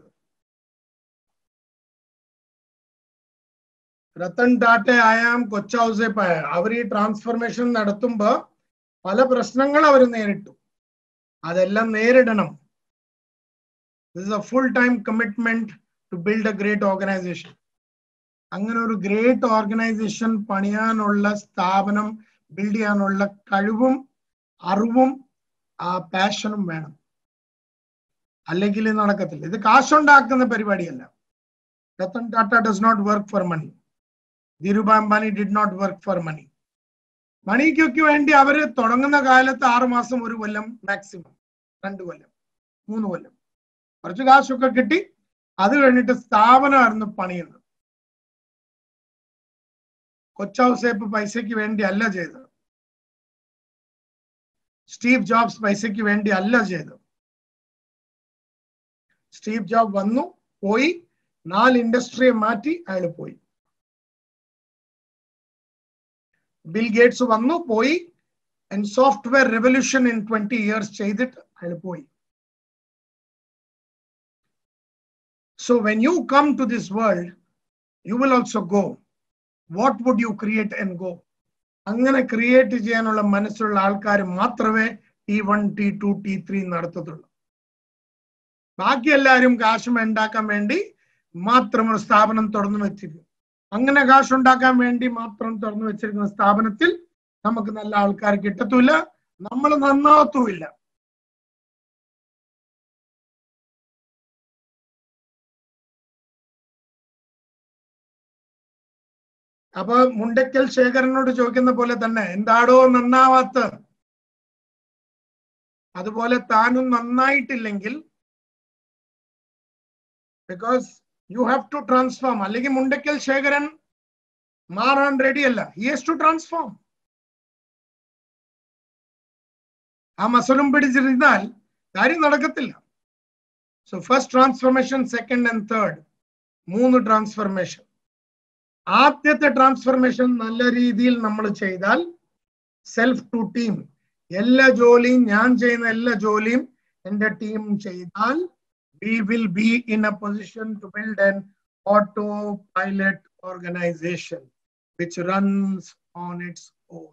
രത്തൻ ടാറ്റ ആയാം, കൊച്ചൗസേ പായ, അവർ ഈ ട്രാൻസ്ഫോർമേഷൻ നടത്തുമ്പോ പല പ്രശ്നങ്ങൾ അവർ നേരിട്ടു. അതെല്ലാം നേരിടണം. This is a full-time commitment to build a great organization. അങ്ങനെ ഒരു ഗ്രേറ്റ് ഓർഗനൈസേഷൻ പണിയാനുള്ള, സ്ഥാപനം ബിൽഡ് ചെയ്യാനുള്ള കഴിവും അറിവും പാഷനും വേണം. അല്ലെങ്കിൽ ഇത് നടക്കത്തില്ല. ഇത് കാശുണ്ടാക്കുന്ന പരിപാടിയല്ല. Ratan Tata does not work for money. Dhirubhai Ambani did not work for money. മണിക്കൊക്കെ വേണ്ടി അവര് തുടങ്ങുന്ന കാലത്ത് 6 മാസം, 1 കൊല്ലം, മാക്സിമം 2 കൊല്ലം, 3 കൊല്ലം കുറച്ച് കാശൊക്കെ കിട്ടി. അത് കഴിഞ്ഞിട്ട് സ്ഥാപനമായിരുന്നു പണിയുന്നത്. കൊച്ചൗസേപ്പ് പൈസയ്ക്ക് വേണ്ടി അല്ല ചെയ്തത്. സ്റ്റീവ് ജോബ്സ് പൈസയ്ക്ക് വേണ്ടി അല്ല ചെയ്തത്. സ്റ്റീവ് ജോബ് വന്നു പോയി, 4 ഇൻഡസ്ട്രിയെ മാറ്റി അയാൾ പോയി. ബിൽ ഗേറ്റ്സ് വന്നു പോയി, and software revolution in 20 years ചെയ്തിട്ട് അയാൾ പോയി. So when you come to this world, you will also go. What would you create and go? അങ്ങനെ ക്രിയേറ്റ് ചെയ്യാനുള്ള മനസ്സുള്ള ആൾക്കാർ മാത്രമേ T1, T2, T3 നടത്തത്തുള്ളൂ. ബാക്കി എല്ലാവരും കാശ് ഉണ്ടാക്കാൻ വേണ്ടി മാത്രം ഒരു സ്ഥാപനം തുറന്നു വെച്ചിരിക്കും. അങ്ങനെ കാശുണ്ടാക്കാൻ വേണ്ടി മാത്രം തുറന്നു വെച്ചിരിക്കുന്ന സ്ഥാപനത്തിൽ നമുക്ക് നല്ല ആൾക്കാർ കിട്ടത്തുമില്ല, നമ്മൾ നന്നാവത്തുമില്ല. അപ്പൊ മുണ്ടക്കൽ ശേഖരനോട് ചോദിക്കുന്ന പോലെ തന്നെ, എന്താടോ നന്നാവാത്ത, അതുപോലെ താനും നന്നായിട്ടില്ലെങ്കിൽ, because you have to transform. അല്ലെങ്കിൽ മുണ്ടക്കൽ ശേഖരൻ മാറാൻ റെഡിയല്ല. He has to transform. ആ മസലും പിടിച്ചിരുന്നാൽ കാര്യം നടക്കത്തില്ല. So first transformation, second and third, 3 transformation. ആദ്യത്തെ ട്രാൻസ്ഫോർമേഷൻ നല്ല രീതിയിൽ നമ്മൾ ചെയ്താൽ, സെൽഫ് ടു ടീം, എല്ലാ ജോലിയും ഞാൻ ചെയ്യുന്ന എല്ലാ ജോലിയും എൻ്റെ ടീം ചെയ്താൽ, we will be in a position to build an autopilot organization which runs on its own.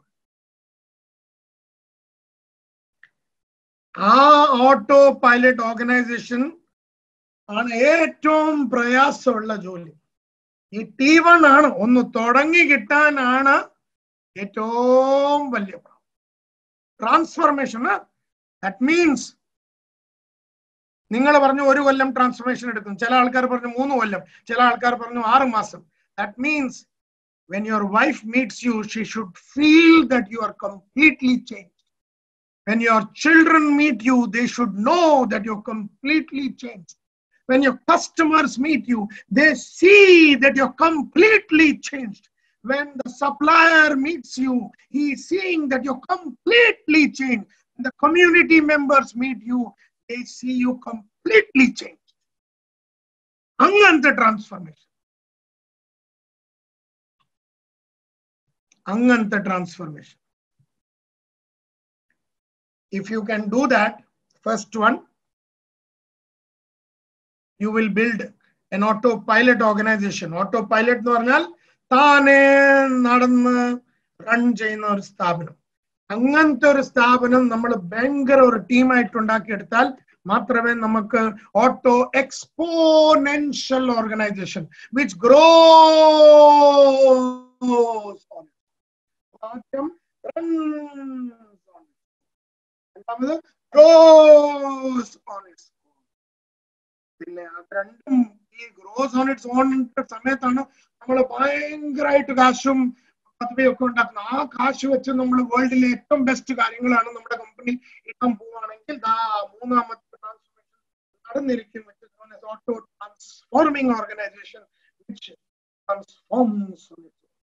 ആ ഓട്ടോ പൈലറ്റ് ഓർഗനൈസേഷൻ ആണ് ഏറ്റവും പ്രയാസമുള്ള ജോലി. ഈ T1 ആണ്, ഒന്ന് തുടങ്ങി കിട്ടാനാണ് ഏറ്റവും വലിയ ട്രാൻസ്ഫോർമേഷൻ. ദാറ്റ് മീൻസ് നിങ്ങൾ പറഞ്ഞു 1 കൊല്ലം ട്രാൻസ്ഫോർമേഷൻ എടുക്കും, ചില ആൾക്കാർ പറഞ്ഞു 3 കൊല്ലം, ചില ആൾക്കാർ പറഞ്ഞു 6 മാസം. That means when your wife meets you, she should feel that you are completely changed. When your children meet you, they should know that you're completely changed. When your customers meet you, they see that you're completely changed. When the supplier meets you, he is seeing that you're completely changed. When the community members meet you, they see you completely changed. Angante transformation. Angante transformation. If you can do that, first one, you will build an autopilot organization. Autopilot എന്ന് പറഞ്ഞാൽ താനേ നടന്ന് run ചെയ്യുന്ന ഒരു സ്ഥാപനം. അങ്ങനത്തെ ഒരു സ്ഥാപനം നമ്മൾ ഭയങ്കര ഒരു ടീമായിട്ട് ഉണ്ടാക്കിയെടുത്താൽ മാത്രമേ നമുക്ക് auto exponential organisation which grows on ആദ്യം രണ്ടാമത് ഗ്രോസ് ഓൺ ഇറ്റ്സ്. പിന്നെ അത് രണ്ടും ഈ ഗ്രോസ് ഓൺ ഇറ്റ്സ് ഓൺ സമയത്താണ് നമ്മൾ ഭയങ്കരമായിട്ട് കാശും പദവിയൊക്കെ ഉണ്ടാക്കുന്നത്. ആ കാശ് വെച്ച് നമ്മൾ വേൾഡിലെ ഏറ്റവും ബെസ്റ്റ് കാര്യങ്ങളാണ് നമ്മുടെ കമ്പനി ഇടാൻ പോവുകയാണെങ്കിൽ മൂന്നാമത്തെ ട്രാൻസ്ഫോർമേഷൻ നടന്നിരിക്കും. Auto transforming organisation which transforms on its own,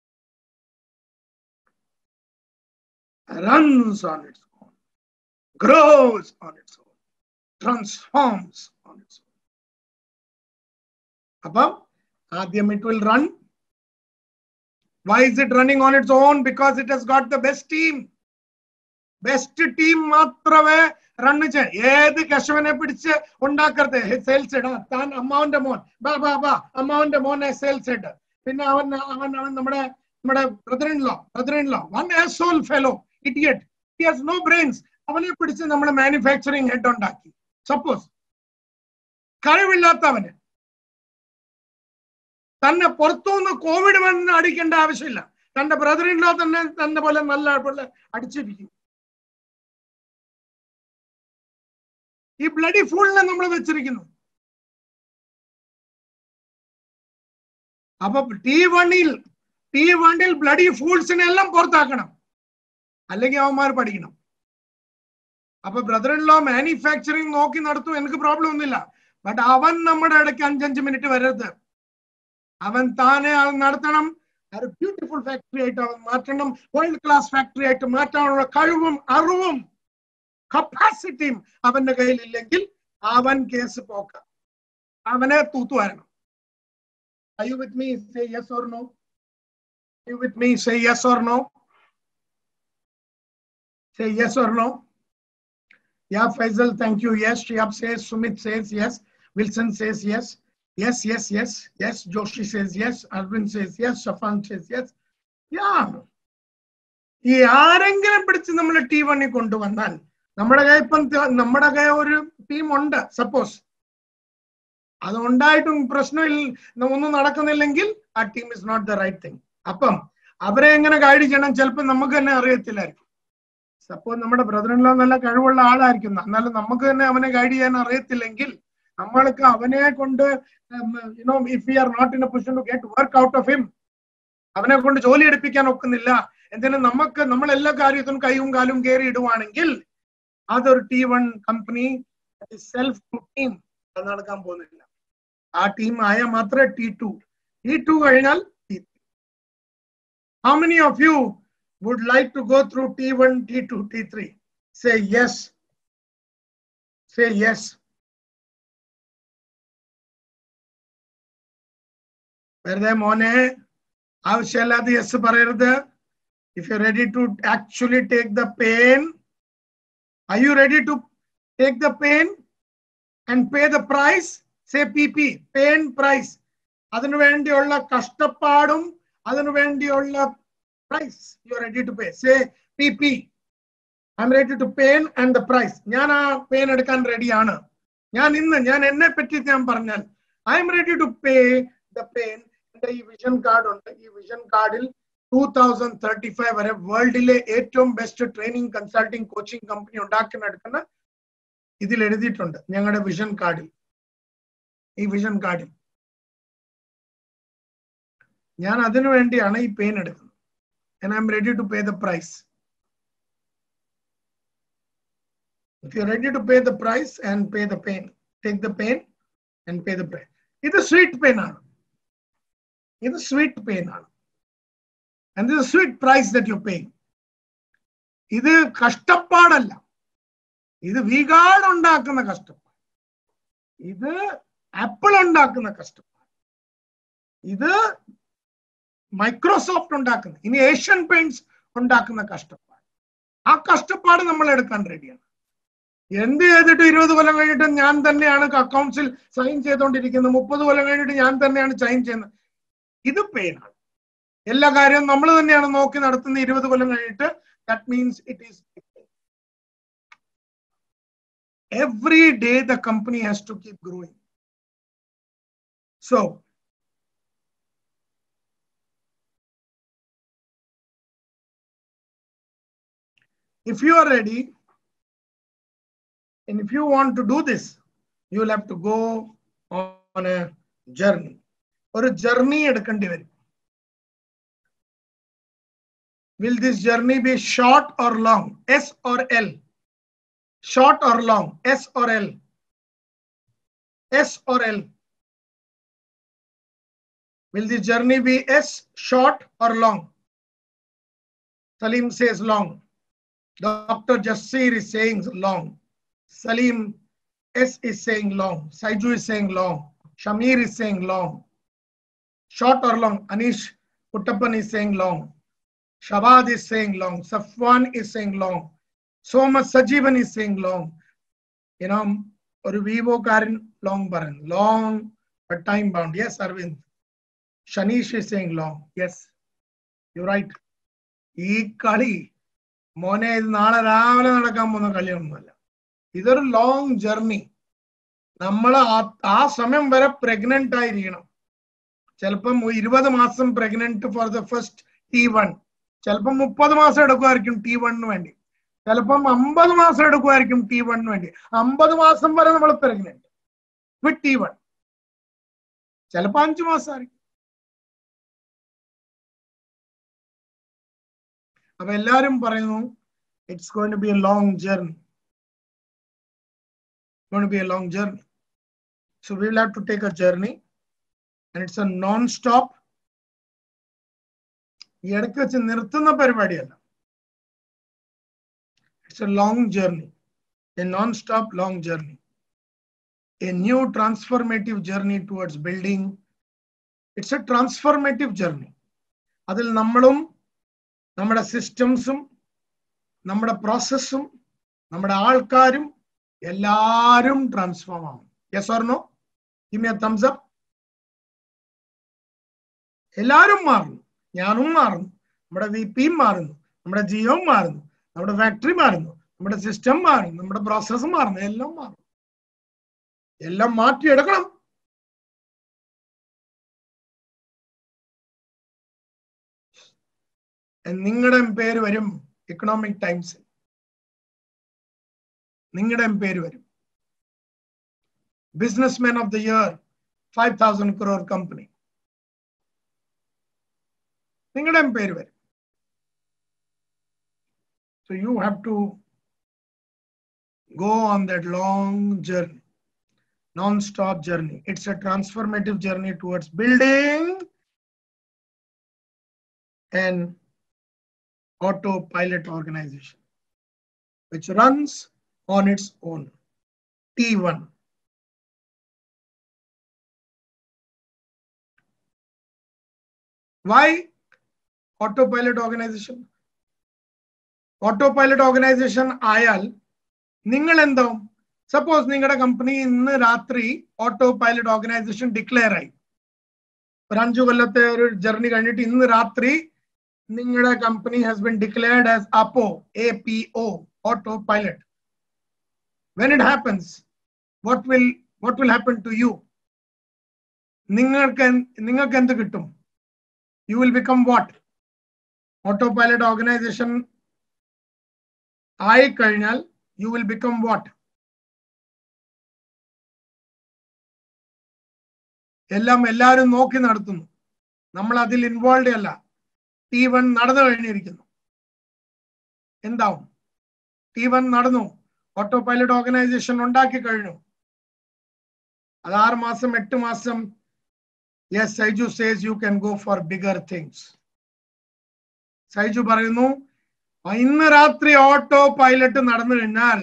runs on its own, grows on its own, transforms on its own. Above, it will run. Why is it running on its own? Because it has got the best team. Best team മാത്രമേ run ചെയ്യാൻ. ഏത് കശവനെ പിടിച്ച് ഉണ്ടാക്കരുത്. Sales head താൻ അമ്മാവന്റെ മോൻ അമ്മാവന്റെ മോനെ സെയിൽസ് ഹെഡ്. പിന്നെ അവൻ നമ്മുടെ brother in law one asshole fellow idiot, he has no brains. അവനെ പിടിച്ച് നമ്മൾ മാനുഫാക്ചറിങ് ഹെഡ് ഉണ്ടാക്കി. സപ്പോസ് കഴിവില്ലാത്തവന് തന്നെ പുറത്തുനിന്ന് കോവിഡ് വന്ന് അടിക്കേണ്ട ആവശ്യമില്ല. തന്റെ ബ്രദറിൻലോ തന്നെ പോലെ നല്ല അടിച്ചിരിക്കും. ഈ ബ്ലഡി ഫൂളിനെ നമ്മൾ വെച്ചിരിക്കുന്നു. അപ്പൊ T1 ബ്ലഡി ഫൂൾസിനെ എല്ലാം പുറത്താക്കണം, അല്ലെങ്കിൽ അവന്മാർ പഠിക്കണം. അപ്പൊ ബ്രദറിൻലോ മാനുഫാക്ചറിങ് നോക്കി നടത്തും, എനിക്ക് പ്രോബ്ലം ഒന്നുമില്ല. ബട്ട് അവൻ നമ്മുടെ ഇടയ്ക്ക് 5 മിനിറ്റ് വരരുത്. അവൻ താനെ നടത്തണം. ഒരു ബ്യൂട്ടിഫുൾ ഫാക്ടറി ആയിട്ട് അവൻ മാറ്റണം. വേൾഡ് ക്ലാസ് ഫാക്ടറി ആയിട്ട് മാറ്റാനുള്ള കഴിവും അറിവും കപ്പാസിറ്റിയും അവന്റെ കയ്യിലില്ലെങ്കിൽ അവൻ കേസ് പോക്ക. അവനെ തൂത്തുവാരണം. Are you with me? Say yes or no. Are you with me? Say yes or no. Say yes or no. Yeah, Faisal, thank you. Yes. Shihab says, Sumit says yes. Wilson says yes. Yes. Yes. Joshi says yes. Arvind says yes. Shafan says yes. Yeah. ഈ ആരെങ്കിലും പിടിച്ച് നമ്മൾ T1 കൊണ്ടുവന്നാൽ നമ്മുടെ കയ്യിൽ ഒരു team ഉണ്ട്. Suppose അത് ഉണ്ടായിട്ടും പ്രശ്നമില്ല, ഒന്നും നടക്കുന്നില്ലെങ്കിൽ ആ team is not the right thing. അപ്പം അവരെ എങ്ങനെ ഗൈഡ് ചെയ്യണം ചിലപ്പോൾ നമുക്ക് തന്നെ അറിയത്തില്ലായിരിക്കും. സപ്പോസ് നമ്മുടെ ബ്രദറിൻലോ നല്ല കഴിവുള്ള ആളായിരിക്കും, എന്നാലും നമുക്ക് തന്നെ അവനെ ഗൈഡ് ചെയ്യാൻ അറിയത്തില്ലെങ്കിൽ നമ്മൾക്ക് അവനെ കൊണ്ട് if we are not in a position to get work out of him, അവനെ കൊണ്ട് ജോലി എടുപ്പിക്കാൻ ഒക്കുന്നില്ല. എന്തിനും നമ്മൾ എല്ലാ കാര്യത്തിനും കൈയും കാലും കയറി ഇടുവാണെങ്കിൽ അതൊരു T1 കമ്പനി സെൽഫ് ടീം അത് നടക്കാൻ പോകുന്നില്ല. ആ ടീം ആയാൽ മാത്രമേ T2 കഴിഞ്ഞാൽ T3. How many of you would like to go through T1, T2, T3? Say yes. Say yes. വെറുതെ മോനെ ആവശ്യമില്ലാതെ യെസ് പറയരുത്. If you're ready to actually take the pain, are you ready to take the pain and pay the price? Say PP, pain price. അതിനു വേണ്ടിയുള്ള കഷ്ടപ്പാടും അതിനു വേണ്ടിയുള്ള price you are ready to pay. Say PP, I'm ready to pay and the price. ഞാൻ ആ pain എടുക്കാൻ റെഡിയാണ്. ഞാൻ എന്നെ പറ്റി ഞാൻ പറഞ്ഞാൽ I am ready to pay the pain. ഈ വിഷൻ കാർഡ് ഉണ്ട്. ഈ വിഷൻ കാർഡിൽ 2035 വരെ വേൾഡിലെ ഏറ്റവും best training consulting coaching company ഉണ്ടാക്കിയെടുക്കുന്ന ഇതിൽ എഴുതിയിട്ടുണ്ട് ഞങ്ങളുടെ വിഷൻ കാർഡിൽ. ഈ വിഷൻ കാർഡിൽ ഞാൻ അതിനു വേണ്ടിയാണ് ഈ പെയിൻ എടുക്കുന്നത്. And I'm ready to pay the price. If you're ready to pay the price and pay the pain, take the pain and pay the pain. ഇത് സ്വീറ്റ് പെയിൻ ആണ്. ഇത് സ്വീറ്റ് പെയിൻ ആണ്. And this is a sweet price that you pay. ഇത് കഷ്ടപ്പാടല്ല. ഇത് വീഗാർഡ് ഉണ്ടാക്കുന്ന കഷ്ടപ്പാട്. ഇത് apple ഉണ്ടാക്കുന്ന കഷ്ടപ്പാട്. ഇത് മൈക്രോസോഫ്റ്റ് ഉണ്ടാക്കുന്ന, ഇനി ഏഷ്യൻ പെയിന്റ്സ് ഉണ്ടാക്കുന്ന കഷ്ടപ്പാട്. ആ കഷ്ടപ്പാട് നമ്മൾ എടുക്കാൻ റെഡിയാണ്. എന്ത് ചെയ്തിട്ട് 20 കൊല്ലം കഴിഞ്ഞിട്ട് ഞാൻ തന്നെയാണ് അക്കൗണ്ട്സിൽ സൈൻ ചെയ്തുകൊണ്ടിരിക്കുന്നത്, 30 കൊല്ലം കഴിഞ്ഞിട്ട് ഞാൻ തന്നെയാണ് സൈൻ ചെയ്യുന്നത്. ഇത് പെയിനാണ്. എല്ലാ കാര്യവും നമ്മൾ തന്നെയാണ് നോക്കി നടത്തുന്ന 20 കൊല്ലം കഴിഞ്ഞിട്ട്. That means it is every day the company has to keep growing. So if you are ready and if you want to do this, you will have to go on a journey. Or a journey edukandi varum. Will this journey be short or long? S or L? Short or long? S or L? S or L? Will this journey be S, short or long? Salim says long. Dr. Jassir is saying long. Salim S is saying long. Saiju is saying long. Shamir is saying long. Short or long? Anish Uttappan is saying long. Shabad is saying long. Safwan is saying long. Soma Sajivan is saying long. You know, or Vivo Karan long baran. Long but time bound. Yes, Arvind. Shanish is saying long. Yes, you're right. ഈ കളി മോനെ ഇത് നാളെ രാവിലെ നടക്കാൻ പോകുന്ന കളിയൊന്നുമല്ല. ഇതൊരു long journey. നമ്മൾ ആ സമയം വരെ പ്രഗ്നന്റ് ആയിരിക്കണം. ചിലപ്പം 20 മാസം pregnant for the first T1. ചിലപ്പം 30 മാസം എടുക്കുമായിരിക്കും T1 വേണ്ടി. ചിലപ്പം 50 മാസം എടുക്കുമായിരിക്കും T1 വേണ്ടി. 50 മാസം വരെ നമ്മൾ പ്രഗ്നന്റ് വിത്ത് T1. ചിലപ്പോ 5 മാസമായിരിക്കും. അപ്പൊ എല്ലാരും പറയുന്നു it's going to be a long journey. Going to be a long journey. So we will have to take a journey and it's a non-stop. ഈ ഇടയ്ക്ക് വെച്ച് നിർത്തുന്ന പരിപാടിയല്ല. It's a long journey, a non-stop long journey, a new transformative journey towards building. It's a transformative journey. അതിൽ നമ്മളും നമ്മുടെ സിസ്റ്റംസും നമ്മുടെ പ്രോസസ്സും നമ്മുടെ ആൾക്കാരും എല്ലാരും ട്രാൻസ്ഫോം ആവും. Yes or no? Give me a thumbs up. എല്ലാരും മാറുന്നു. ഞാനും മാറുന്നു. നമ്മുടെ VPയും മാറുന്നു. നമ്മുടെ ജിയോയും മാറുന്നു. നമ്മുടെ ഫാക്ടറി മാറുന്നു. നമ്മുടെ സിസ്റ്റം മാറുന്നു. നമ്മുടെ പ്രോസസ്സ് മാറുന്നു. എല്ലാം മാറും. എല്ലാം മാറ്റിയെടുക്കണം. നിങ്ങളുടെ പേര് വരും എക്കണോമിക് ടൈംസ്. നിങ്ങളുടെ പേര് വരും. Businessman of the year 5,000 crore company. നിങ്ങളുടെ പേര് വരും. So you have to go on that long journey, non-stop journey. It's a transformative journey towards building an autopilot organization which runs on its own. T1. Why autopilot organization? Autopilot organization ആയാൽ നിങ്ങൾ എന്താവും? Suppose നിങ്ങളുടെ company ഇന്ന് രാത്രി autopilot organisation declare ആയി. ഒരു 5 കൊല്ലത്തെ ഒരു ജേർണി കഴിഞ്ഞിട്ട് ഇന്ന് രാത്രി നിങ്ങളുടെ company has been declared as APO, autopilot. When it happens, what will happen to you? നിങ്ങൾക്ക് എന്ത് കിട്ടും? You will become what? Autopilot organization ആയി കഴിഞ്ഞാൽ you will become what? എല്ലാവരും നോക്കി നടത്തുന്നു. നമ്മൾ അതിൽ ഇൻവോൾവ് അല്ല. T1 നടന്നു കഴിഞ്ഞിരിക്കുന്നു. എന്താവും? T1 നടന്നു. ഓട്ടോപൈലറ്റ് ഓർഗനൈസേഷൻ ഉണ്ടാക്കി കഴിഞ്ഞു. അത് 6 മാസം 8 മാസം. Yes, Saiju says you can go for bigger things. Saiju പറയുന്നു ഇന്ന് രാത്രി ഓട്ടോ പൈലറ്റ് നടന്നു കഴിഞ്ഞാൽ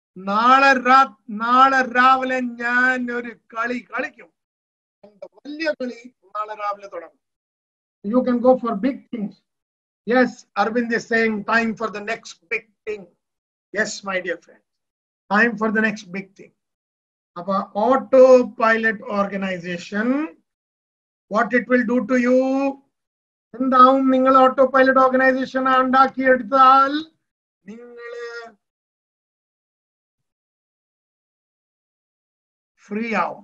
നാളെ രാവിലെ ഞാൻ ഒരു കളി കളിക്കും. വലിയ കളി നാളെ രാവിലെ തുടങ്ങും. You can go for big things. Yes, Arvind is saying time for the next big thing. Yes, my dear friend, time for the next big thing. Appa autopilot organization, what it will do to you? എന്താവും? നിങ്ങൾ auto pilot organisation ഉണ്ടാക്കിയെടുത്താൽ നിങ്ങൾ free ആവും.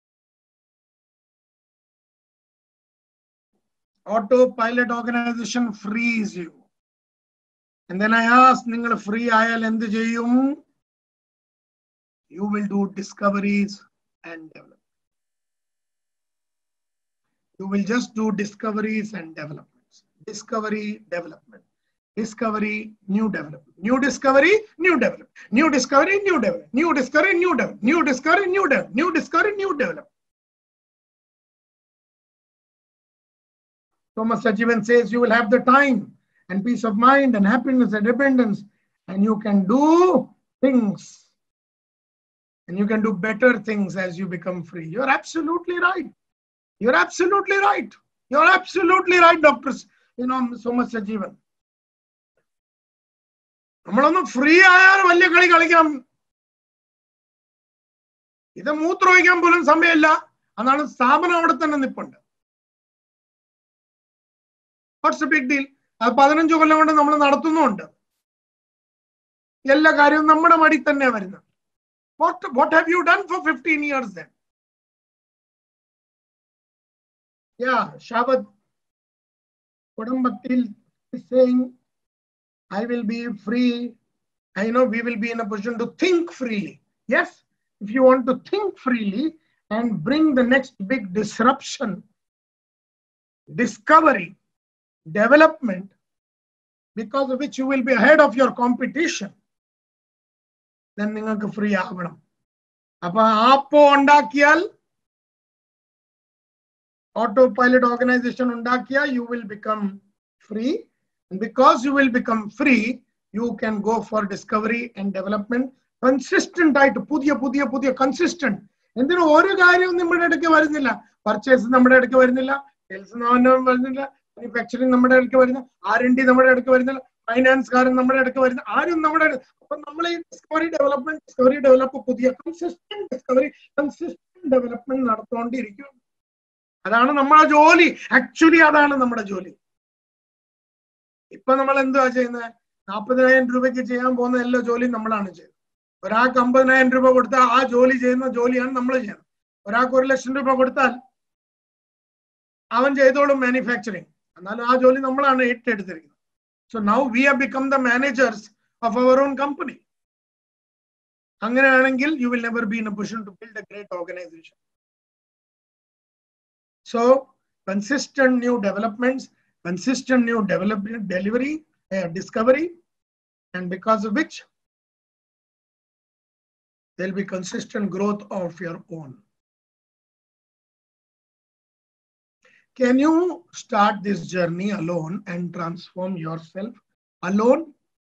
Autopilot organization frees you. And then I asked, നിങ്ങൾ free ആയാൽ എന്ത് ചെയ്യും? You will do discoveries and development. You will just do discoveries and developments. Discovery, development. Discovery, new development. New discovery, new development. New discovery, new development. New discovery, new development. New discovery, new development. New discovery, new development. Thomas Sajivan says you will have the time and peace of mind and happiness and abundance, and you can do things, and you can do better things as you become free. You're absolutely right. You're absolutely right. You're absolutely right, Dr. Thomas Sajivan. നമ്മളൊന്ന് free ആയാൽ വലിയ കളി കളിക്കാം. ഇത് മൂത്രമൊഴിക്കാൻ പോലും സമയമില്ല. അതാണ് സ്ഥാപനം അവിടെ തന്നെ നിൽപ്പുണ്ട്. What's the big deal? അത് 15 കൊല്ലം കൊണ്ട് നമ്മൾ നടത്തുന്നുണ്ട്. എല്ലാ കാര്യവും നമ്മുടെ മടി തന്നെ വരുന്നത്. What have you done for 15 years then? Yeah, Shabad Kodambatil is saying, I will be free. I know we will be in a position to think freely. Yes, if you want to think freely and bring the next big disruption, discovery, development, because of which you will be ahead of your competition, then നിങ്ങൾക്ക് free ആവണം. അപ്പൊ APO ഉണ്ടാക്കിയാൽ, auto pilot organisation ഉണ്ടാക്കിയാൽ, you will become free. And because you will become free, you can go for discovery and development. Consistent ആയിട്ട് പുതിയ consistent. എന്തിനും ഒരു കാര്യവും നമ്മുടെ ഇടയ്ക്ക് വരുന്നില്ല. പർച്ചേസ് നമ്മുടെ ഇടയ്ക്ക് വരുന്നില്ല, സെയിൽസ് വരുന്നില്ല, മാനുഫാക്ചറിങ് നമ്മുടെ ഇടയ്ക്ക് വരുന്ന, R&D നമ്മുടെ ഇടയ്ക്ക് വരുന്നില്ല, ഫൈനാൻസ്കാരൻ നമ്മുടെ ഇടയ്ക്ക് വരുന്ന, ആരും നമ്മുടെ. അപ്പൊ നമ്മൾ ഈ ഡിസ്കവറി ഡെവലപ്പ് പുതിയ കൺസിസ്റ്റന്റ് ഡെവലപ്മെന്റ് നടത്തുകൊണ്ടിരിക്കും. അതാണ് നമ്മുടെ ജോലി. ആക്ച്വലി അതാണ് നമ്മുടെ ജോലി. ഇപ്പൊ നമ്മൾ എന്തുവാ ചെയ്യുന്നത്? 40,000 രൂപയ്ക്ക് ചെയ്യാൻ പോകുന്ന എല്ലാ ജോലിയും നമ്മളാണ് ചെയ്യുന്നത്. ഒരാൾക്ക് 50,000 രൂപ കൊടുത്താൽ ആ ജോലി ചെയ്യുന്ന ജോലിയാണ് നമ്മൾ ചെയ്യുന്നത്. ഒരാൾക്ക് 1,00,000 രൂപ കൊടുത്താൽ അവൻ ചെയ്തോളും മാനുഫാക്ചറിങ്. എന്നാലും ആ ജോലി നമ്മളാണ് ഏറ്റെടുത്തിരിക്കുന്നത്. So now we have become the managers of our own company. അങ്ങനെയാണെങ്കിൽ you will never be in a position to build a great organization. So consistent new developments, consistent new development, delivery, discovery, and because of which there will be consistent growth of your own. Can you start this journey alone and transform yourself? Alone?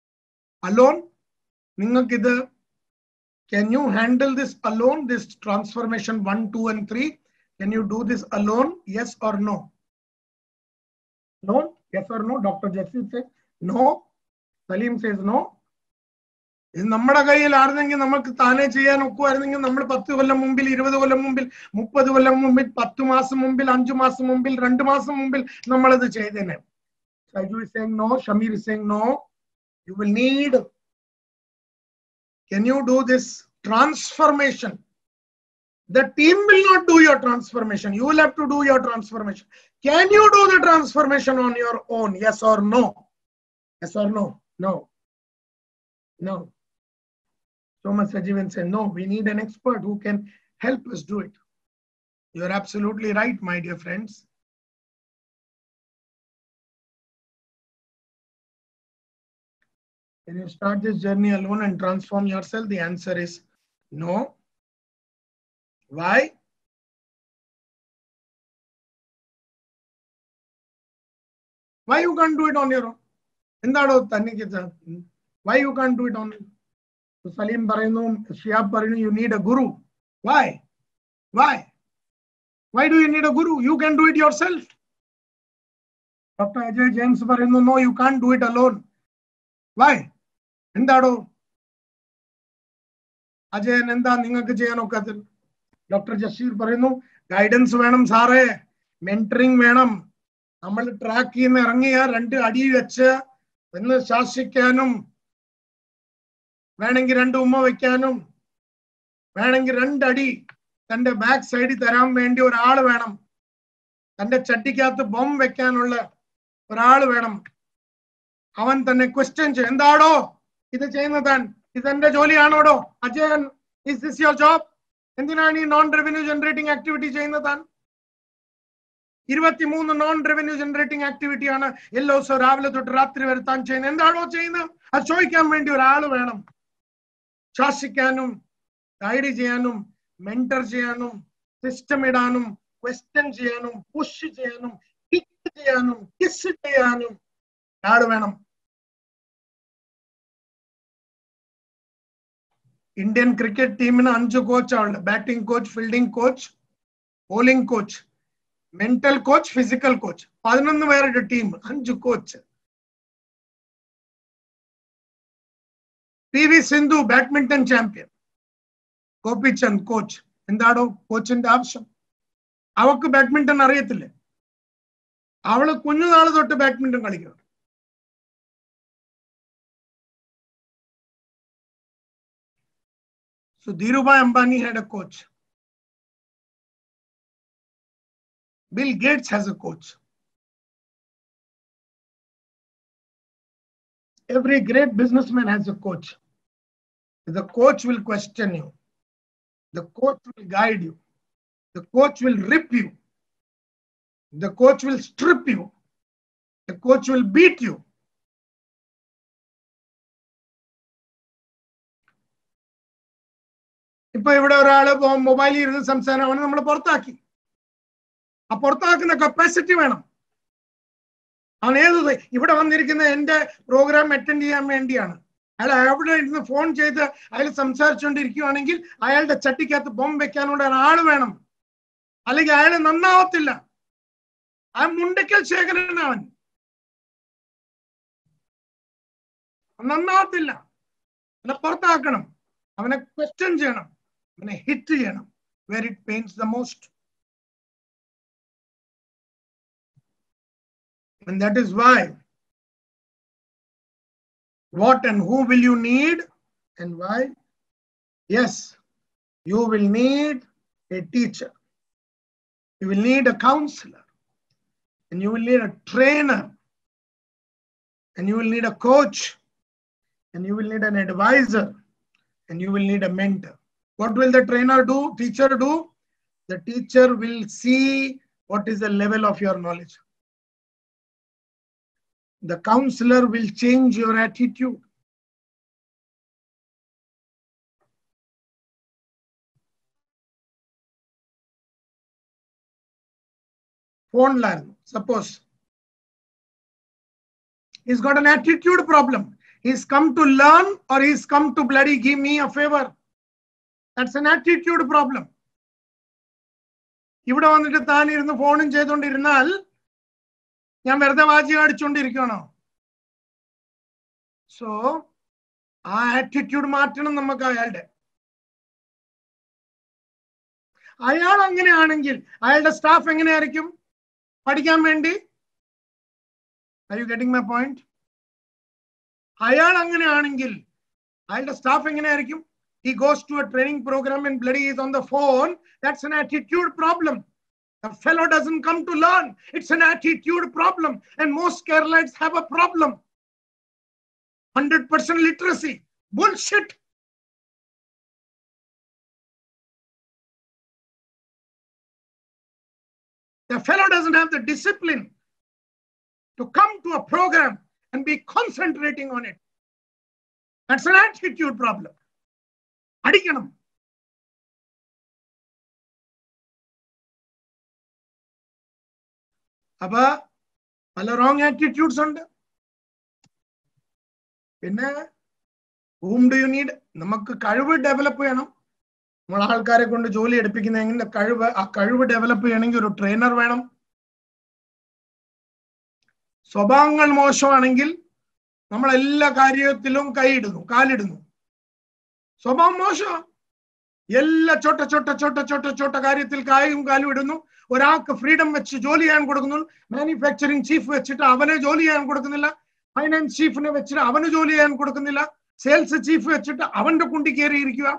Ningakida, can you handle this alone? This transformation 1, 2, and 3? Can you do this alone? Yes or no? No? Yes or no? Dr. Jesse says no. Salim says no. ഇത് നമ്മുടെ കയ്യിലായിരുന്നെങ്കിൽ നമുക്ക് താനെ ചെയ്യാൻ ഒക്കുമായിരുന്നെങ്കിൽ നമ്മൾ 10 കൊല്ലം മുമ്പിൽ, 20 കൊല്ലം മുമ്പിൽ, 30 കൊല്ലം മുമ്പിൽ, 10 മാസം മുമ്പിൽ, 5 മാസം മുമ്പിൽ, 2 മാസം മുമ്പിൽ നമ്മളത് ചെയ്തേനെ. Saiju is saying no. Shamir is saying no. You will need. Can you do this transformation? The team will not do your transformation. You will have to do your transformation. Can you do the transformation on your own? Yes or no? Yes or no? No. No. Thomas Sajivan said, no, we need an expert who can help us do it. You're absolutely right, my dear friends. Can you start this journey alone and transform yourself? The answer is no. Why? Why you can't do it on your own? Why you can't do it on your own? So Salim Barino, Shiab Barino, you need a guru. Why? Why? Why do you need a guru? You can do it yourself. Dr. Ajay James Barino, no, you can't do it alone. Why? Endado. Ajay Nenda Ningaka Jayano Kathil. Dr. Jasir Barino, guidance Venam Sare, mentoring Venam. നമ്മൾ ട്രാക്കിൽ നിന്ന് ഇറങ്ങിയ 2 അടി വെച്ച് എന്ന് ശാസിക്കാനും വേണമെങ്കിൽ 2 ഉമ്മ വയ്ക്കാനും വേണമെങ്കിൽ 2 അടി തന്റെ ബാക്ക് സൈഡിൽ തരാൻ വേണ്ടി ഒരാൾ വേണം. തന്റെ ചട്ടിക്കകത്ത് ബോംബ് വെക്കാനുള്ള ഒരാൾ വേണം. അവൻ തന്നെ ക്വസ്റ്റ്യൻ ചെയ്യും, എന്താടോ ഇത് ചെയ്യുന്നതാൻ? ഇതെന്റെ ജോലിയാണോടോ Ajayan? Is this your job? എന്തിനാണ് ഈ നോൺ റവന്യൂ ജനറേറ്റിംഗ് ആക്ടിവിറ്റി ചെയ്യുന്നതാൻ? 23 നോൺ റവന്യൂ ജനറേറ്റിംഗ് ആക്ടിവിറ്റിയാണ് എല്ലാ ദിവസവും രാവിലെ തൊട്ട് രാത്രി വരെ താൻ ചെയ്യുന്നത്. എന്താണോ ചെയ്യുന്നത്? അത് ചോദിക്കാൻ വേണ്ടി ഒരാൾ വേണം. ശാസിക്കാനും ഗൈഡ് ചെയ്യാനും മെന്റർ ചെയ്യാനും സിസ്റ്റം ഇടാനും ക്വസ്റ്റ്യൻ ചെയ്യാനും പുഷ് ചെയ്യാനും കിക്ക് ചെയ്യാനും കിസ് ചെയ്യാനും ആള് വേണം. ഇന്ത്യൻ ക്രിക്കറ്റ് ടീമിന് 5 കോച്ചാണ്. Batting coach, fielding coach, bowling coach, mental coach, physical coach. 11 പേരുടെ team, 5 coach. PV Sindhu badminton champion, Gopichand coach. എന്താടോ കോച്ചിന്റെ ആവശ്യം? അവക്ക് ബാഡ്മിന്റൺ അറിയത്തില്ലേ? അവള് കുഞ്ഞുനാള് തൊട്ട് ബാഡ്മിന്റൺ കളിക്കണം. So Dhirubhai Ambani had a coach. Bill Gates has a coach. Every great businessman has a coach. The coach will question you. The coach will guide you. The coach will rip you. The coach will strip you. The coach will beat you. ഇപ്പൊ ഇവിടെ ഒരാള് മൊബൈലിൽ ഇരുന്ന് സംസാരം, അവനെ നമ്മൾ പുറത്താക്കി. ആ പുറത്താക്കുന്ന കപ്പാസിറ്റി വേണം. അവൻ ഏത് ഇവിടെ വന്നിരിക്കുന്ന എന്റെ പ്രോഗ്രാം അറ്റൻഡ് ചെയ്യാൻ വേണ്ടിയാണ്. അയാൾ അവിടെ ഇരുന്ന് ഫോൺ ചെയ്ത് അയാൾ സംസാരിച്ചുകൊണ്ടിരിക്കുകയാണെങ്കിൽ അയാളുടെ ചട്ടിക്കകത്ത് ബോംബ് വെക്കാനുള്ള ഒരാൾ വേണം. അല്ലെങ്കിൽ അയാൾ നന്നാവത്തില്ല. ആ മുണ്ടക്കൽ ശേഖരനാവൻ നന്നാവത്തില്ല. അവനെ പുറത്താക്കണം. അവനെ ക്വസ്റ്റ്യൻ ചെയ്യണം. അവനെ ഹിറ്റ് ചെയ്യണം. where it pains the most. And that is why what and who will you need and why? Yes, you will need a teacher. You will need a counselor. And you will need a trainer. And you will need a coach. And you will need an advisor. And you will need a mentor. What will the trainer do? Teacher do? The teacher will see what is the level of your knowledge. The counselor will change your attitude. Phone line, suppose he's got an attitude problem. He's come to learn or he's come to bloody give me a favor. That's an attitude problem. ഇവിടെ വന്നിട്ട് താൻ ഇരുന്ന് ഫോണും ചെയ്തുകൊണ്ടിരുന്നാൽ ഞാൻ വെറുതെ വാചകം അടിച്ചുകൊണ്ടിരിക്കണോ? So ആ attitude മാറ്റണം നമുക്ക്. അയാൾ അങ്ങനെയാണെങ്കിൽ അയാളുടെ സ്റ്റാഫ് എങ്ങനെയായിരിക്കും പഠിക്കാൻ വേണ്ടി? Are you getting my point? അയാൾ അങ്ങനെയാണെങ്കിൽ അയാളുടെ സ്റ്റാഫ് എങ്ങനെയായിരിക്കും? He goes to a training program and bloody is on the phone. That's an attitude problem. The fellow doesn't come to learn. It's an attitude problem. And most Keralites have a problem. 100% literacy. Bullshit. The fellow doesn't have the discipline to come to a program and be concentrating on it. That's an attitude problem. അടിക്കണം. അപ്പൊ പല wrong attitudes ഉണ്ട്. പിന്നെ whom do you need? നമുക്ക് കഴിവ് develop ചെയ്യണം. നമ്മൾ ആൾക്കാരെ കൊണ്ട് ജോലി എടുപ്പിക്കുന്ന കഴിവ് ഡെവലപ്പ് ചെയ്യണമെങ്കിൽ ഒരു ട്രെയിനർ വേണം. സ്വഭാവങ്ങൾ മോശമാണെങ്കിൽ നമ്മൾ എല്ലാ കാര്യത്തിലും കാലിടുന്നു. സ്വഭാവം മോശം, എല്ലാ ചോട്ട കാര്യത്തിൽ കായും കാലും ഇടുന്നു. ഒരാൾക്ക് ഫ്രീഡം വെച്ച് ജോലി ചെയ്യാൻ കൊടുക്കുന്നു. മാനുഫാക്ചറിംഗ് ചീഫ് വെച്ചിട്ട് അവനെ ജോലി ചെയ്യാൻ കൊടുക്കുന്നില്ല. ഫൈനാൻസ് ചീഫിനെ വെച്ചിട്ട് അവന് ജോലി ചെയ്യാൻ കൊടുക്കുന്നില്ല. സെയിൽസ് ചീഫ് വെച്ചിട്ട് അവന്റെ കുണ്ടി കയറിയിരിക്കുക.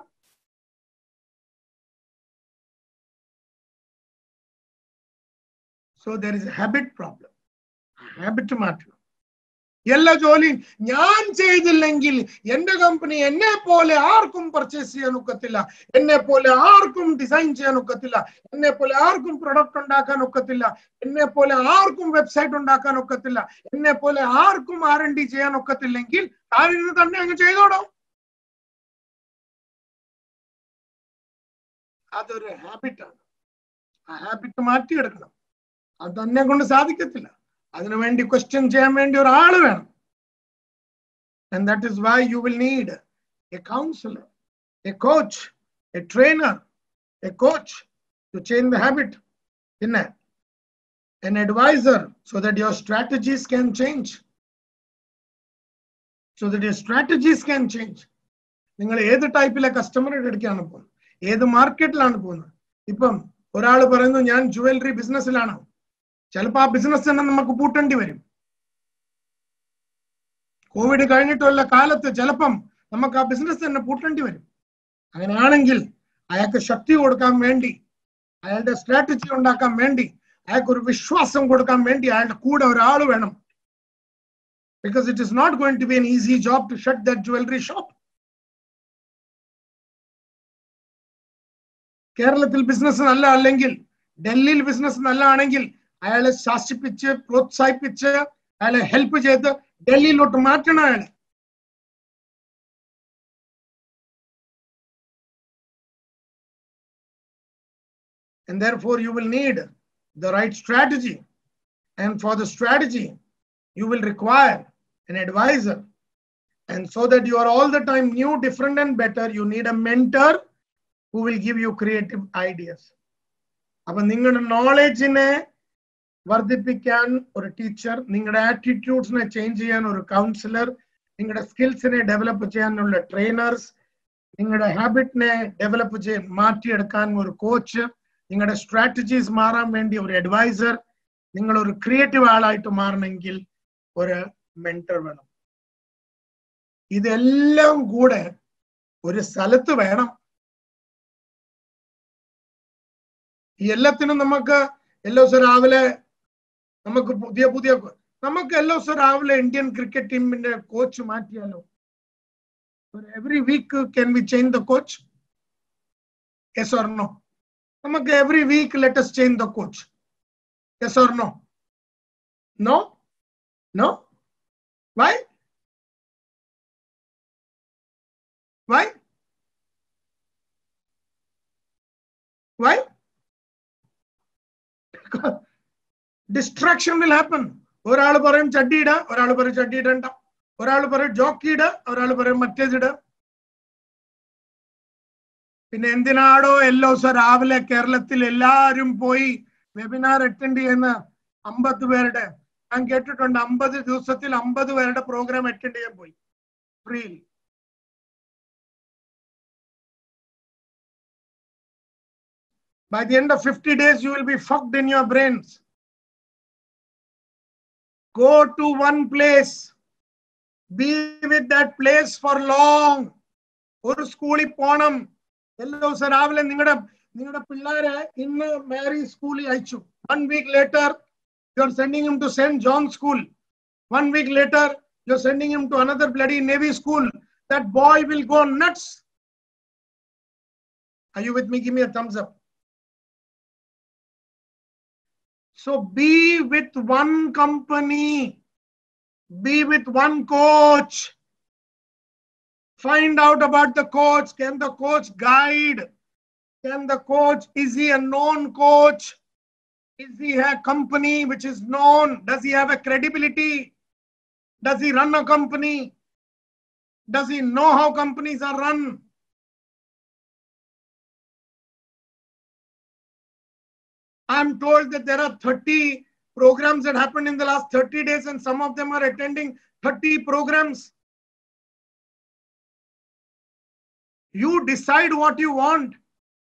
So there is a habit problem. Habit മാറ്റണം. എല്ലാ ജോലിയും ഞാൻ ചെയ്തില്ലെങ്കിൽ എന്റെ കമ്പനി എന്നെ പോലെ ആർക്കും പർച്ചേസ് ചെയ്യാൻ ഒക്കത്തില്ല, എന്നെ പോലെ ആർക്കും ഡിസൈൻ ചെയ്യാൻ ഒക്കത്തില്ല, എന്നെ പോലെ ആർക്കും പ്രൊഡക്റ്റ് ഉണ്ടാക്കാൻ ഒക്കത്തില്ല, എന്നെ പോലെ ആർക്കും വെബ്സൈറ്റ് ഉണ്ടാക്കാൻ ഒക്കത്തില്ല, എന്നെ പോലെ ആർക്കും R&D ചെയ്യാൻ ഒക്കത്തില്ലെങ്കിൽ താനിന്ന് തന്നെ അങ്ങ് ചെയ്തോടോ. അതൊരു ഹാബിറ്റാണ്. ആ ഹാബിറ്റ് മാറ്റിയെടുക്കണം. അത് തന്നെ കൊണ്ട് സാധിക്കത്തില്ല. അതിനുവേണ്ടി ക്വസ്റ്റ്യൻ ചെയ്യാൻ വേണ്ടി ഒരാൾ വേണം. And that is why you will need a counselor, a coach, a trainer, a coach to change the habit, an advisor so that your strategies can change. So that your strategies can change. നിങ്ങൾ ഏത് ടൈപ്പിലെ കസ്റ്റമറുടെ അടുക്കാണ് പോകുന്നത്, ഏത് മാർക്കറ്റിലാണ് പോകുന്നത്. ഇപ്പം ഒരാൾ പറയുന്നു ഞാൻ jewellery ബിസിനസ്സിലാണ്. ചിലപ്പോൾ ആ ബിസിനസ് തന്നെ നമുക്ക് പൂട്ടേണ്ടി വരും. കോവിഡ് കഴിഞ്ഞിട്ടുള്ള കാലത്ത് ചിലപ്പം നമുക്ക് ആ ബിസിനസ് തന്നെ പൂട്ടേണ്ടി വരും. അങ്ങനെയാണെങ്കിൽ അയാൾക്ക് ശക്തി കൊടുക്കാൻ വേണ്ടി, അയാളുടെ സ്ട്രാറ്റജി ഉണ്ടാക്കാൻ വേണ്ടി, അയാൾക്ക് ഒരു വിശ്വാസം കൊടുക്കാൻ വേണ്ടി അയാളുടെ കൂടെ ഒരാൾ വേണം. Because it is not going to be an easy job to shut that jewelry shop. കേരളത്തിൽ ബിസിനസ് നല്ല അല്ലെങ്കിൽ, ഡൽഹിയിൽ ബിസിനസ് നല്ല ആണെങ്കിൽ അയാളെ ശാസിപ്പിച്ച് പ്രോത്സാഹിപ്പിച്ച് അയാളെ ഹെൽപ്പ് ചെയ്ത് ഡൽഹിയിലോട്ട് മാറ്റണം അയാളെ. And therefore you will need the right strategy. And for the strategy you will require an advisor. And so that you are all the time new, different and better, you need a mentor who will give you creative ideas. അപ്പൊ നിങ്ങളുടെ നോളജിനെ വർദ്ധിപ്പിക്കാൻ ഒരു teacher, നിങ്ങളുടെ ആറ്റിറ്റ്യൂഡ്സിനെ change ചെയ്യാൻ ഒരു councillor, നിങ്ങളുടെ സ്കിൽസിനെ develop ചെയ്യാനുള്ള trainers, നിങ്ങളുടെ ഹാബിറ്റിനെ ഡെവലപ്പ് ചെയ്യാൻ മാറ്റിയെടുക്കാൻ ഒരു കോച്ച്, നിങ്ങളുടെ സ്ട്രാറ്റജീസ് മാറാൻ വേണ്ടി ഒരു അഡ്വൈസർ, നിങ്ങൾ ഒരു ക്രിയേറ്റീവ് ആളായിട്ട് മാറണമെങ്കിൽ ഒരു മെന്റർ വേണം. ഇതെല്ലാം കൂടെ ഒരു സ്ഥലത്ത് വേണം. ഈ എല്ലാത്തിനും നമുക്ക് എല്ലാ ദിവസവും രാവിലെ നമുക്ക് പുതിയ നമുക്ക് എല്ലാ ദിവസവും രാവിലെ ഇന്ത്യൻ ക്രിക്കറ്റ് ടീമിന്റെ കോച്ച് മാറ്റിയാലോ? Every week can we change the coach? Yes or no? നമുക്ക് every week let us change the coach. Yes or no? No? No? Why? Why? Why? Distraction will happen. ഒരാൾ പറയും ചട്ടിയിട, ഒരാൾ പറയും ചട്ടിയിടണ്ട, ഒരാൾ പറയും ജോക്കിയിട, ഒരാൾ പറയും മറ്റേതിട. പിന്നെ എന്തിനാടോ എല്ലാ ദിവസവും രാവിലെ കേരളത്തിൽ എല്ലാവരും പോയി വെബിനാർ അറ്റൻഡ് ചെയ്യുന്ന 50 പേരുടെ, ഞാൻ കേട്ടിട്ടുണ്ട് 50 ദിവസത്തിൽ 50 പേരുടെ പ്രോഗ്രാം അറ്റൻഡ് ചെയ്യാൻ പോയി free. By the end of 50 days, you will be fucked in your brains. Go to one place. Be with that place for long. ഒരു സ്കൂളിൽ പോണം. എല്ലാ ദിവസവും രാവിലെ നിങ്ങളുടെ പിള്ളേരെ ഇന്ന് മാരി സ്കൂളിൽ അയച്ചു. 1 week later, you are sending him to St. John's School. 1 week later, you are sending him to another bloody Navy school. That boy will go nuts. Are you with me? Give me a thumbs up. So be with one company, be with one coach. Find out about the coach. Can the coach guide? Can the coach, is he a known coach? Is he a company which is known? Does he have a credibility? Does he run a company? Does he know how companies are run? I'm told that there are 30 programs that happened in the last 30 days and some of them are attending 30 programs. You decide what you want.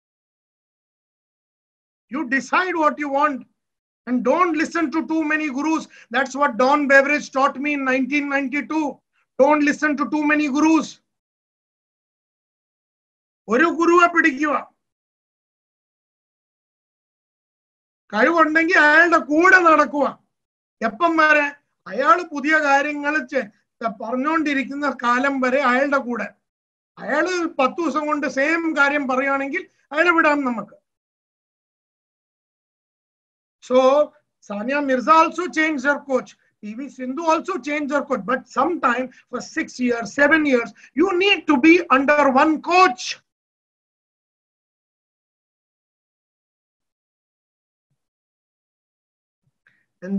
You decide what you want. And don't listen to too many gurus. That's what Don Beveridge taught me in 1992. Don't listen to too many gurus. ഒരു ഗുരുവെ പിടിക്കുക. കഴിവുണ്ടെങ്കിൽ അയാളുടെ കൂടെ നടക്കുക. എപ്പം വരെ? അയാൾ പുതിയ കാര്യങ്ങൾ പറഞ്ഞുകൊണ്ടിരിക്കുന്ന കാലം വരെ അയാളുടെ കൂടെ. അയാള് 10 ദിവസം കൊണ്ട് സെയിം കാര്യം പറയുകയാണെങ്കിൽ അയാളെ വിടാം നമുക്ക്. So Sania Mirza also changed her coach. PV Sindhu also changed her coach. But sometime for 6 years, 7 years, you need to be under one coach. And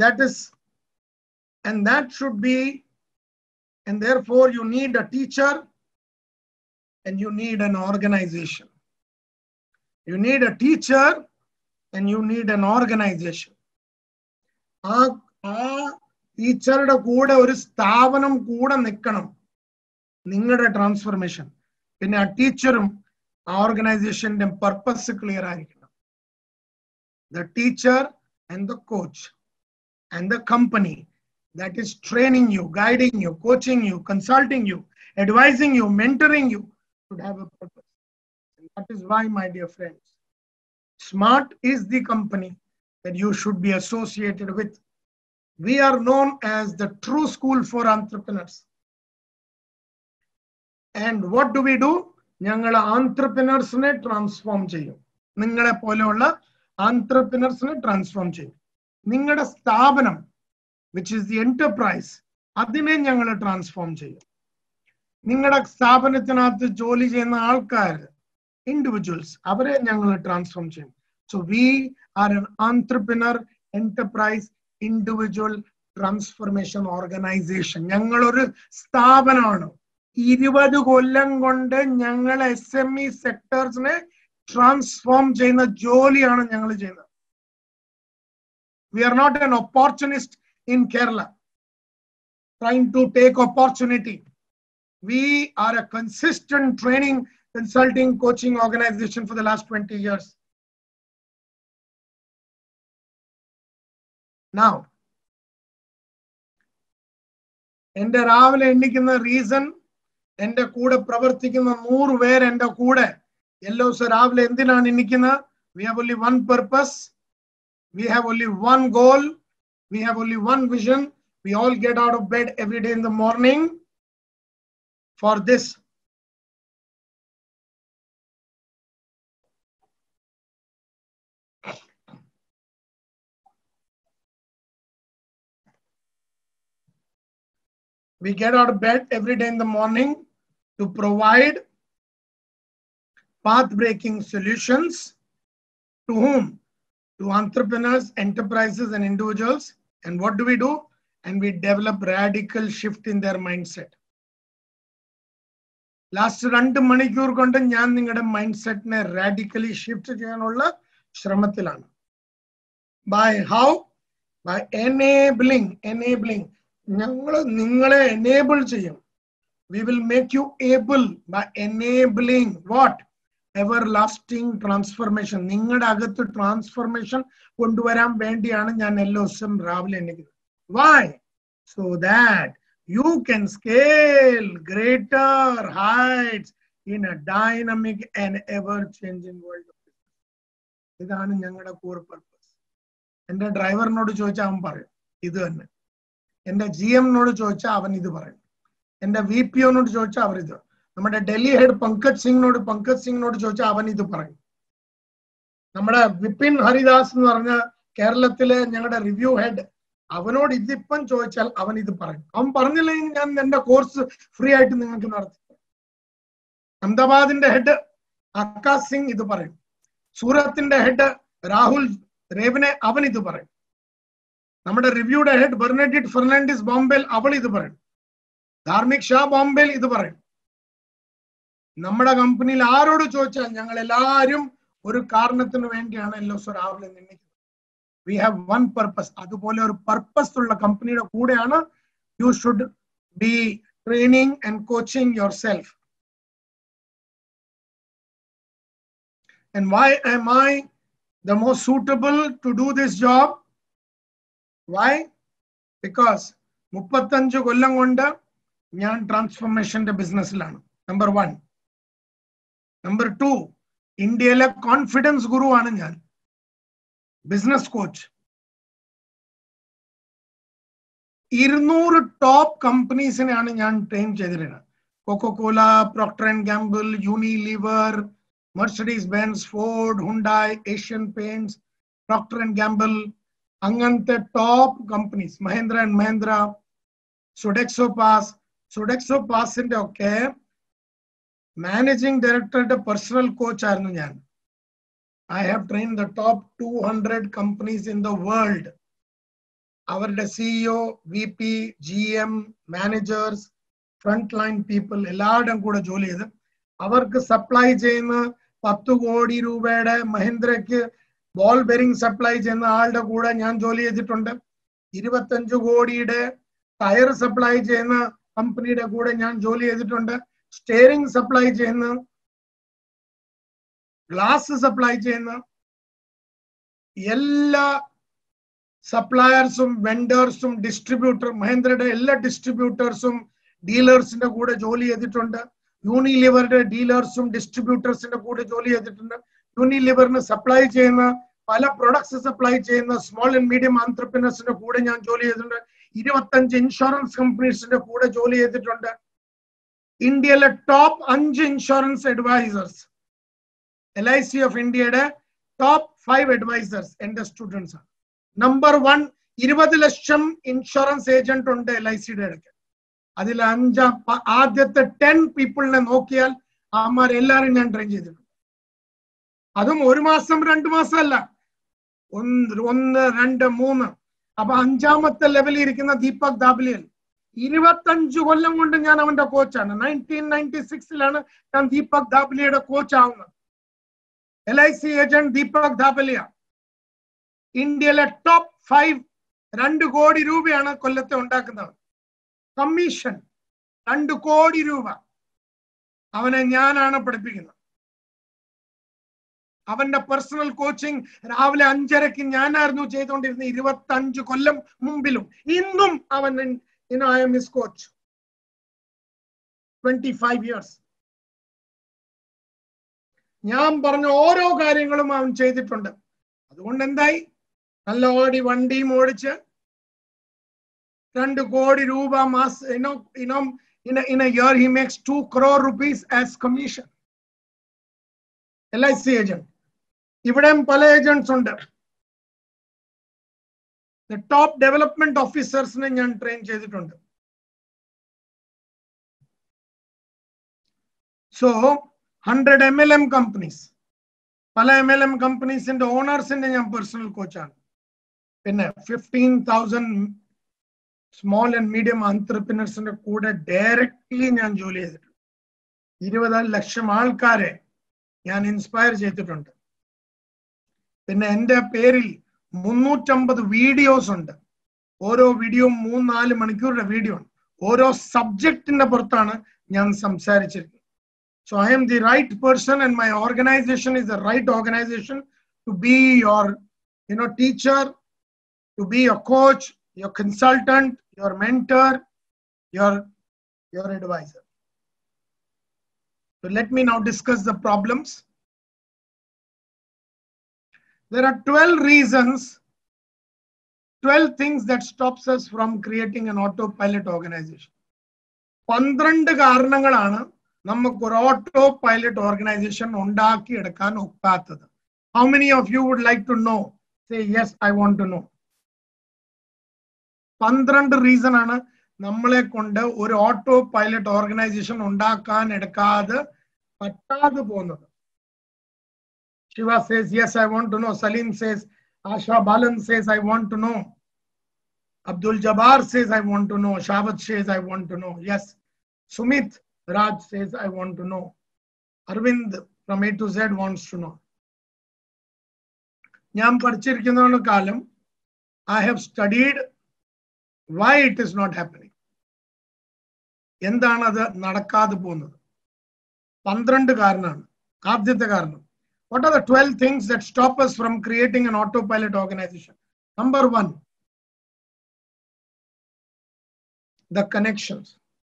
that should be, and therefore you need a teacher and you need an organization. You need a teacher and you need an organization. ആ ടീച്ചറുടെ കൂടെ ഒരു സ്ഥാപനം കൂടെ നിൽക്കണം നിങ്ങളുടെ transformation. പിന്നെ ആ ടീച്ചറും ആ ഓർഗനൈസേഷന്റെ പർപ്പസ് ക്ലിയർ ആയിരിക്കണം. The teacher and the coach and the company that is training you, guiding you, coaching you, consulting you, advising you, mentoring you should have a purpose. And that is why, my dear friends, SMART is the company that you should be associated with. We are known as the true school for entrepreneurs. And what do? ഞങ്ങളെ entrepreneurs-നെ transform ചെയ്യും. നിങ്ങളെ പോലെയുള്ള entrepreneurs-നെ transform ചെയ്യും. നിങ്ങളുടെ സ്ഥാപനം, which is the enterprise, അതിനെ ഞങ്ങൾ transform ചെയ്യും. നിങ്ങളുടെ സ്ഥാപനത്തിനകത്ത് ജോലി ചെയ്യുന്ന ആൾക്കാർ, individuals, അവരെ ഞങ്ങൾ ട്രാൻസ്ഫോം ചെയ്യും. So we are an entrepreneur, enterprise, individual transformation organization. ഞങ്ങൾ ഒരു സ്ഥാപനമാണ്. 20 കൊല്ലം കൊണ്ട് ഞങ്ങൾ SME സെക്ടേഴ്സിനെ ട്രാൻസ്ഫോം ചെയ്യുന്ന ജോലിയാണ് ഞങ്ങൾ ചെയ്യുന്നത്. We are not an opportunist in Kerala trying to take opportunity. We are a consistent training, consulting, coaching organization for the last 20 years. Now, എന്റെ രാവിലെ എണ്ണിക്കുന്ന റീസൺ, എന്റെ കൂടെ പ്രവർത്തിക്കുന്ന 100 പേർ എന്റെ കൂടെ എല്ലാ ദിവസവും രാവിലെ എന്തിനാണ് എണ്ണിക്കുന്നത്? We have only one purpose. We have only one goal. We have only one vision. We all get out of bed every day in the morning for this. We get out of bed every day in the morning to provide path-breaking solutions to whom? To entrepreneurs, enterprises, and individuals. And what do? And we develop radical shift in their mindset. Last 2 മണിക്കൂർ കൊണ്ട് ഞാൻ നിങ്ങളുടെ mind സെറ്റിനെ radically shift ചെയ്യാനുള്ള ശ്രമത്തിലാണ്. By how? By enabling. ഞങ്ങൾ നിങ്ങളെ enable ചെയ്യും. We will make you able by enabling what? Everlasting transformation. നിങ്ങളുടെ അകത്ത് ട്രാൻസ്ഫോർമേഷൻ കൊണ്ടുവരാൻ വേണ്ടിയാണ് ഞാൻ എല്ലാ ദിവസവും രാവിലെ എണീക്കുന്നത്. Why? So that you can scale greater heights in a dynamic and ever-changing world. ഇതാണ് ഞങ്ങളുടെ കോർ പർപ്പസ്. എന്റെ ഡ്രൈവറിനോട് ചോദിച്ചാൽ അവൻ പറയും ഇത് തന്നെ. എന്റെ GM-നോട് ചോദിച്ചാൽ അവൻ ഇത് പറയും. എന്റെ VPO-നോട് ചോദിച്ചാൽ അവർ ഇത്. നമ്മുടെ ഡൽഹി ഹെഡ് പങ്കജ് സിംഗിനോട് ചോദിച്ചാൽ അവൻ ഇത് പറയും. നമ്മുടെ വിപിൻ ഹരിദാസ് എന്ന് പറഞ്ഞ കേരളത്തിലെ ഞങ്ങളുടെ റിവ്യൂ ഹെഡ്, അവനോട് ഇതിപ്പം ചോദിച്ചാൽ അവൻ ഇത് പറയും. അവൻ പറഞ്ഞില്ലെങ്കിൽ ഞാൻ എന്റെ കോഴ്സ് ഫ്രീ ആയിട്ട് നിങ്ങൾക്ക് നടത്തി. അഹമ്മദാബാദിന്റെ ഹെഡ് ആകാശ് സിംഗ് ഇത് പറയും. സൂറത്തിന്റെ ഹെഡ് രാഹുൽ രേവനെ അവൻ ഇത് പറയും. നമ്മുടെ റിവ്യൂയുടെ ഹെഡ് ബെർണഡിറ്റ് ഫെർണാണ്ടസ് ബോംബെയിൽ അവൾ ഇത് പറയും. ധാർമിക് ഷാ ബോംബെയിൽ ഇത് പറയും. നമ്മുടെ കമ്പനിയിൽ ആരോട് ചോദിച്ചാൽ ഞങ്ങൾ എല്ലാവരും ഒരു കാരണത്തിന് വേണ്ടിയാണ് എല്ലാ ദിവസവും രാവിലെ നിന്നിക്കുന്നത്. We have one purpose. അതുപോലെ ഒരു പർപ്പസ് ഉള്ള കമ്പനിയുടെ കൂടെയാണ് you should be training and coaching yourself. And why am I the most suitable to do this job? Why? Because 35 കൊല്ലം കൊണ്ട് ഞാൻ ട്രാൻസ്ഫോർമേഷന്റെ ബിസിനസ്സിലാണ്. നമ്പർ 1. നമ്പർ 2, ഇന്ത്യയിലെ കോൺഫിഡൻസ് ഗുരു ആണ് ഞാൻ, ബിസിനസ് കോച്ച്. 200 ടോപ്പ് കമ്പനീസിനെയാണ് ഞാൻ ട്രെയിൻ ചെയ്തിരുന്നത്. Coca cola, Procter and Gamble, Unilever, Mercedes Benz, Ford, Hyundai, Asian Paints, Procter and Gamble, അങ്ങനത്തെ top companies, Mahindra and Mahindra, Sodexo പാസിന്റെ ഒക്കെ മാനേജിംഗ് ഡയറക്ടറുടെ പേഴ്സണൽ കോച്ച് ആയിരുന്നു ഞാൻ. I have trained the top 200 companies in the world. അവരുടെ CEO, VP, GM, managers, frontline people എല്ലാവരുടെയും കൂടെ ജോലി ചെയ്ത് അവർക്ക് സപ്ലൈ ചെയ്യുന്ന 10 കോടി രൂപയുടെ മഹീന്ദ്രയ്ക്ക് ബോൾ ബെറിംഗ് സപ്ലൈ ചെയ്യുന്ന ആളുടെ കൂടെ ഞാൻ ജോലി ചെയ്തിട്ടുണ്ട്. 25 കോടിയുടെ ടയർ സപ്ലൈ ചെയ്യുന്ന കമ്പനിയുടെ കൂടെ ഞാൻ ജോലി ചെയ്തിട്ടുണ്ട്. സ്റ്റിയറിംഗ് സപ്ലൈ ചെയ്യുന്ന, ഗ്ലാസ് സപ്ലൈ ചെയ്യുന്ന എല്ലാ സപ്ലയേഴ്സും വെൻഡേഴ്സും ഡിസ്ട്രിബ്യൂട്ടർ, മഹീന്ദ്രയുടെ എല്ലാ ഡിസ്ട്രിബ്യൂട്ടേഴ്സും ഡീലേഴ്സിന്റെ കൂടെ ജോലി ചെയ്തിട്ടുണ്ട്. യൂണിലിവറുടെ ഡീലേഴ്സും ഡിസ്ട്രിബ്യൂട്ടേഴ്സിന്റെ കൂടെ ജോലി ചെയ്തിട്ടുണ്ട്. യൂണിലിവറിന് സപ്ലൈ ചെയ്യുന്ന പല പ്രൊഡക്ട്സ് സപ്ലൈ ചെയ്യുന്ന സ്മോൾ ആൻഡ് മീഡിയം ആന്ത്രപ്രനേഴ്സിന്റെ കൂടെ ഞാൻ ജോലി ചെയ്തിട്ടുണ്ട്. 25 ഇൻഷുറൻസ് കമ്പനീസിന്റെ കൂടെ ജോലി ചെയ്തിട്ടുണ്ട്. ഇന്ത്യയിലെ top 5 insurance advisors, LIC of ഇന്ത്യയുടെ ടോപ്പ് 5 അഡ്വൈസേഴ്സ് എന്റെ സ്റ്റുഡൻസ് ആണ്. നമ്പർ 1, 20 ലക്ഷം ഇൻഷുറൻസ് ഏജന്റ് ഉണ്ട് LICയുടെ ഇടയ്ക്ക്. അതിൽ ആദ്യത്തെ 10 പീപ്പിളിനെ നോക്കിയാൽ അവന്മാരെല്ലാരും ഞാൻ ട്രെയിൻ ചെയ്തിട്ടുണ്ട്. അതും 1 മാസം 2 മാസം അല്ല, 1, 2, 3. അപ്പൊ 5ാമത്തെ ലെവലിൽ ഇരിക്കുന്ന ദീപക് ദാബലിയൻ 25 കൊല്ലം കൊണ്ട് ഞാൻ അവന്റെ കോച്ചാണ്. 1996 ഞാൻ ദീപക് ദാബലിയുടെ കോച്ച് ആവുന്നത്. LIC ഏജന്റ് ദീപക് ദാബലിയ ഇന്ത്യയിലെ ടോപ്പ് 5, 2 കോടി രൂപയാണ് കൊല്ലത്തെ ഉണ്ടാക്കുന്നത്. കമ്മീഷൻ 2 കോടി രൂപ. അവനെ ഞാനാണ് പഠിപ്പിക്കുന്നത്. അവന്റെ പേഴ്സണൽ കോച്ചിങ് രാവിലെ 5:30 ഞാനായിരുന്നു ചെയ്തുകൊണ്ടിരുന്നത് 25 കൊല്ലം മുമ്പിലും. ഇന്നും അവൻ, I am his coach. 25 years. ഞാൻ പറഞ്ഞ ഓരോ കാര്യങ്ങളും അവൻ ചെയ്തിട്ടുണ്ട്. അതുകൊണ്ട് എന്തായി? നല്ല വണ്ടിയും ഓടിച്ച് 2 കോടി രൂപ മാസം, in a year he makes 2 crore rupees as commission. LIC agent. ഇവിടെയും പല ഏജന്റ്സ് ഉണ്ട്. ടോപ്പ് ഡെവലപ്മെന്റ് ഓഫീസേഴ്സിനെ ഞാൻ ട്രെയിൻ ചെയ്തിട്ടുണ്ട്. സോ 100 MLM കമ്പനീസ്, പല MLM കമ്പനീസിന്റെ ഓണേഴ്സിന്റെ ഞാൻ പേഴ്സണൽ കോച്ചാണ്. പിന്നെ 15,000 സ്മോൾ ആൻഡ് മീഡിയം ആന്ത്രപ്രനേഴ്സിന്റെ കൂടെ ഡയറക്ട്ലി ഞാൻ ജോലി ചെയ്തിട്ടുണ്ട്. 20 ലക്ഷം ആൾക്കാരെ ഞാൻ ഇൻസ്പയർ ചെയ്തിട്ടുണ്ട്. പിന്നെ എന്റെ പേരിൽ 350 വീഡിയോസ് ഉണ്ട്. ഓരോ വീഡിയോ 3-4 മണിക്കൂറുടെ വീഡിയോ ആണ്. ഓരോ സബ്ജക്റ്റിന്റെ പുറത്താണ് ഞാൻ സംസാരിച്ചിരിക്കുന്നത്. So I am the right person and my organization is the right organization to be your teacher, to be your coach, your consultant, your mentor, your advisor. So let me now discuss the problems. There are 12 reasons, 12 things that stops us from creating an autopilot organization. 12 കാരണങ്ങളാണ് നമുക്ക് ഒരു auto pilot organisation ഉണ്ടാക്കി എടുക്കാൻ ഒക്കാത്തത്. How many of you would like to know? Say yes, I want to know. 12 reason ആണ് നമ്മളെ കൊണ്ട് ഒരു ഓട്ടോ പൈലറ്റ് ഓർഗനൈസേഷൻ ഉണ്ടാക്കാൻ എടുക്കാതെ പറ്റാതെ പോകുന്നത്. Shiva says, yes, I want to know. Salim says, Asha Balan says, I want to know. Abdul Jabbar says, I want to know. Shabat says, I want to know. Yes. Sumit Raj says, I want to know. Arvind from A to Z wants to know. ഞാൻ പഠിച്ചിരിക്കുന്ന കാലം I have studied why it is not happening. എന്താണ് അത് നടക്കാതെ പോകുന്നത്? 12 കാരണമാണ്. ആദ്യത്തെ കാരണം, What are the 12 things that stop us from creating an autopilot organization? Number 1, the connections.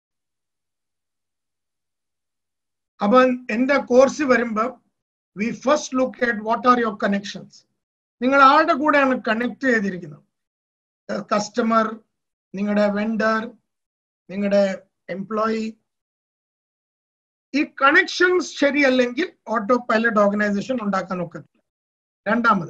Upon enda course varumba, we first look at what are your connections. നിങ്ങൾ ആരുടെ കൂടെയാണ് കണക്ട് ചെയ്തിരിക്കുന്നത്? കസ്റ്റമർ, നിങ്ങളുടെ വെണ്ടർ, നിങ്ങളുടെ എംപ്ലോയി. ഈ connections ശരിയല്ലെങ്കിൽ auto pilot organisation ഉണ്ടാക്കാൻ ഒക്കത്തില്ല. രണ്ടാമത്,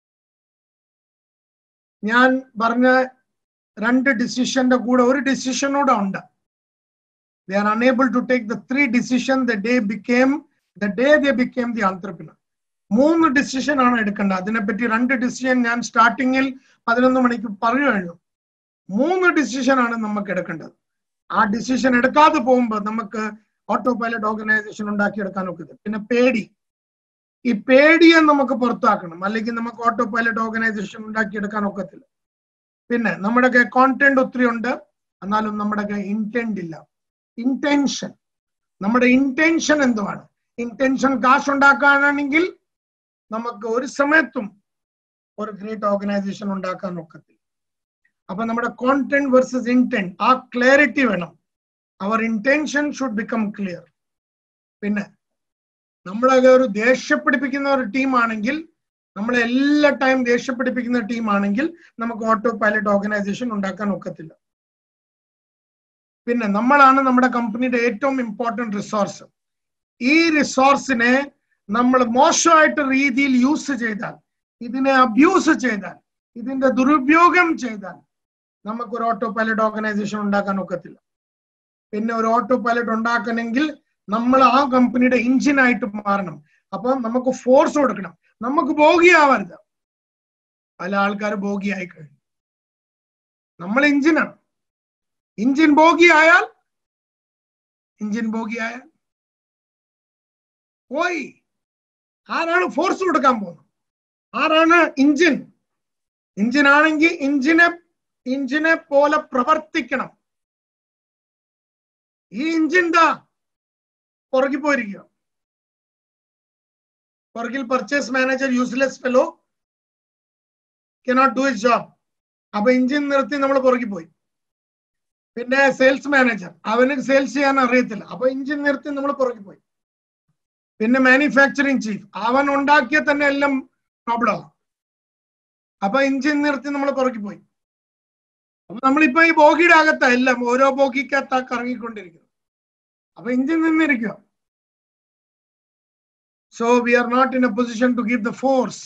ഞാൻ പറഞ്ഞ 2 ഡിസിഷന്റെ കൂടെ ഒരു ഡിസിഷനോടെ ഉണ്ട്. They are unable to take the 3 decisions the day they became the entrepreneur. 3 decision ആണ് എടുക്കേണ്ടത്. അതിനെപ്പറ്റി 2 ഡിസിഷൻ ഞാൻ സ്റ്റാർട്ടിങ്ങിൽ 11 മണിക്ക് പറയുകയുള്ളൂ. 3 ഡിസിഷൻ ആണ് നമുക്ക് എടുക്കേണ്ടത്. ആ ഡിസിഷൻ എടുക്കാതെ പോകുമ്പോൾ നമുക്ക് ഓട്ടോ പൈലറ്റ് ഓർഗനൈസേഷൻ ഉണ്ടാക്കിയെടുക്കാൻ ഒക്കത്തില്ല. പിന്നെ പേടി, ഈ പേടിയെ നമുക്ക് പുറത്താക്കണം, അല്ലെങ്കിൽ നമുക്ക് ഓട്ടോ പൈലറ്റ് ഓർഗനൈസേഷൻ ഉണ്ടാക്കിയെടുക്കാൻ ഒക്കത്തില്ല. പിന്നെ നമ്മുടെ കോണ്ടന്റ് ഒത്തിരി ഉണ്ട്, എന്നാലും നമ്മുടെ ഇന്റന്റ് ഇല്ല. ഇന്റൻഷൻ, നമ്മുടെ ഇന്റൻഷൻ എന്തുവാണ്? ഇന്റൻഷൻ കാശ് ഉണ്ടാക്കാനാണെങ്കിൽ നമുക്ക് ഒരു സമയത്തും ഒരു ഗ്രേറ്റ് ഓർഗനൈസേഷൻ ഉണ്ടാക്കാൻ ഒക്കത്തില്ല. അപ്പൊ നമ്മുടെ കോണ്ടന്റ് വേഴ്സസ് ഇന്റന്റ്, ആ ക്ലാരിറ്റി വേണം. Our intention should become clear. പിന്നെ നമ്മളൊക്കെ ഒരു ദേഷ്യപ്പിടിപ്പിക്കുന്ന ഒരു ടീമാണെങ്കിൽ, നമ്മളെ എല്ലാ ടൈം ദേഷ്യപ്പിടിപ്പിക്കുന്ന ടീമാണെങ്കിൽ നമുക്ക് ഓട്ടോ പൈലറ്റ് ഓർഗനൈസേഷൻ ഉണ്ടാക്കാൻ ഒക്കത്തില്ല. പിന്നെ നമ്മളാണ് നമ്മുടെ കമ്പനിയുടെ ഏറ്റവും ഇമ്പോർട്ടന്റ് റിസോഴ്സ്. ഈ റിസോഴ്സിനെ നമ്മൾ മോശമായിട്ട് രീതിയിൽ യൂസ് ചെയ്താൽ, ഇതിനെ അബ്യൂസ് ചെയ്താൽ, ഇതിന്റെ ദുരുപയോഗം ചെയ്താൽ നമുക്കൊരു ഓട്ടോ പൈലറ്റ് ഓർഗനൈസേഷൻ ഉണ്ടാക്കാൻ ഒക്കത്തില്ല. പിന്നെ ഒരു ഓട്ടോ പൈലറ്റ് ഉണ്ടാക്കണമെങ്കിൽ നമ്മൾ ആ കമ്പനിയുടെ എഞ്ചിനായിട്ട് മാറണം. അപ്പൊ നമുക്ക് ഫോഴ്സ് കൊടുക്കണം. നമുക്ക് ബോഗിയാവരുത്. പല ആൾക്കാർ ബോഗിയായി കഴിഞ്ഞു. നമ്മൾ എഞ്ചിനാണ്. എഞ്ചിൻ ബോഗിയായാൽ പോയി. ആരാണ് ഫോഴ്സ് കൊടുക്കാൻ പോകുന്നത്? ആരാണ് എഞ്ചിൻ? എഞ്ചിനാണെങ്കിൽ എഞ്ചിനെ പോലെ പ്രവർത്തിക്കണം. ഈ എഞ്ചിൻ പുറകിൽ പോയിരിക്കുക. പുറകിൽ purchase manager, useless fellow, cannot do his job. അപ്പൊ എഞ്ചിൻ നിർത്തി നമ്മൾ പുറകിൽ പോയി. പിന്നെ സെയിൽസ് മാനേജർ, അവന് സെയിൽസ് ചെയ്യാൻ അറിയത്തില്ല, അപ്പൊ എഞ്ചിൻ നിർത്തി നമ്മൾ പുറകിൽ പോയി. പിന്നെ മാനുഫാക്ചറിങ് ചീഫ്, അവൻ ഉണ്ടാക്കിയ തന്നെ എല്ലാം പ്രോബ്ലം, അപ്പൊ എഞ്ചിൻ നിർത്തി നമ്മൾ പുറകിൽ പോയി. അപ്പൊ നമ്മളിപ്പോ ഈ ബോഗിയുടെ അകത്താ, എല്ലാം ഓരോ ബോഗിക്കകത്താ കറങ്ങിക്കൊണ്ടിരിക്കുന്നത്. അപ്പൊ എഞ്ചിൻ നിന്നിരിക്കുക. So we are not in a position to give the force.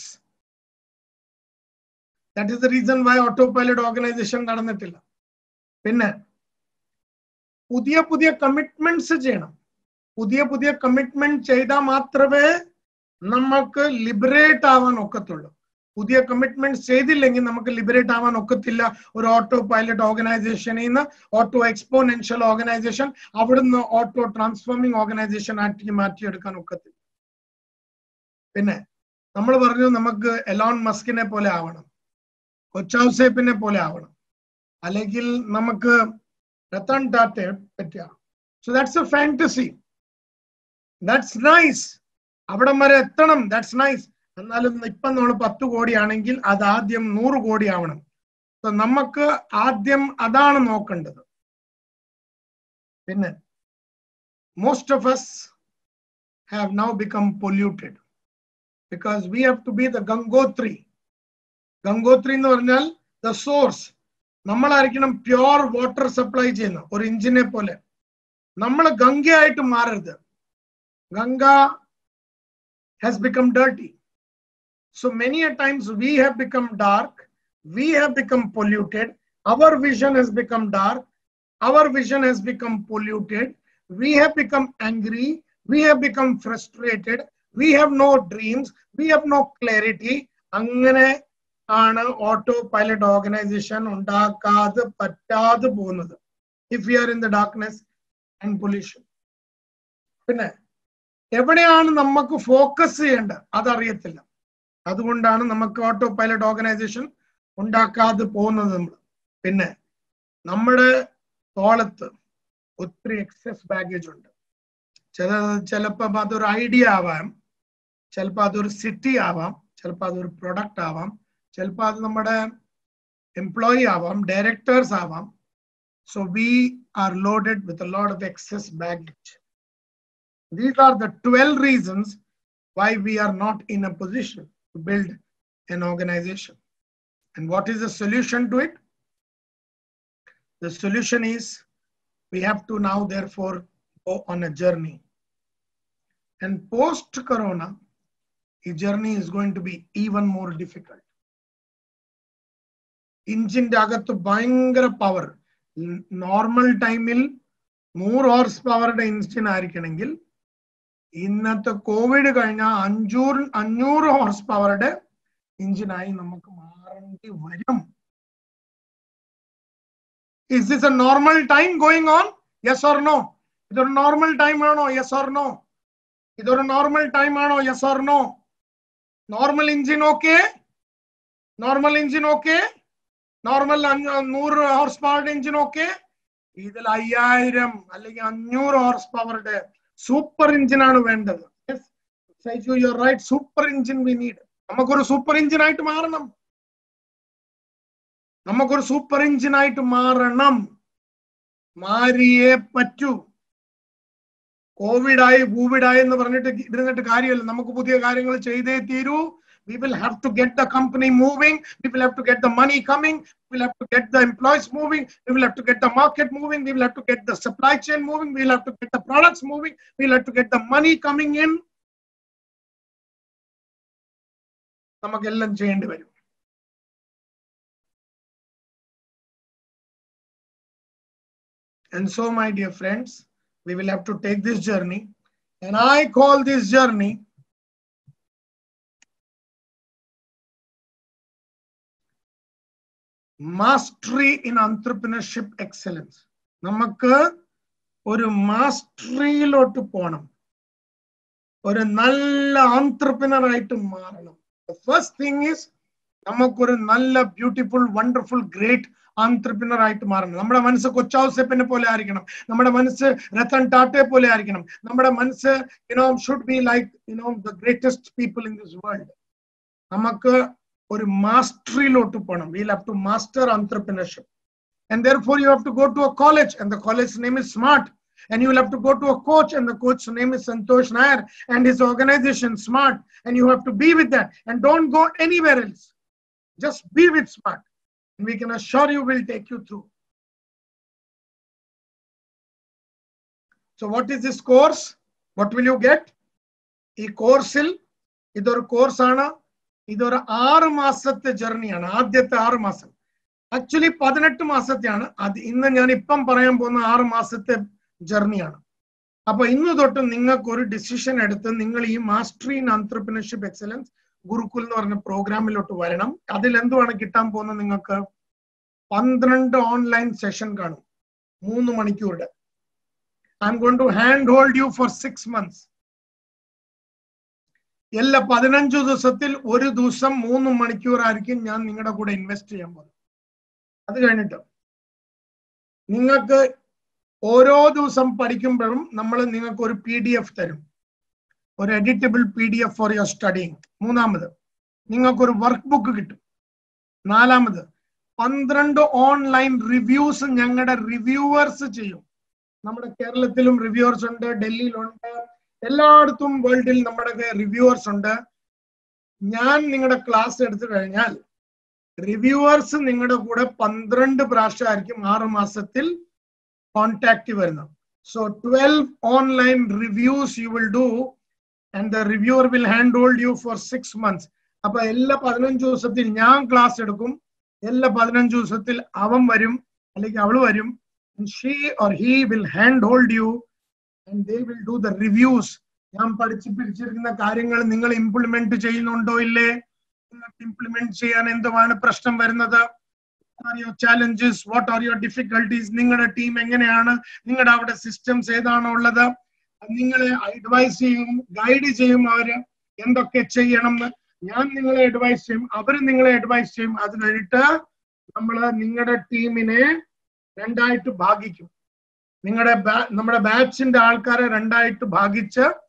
That is the reason why autopilot organization നടന്നിട്ടില്ല. പിന്നെ പുതിയ കമ്മിറ്റ്മെന്റ്സ് ചെയ്യണം. പുതിയ കമ്മിറ്റ്മെന്റ് ചെയ്താൽ മാത്രമേ നമുക്ക് ലിബറേറ്റ് ആവാൻ ഒക്കത്തുള്ളൂ. പുതിയ കമ്മിറ്റ്മെന്റ് ചെയ്തില്ലെങ്കിൽ നമുക്ക് ലിബറേറ്റ് ആവാൻ ഒക്കത്തില്ല. ഒരു ഓട്ടോ പൈലറ്റ് ഓർഗനൈസേഷനിൽ നിന്ന് ഓട്ടോ എക്സ്പോനെൻഷ്യൽ ഓർഗനൈസേഷൻ, അവിടുന്ന് ഓട്ടോ ട്രാൻസ്ഫോമിംഗ് ഓർഗനൈസേഷൻ ആക്കി മാറ്റിയെടുക്കാൻ ഒക്കത്തില്ല. പിന്നെ നമ്മൾ പറഞ്ഞു നമുക്ക് എലോൺ മസ്കിനെ പോലെ ആവണം, കൊച്ചാവ്സേപ്പിനെ പോലെ ആവണം, അല്ലെങ്കിൽ നമുക്ക് രത്തൻ ടാറ്റയെ പറ്റിയാണ്. So that's a fantasy. That's nice. അവിടം വരെ എത്തണം, ദാറ്റ്സ് നൈസ്. എന്നാലും ഇപ്പം നമ്മൾ 10 കോടിയാണെങ്കിൽ അത് ആദ്യം 100 കോടി ആവണം. സോ നമുക്ക് ആദ്യം അതാണ് നോക്കേണ്ടത്. പിന്നെ most of us have now become polluted because we have to be the Gangotri. Gangotri എന്ന് പറഞ്ഞാൽ the source. നമ്മളായിരിക്കണം പ്യുവർ വാട്ടർ സപ്ലൈ ചെയ്യുന്ന ഒരു എഞ്ചിനെ പോലെ. നമ്മൾ ഗംഗയായിട്ട് മാറരുത്. Ganga has become dirty. So many a times we have become dark, we have become polluted, our vision has become dark, our vision has become polluted, we have become angry, we have become frustrated, we have no dreams, we have no clarity. അങ്ങനെ ആണ് auto pilot organisation ഉണ്ടാക്കാതെ പറ്റാതെ പോകുന്നത്. If you are in the darkness and pollution. പിന്നെ എവിടെയാണ് നമുക്ക് focus ചെയ്യേണ്ടത് അതറിയത്തില്ല. അതുകൊണ്ടാണ് നമുക്ക് ഓട്ടോ പൈലറ്റ് ഓർഗനൈസേഷൻ ഉണ്ടാക്കാതെ പോകുന്നത് നമ്മൾ. പിന്നെ നമ്മുടെ തോളത്ത് ഒത്തിരി എക്സസ് ബാഗേജ് ഉണ്ട്. ചിലപ്പോൾ അതൊരു ഐഡിയ ആവാം, ചിലപ്പോൾ അതൊരു സിറ്റി ആവാം, ചിലപ്പോൾ അതൊരു പ്രൊഡക്റ്റ് ആവാം, ചിലപ്പോൾ അത് നമ്മുടെ എംപ്ലോയി ആവാം, ഡയറക്ടേഴ്സ് ആവാം. So we are loaded with a lot of excess baggage. These are the 12 reasons why we are not in a position to build an organization. And what is the solution to it? The solution is we have to now therefore go on a journey. And post-corona, the journey is going to be even more difficult. Engine agattu bayangara power. Normal ടൈമിൽ 100 horse പവറുടെ engine ആയിരിക്കണമെങ്കിൽ ഇന്നത്തെ Covid കഴിഞ്ഞ 500 horse പവറുടെ എഞ്ചിനായി നമുക്ക് മാറേണ്ടി വരും. Is this a normal time going on? Yes or no? ഇതൊരു normal time ആണോ? Yes or no? ഇതൊരു നോർമൽ ടൈം ആണോ? Yes or no? Normal engine okay? Normal engine okay? Normal 100 horse പവറുടെ എഞ്ചിൻ ഓക്കെ? ഇതിൽ 5000 അല്ലെങ്കിൽ 500 ഹോഴ്സ് പവറുടെ super എഞ്ചിനാണ് വേണ്ടത്. You right, super engine we need. നമുക്കൊരു സൂപ്പർ എഞ്ചിനായിട്ട് മാറണം. നമുക്കൊരു സൂപ്പർ എഞ്ചിനായിട്ട് മാറണം. മാറിയേ പറ്റൂ. കോവിഡായി ഭൂവിഡായി എന്ന് പറഞ്ഞിട്ട് ഇരുന്നിട്ട് കാര്യമില്ല. നമുക്ക് പുതിയ കാര്യങ്ങൾ ചെയ്തേ തീരൂ. We will have to get the company moving. We will have to get the money coming. We will have to get the employees moving. We will have to get the market moving. We will have to get the supply chain moving. We will have to get the products moving. We will have to get the money coming in. നമുക്കെല്ലാം ചെയ്യേണ്ടി വരും. And so, my dear friends, we will have to take this journey. And I call this journey mastery in entrepreneurship excellence. നമുക്ക് ഒരു മാസ്റ്ററിയിലോട്ട് പോകണം. ഒരു നല്ല entrepreneur ആയിട്ട് മാറണം. ഫസ്റ്റ് തിങ് ഈസ് നമുക്കൊരു നല്ല ബ്യൂട്ടിഫുൾ വണ്ടർഫുൾ ഗ്രേറ്റ് എന്റർപ്രണർ ആയിട്ട് മാറണം. നമ്മുടെ മനസ്സ് കൊച്ചൗസേപ്പിനെ പോലെ ആയിരിക്കണം. നമ്മുടെ മനസ്സ് രത്തൻ ടാറ്റയെ പോലെ ആയിരിക്കണം. നമ്മുടെ മനസ്സ് should be like the greatest people in this world. നമുക്ക് ഒരു മാസ്റ്ററിയിലോട്ട് പോകണം. We'll have to master entrepreneurship. And therefore you have to go to a college, and the college's name is SMART. And you will have to go to a coach, and the coach's name is Santosh Nair, and his organization SMART. And you have to be with that. And don't go anywhere else. Just be with SMART. And we can assure you we'll take you through. So what is this course? What will you get? ഈ കോഴ്സിൽ ഇതൊരു കോഴ്സാണ്. ഇതൊരു 6 മാസത്തെ ജേർണിയാണ്. ആദ്യത്തെ 6 മാസം actually 18 മാസത്തെയാണ്. അത് ഇന്ന് ഞാൻ ഇപ്പം പറയാൻ പോകുന്ന 6 മാസത്തെ ജേർണിയാണ്. അപ്പൊ ഇന്ന് തൊട്ട് നിങ്ങൾക്ക് ഒരു ഡിസിഷൻ എടുത്ത് നിങ്ങൾ ഈ mastery in entrepreneurship excellence Gurukul എന്ന് പറഞ്ഞ പ്രോഗ്രാമിലോട്ട് വരണം. അതിൽ എന്തുവാണ് കിട്ടാൻ പോകുന്നത്? നിങ്ങൾക്ക് 12 ഓൺലൈൻ സെഷൻ കാണും, 3 മണിക്കൂറുടെ. I'm going to hand hold you for 6 months. എല്ലാ 15 ദിവസത്തിൽ ഒരു ദിവസം 3 മണിക്കൂറായിരിക്കും ഞാൻ നിങ്ങളുടെ കൂടെ ഇൻവെസ്റ്റ് ചെയ്യാൻ പോകുന്നത്. അത് കഴിഞ്ഞിട്ട് നിങ്ങൾക്ക് ഓരോ ദിവസം പഠിക്കുമ്പോഴും നമ്മൾ നിങ്ങൾക്ക് ഒരു PDF തരും, ഒരു editable PDF for your studying. 3ാമത് നിങ്ങൾക്കൊരു വർക്ക് ബുക്ക് കിട്ടും. 4ാമത് 12 ഓൺലൈൻ റിവ്യൂസ് ഞങ്ങളുടെ റിവ്യൂവേഴ്സ് ചെയ്യും. നമ്മുടെ കേരളത്തിലും റിവ്യൂവേഴ്സ് ഉണ്ട്, ഡൽഹിയിലുണ്ട്, എല്ലായിടത്തും വേൾഡിൽ നമ്മുടെ റിവ്യൂവേഴ്സ് ഉണ്ട്. ഞാൻ നിങ്ങളുടെ ക്ലാസ് എടുത്തു കഴിഞ്ഞാൽ റിവ്യൂവേഴ്സ് നിങ്ങളുടെ കൂടെ 12 പ്രാവശ്യമായിരിക്കും 6 മാസത്തിൽ കോൺടാക്ട് വരുന്നത്. So 12 online reviews you will do and the reviewer will hand hold you for 6 months. അപ്പൊ എല്ലാ 15 ദിവസത്തിൽ ഞാൻ ക്ലാസ് എടുക്കും. എല്ലാ 15 ദിവസത്തിൽ അവൻ വരും അല്ലെങ്കിൽ അവള് വരും. She or he will hand hold you and they will do the reviews. ഞാൻ പഠിച്ചിരിക്കുന്ന കാര്യങ്ങൾ നിങ്ങൾ ഇംപ്ലിമെന്റ് ചെയ്യുന്നുണ്ടോ ഇല്ലേ? നിങ്ങൾക്ക് ഇംപ്ലിമെന്റ് ചെയ്യാൻ എന്തുവാണ് പ്രശ്നം വരുന്നത്? What are your challenges? What are your difficulties? നിങ്ങളുടെ ടീം എങ്ങനെയാണ്? നിങ്ങളുടെ അവിടെ സിസ്റ്റംസ് ഏതാണോ ഉള്ളത്? നിങ്ങളെ അഡ്വൈസ് ചെയ്യും, ഗൈഡ് ചെയ്യും. അവര് എന്തൊക്കെ ചെയ്യണം ഞാൻ നിങ്ങളെ അഡ്വൈസ് ചെയ്യും, അവര് നിങ്ങളെ അഡ്വൈസ് ചെയ്യും. അത് കഴിഞ്ഞിട്ട് നമ്മള് നിങ്ങളുടെ ടീമിനെ 2ആയിട്ട് ഭാഗിക്കും. നമ്മുടെ ബാച്ചിന്റെ ആൾക്കാരെ 2ആയിട്ട് ഭാഗിച്ച്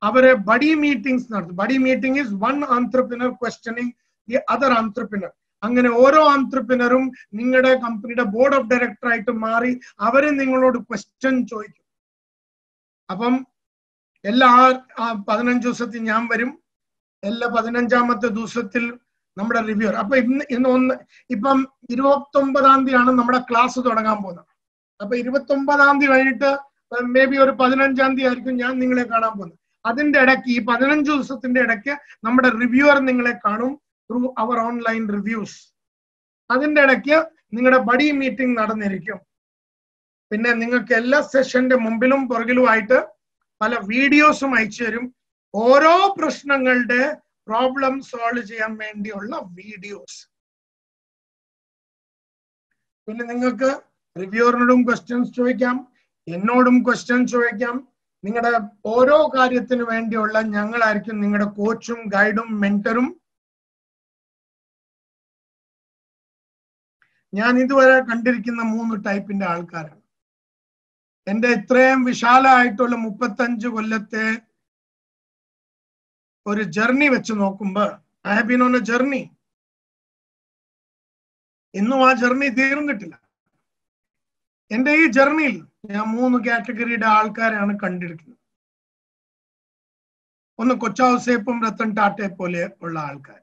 അവരെ ബഡി മീറ്റിംഗ്സ് നടത്തും. Buddy meeting is one entrepreneur questioning the other entrepreneur. അങ്ങനെ ഓരോ ആന്ത്രപ്രനറും നിങ്ങളുടെ കമ്പനിയുടെ ബോർഡ് ഓഫ് ഡയറക്ടർ ആയിട്ട് മാറി അവര് നിങ്ങളോട് ക്വസ്റ്റ്യൻ ചോദിക്കും. അപ്പം എല്ലാ 15 ദിവസത്തിൽ ഞാൻ വരും. എല്ലാ 15ാമത്തെ ദിവസത്തിൽ നമ്മുടെ റിവ്യൂ. അപ്പൊ ഇപ്പം 29ാം തീയതിയാണ് നമ്മുടെ ക്ലാസ് തുടങ്ങാൻ പോകുന്നത്. അപ്പൊ 29ാം തീയതി കഴിഞ്ഞിട്ട് മേ ബി ഒരു 15ാം തീയതി ആയിരിക്കും ഞാൻ നിങ്ങളെ കാണാൻ പോകുന്നത്. അതിന്റെ ഇടയ്ക്ക് ഈ 15 ദിവസത്തിന്റെ ഇടയ്ക്ക് നമ്മുടെ റിവ്യൂവർ നിങ്ങളെ കാണും ത്രൂ അവർ ഓൺലൈൻ റിവ്യൂസ്. അതിന്റെ ഇടയ്ക്ക് നിങ്ങളുടെ ബഡി മീറ്റിംഗ് നടന്നിരിക്കും. പിന്നെ നിങ്ങൾക്ക് എല്ലാ സെഷന്റെ മുമ്പിലും പുറകിലുമായിട്ട് പല വീഡിയോസും അയച്ചു തരും. ഓരോ പ്രശ്നങ്ങളുടെ പ്രോബ്ലം സോൾവ് ചെയ്യാൻ വേണ്ടിയുള്ള വീഡിയോസ്. പിന്നെ നിങ്ങൾക്ക് റിവ്യൂറിനോടും ക്വസ്റ്റ്യൻസ് ചോദിക്കാം, എന്നോടും ക്വസ്റ്റ്യൻസ് ചോദിക്കാം. നിങ്ങളുടെ ഓരോ കാര്യത്തിന് വേണ്ടിയുള്ള ഞങ്ങളായിരിക്കും നിങ്ങളുടെ കോച്ചും ഗൈഡും മെന്ററും. ഞാൻ ഇതുവരെ കണ്ടിരിക്കുന്ന 3 ടൈപ്പിന്റെ ആൾക്കാരാണ്. എന്റെ ഇത്രയും വിശാലമായിട്ടുള്ള 35 കൊല്ലത്തെ ഒരു ജേർണി വെച്ച് നോക്കുമ്പോ I have been on a journey. ഇന്നും ആ ജേർണി തീർന്നിട്ടില്ല. എന്റെ ഈ ജേർണിയിൽ ഞാൻ 3 കാറ്റഗറിയുടെ ആൾക്കാരാണ് കണ്ടിരിക്കുന്നത്. ഒന്ന് കൊച്ചൗസേപ്പും രത്തൻ ടാറ്റയെ പോലെ ഉള്ള ആൾക്കാർ,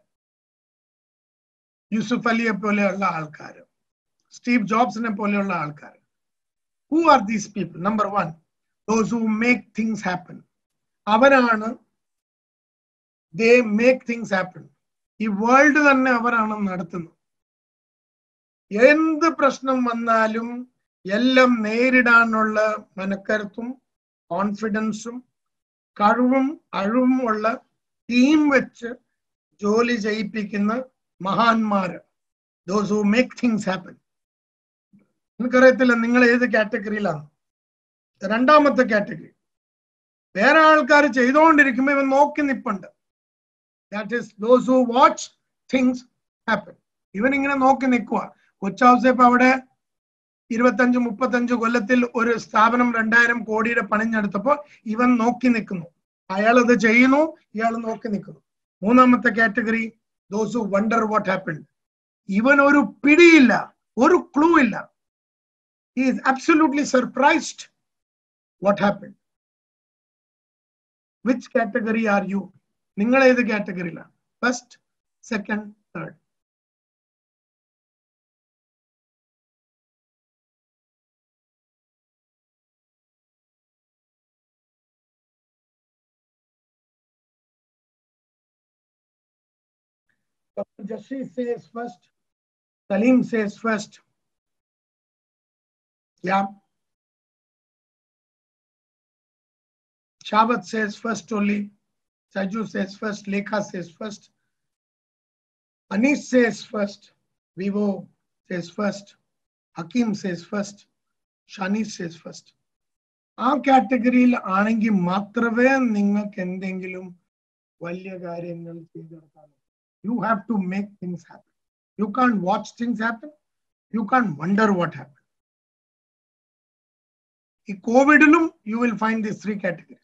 യൂസുഫ് അലിയെ പോലെയുള്ള ആൾക്കാർ, സ്റ്റീവ് ജോബ്സിനെ പോലെയുള്ള ആൾക്കാർ. Who are these people? Number 1, those who make things happen. അവരാണ് they make things happen. ഈ വേൾഡ് തന്നെ അവരാണ് നടത്തുന്നത്. എന്ത് പ്രശ്നം വന്നാലും എല്ലാം നേരിടാനുള്ള മനക്കരുത്തും കോൺഫിഡൻസും കഴിവും ഉള്ള ടീം വെച്ച് ജോലി ചെയ്യിപ്പിക്കുന്ന മഹാന്മാര്. Those who make things happen. എനിക്കറിയത്തില്ല നിങ്ങൾ ഏത് കാറ്റഗറിയിലാണ്. രണ്ടാമത്തെ കാറ്റഗറി, വേറെ ആൾക്കാർ ചെയ്തുകൊണ്ടിരിക്കുമ്പോ ഇവൻ നോക്കി നിപ്പുണ്ട്. That is those who watch things happen. ഇവൻ ഇങ്ങനെ നോക്കി നിൽക്കുക. കൊച്ചൗസേപ്പ് അവിടെ 25-35 കൊല്ലത്തിൽ ഒരു സ്ഥാപനം 2000 കോടിയുടെ പണിഞ്ഞെടുത്തപ്പോ ഇവൻ നോക്കി നിൽക്കുന്നു. അയാൾ ഇത് ചെയ്യുന്നു, ഇയാൾ നോക്കി നിൽക്കുന്നു. മൂന്നാമത്തെ category, those who wonder what happened. ഇവൻ ഒരു പിടിയില്ല, ഒരു ക്ലൂ ഇല്ല. He is absolutely surprised what happened. Which category are you? നിങ്ങൾ ഏത് കാറ്റഗറിയിലാണ്? First, second, third? Dr. Jashi says first. Salim says first. Yeah. Shabat says first only. Saju says first. Lekha says first. Anish says first. Vivo says first. Hakim says first. Shanish says first. ആ കാറ്റഗറിയിൽ ആണെങ്കിൽ മാത്രമേ നിങ്ങൾക്ക് എന്തെങ്കിലും വലിയ കാര്യങ്ങൾ ചെയ്തെടുക്കാൻ. You have to make things happen. You can't watch things happen. You can't wonder what happened. In COVID, you will find these 3 categories.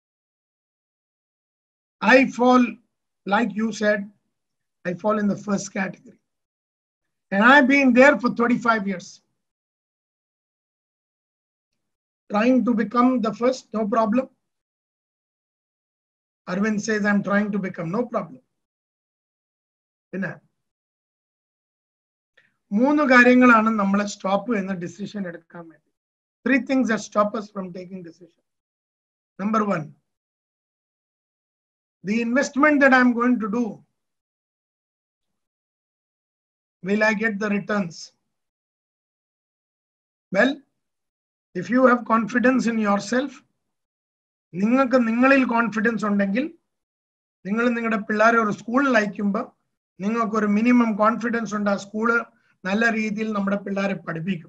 I fall, like you said, I fall in the first category. And I've been there for 35 years. Trying to become the first, no problem. Arvind says, I'm trying to become, no problem. പിന്നെ 3 കാര്യങ്ങളാണ് നമ്മളെ stop ചെയ്യുന്ന decision എടുക്കാൻ വേണ്ടി. 3 things that stop us from taking decision. Number 1, the investment that I'm going to do, will I get the returns? Well, if you have confidence in yourself, നിങ്ങൾക്ക് നിങ്ങളിൽ confidence ഉണ്ടെങ്കിൽ, നിങ്ങൾ നിങ്ങളുടെ പിള്ളേരെ ഒരു സ്കൂളിൽ അയക്കുമ്പോൾ നിങ്ങൾക്ക് ഒരു മിനിമം കോൺഫിഡൻസ് ഉണ്ട് ആ സ്കൂള് നല്ല രീതിയിൽ നമ്മുടെ പിള്ളേരെ പഠിപ്പിക്കും.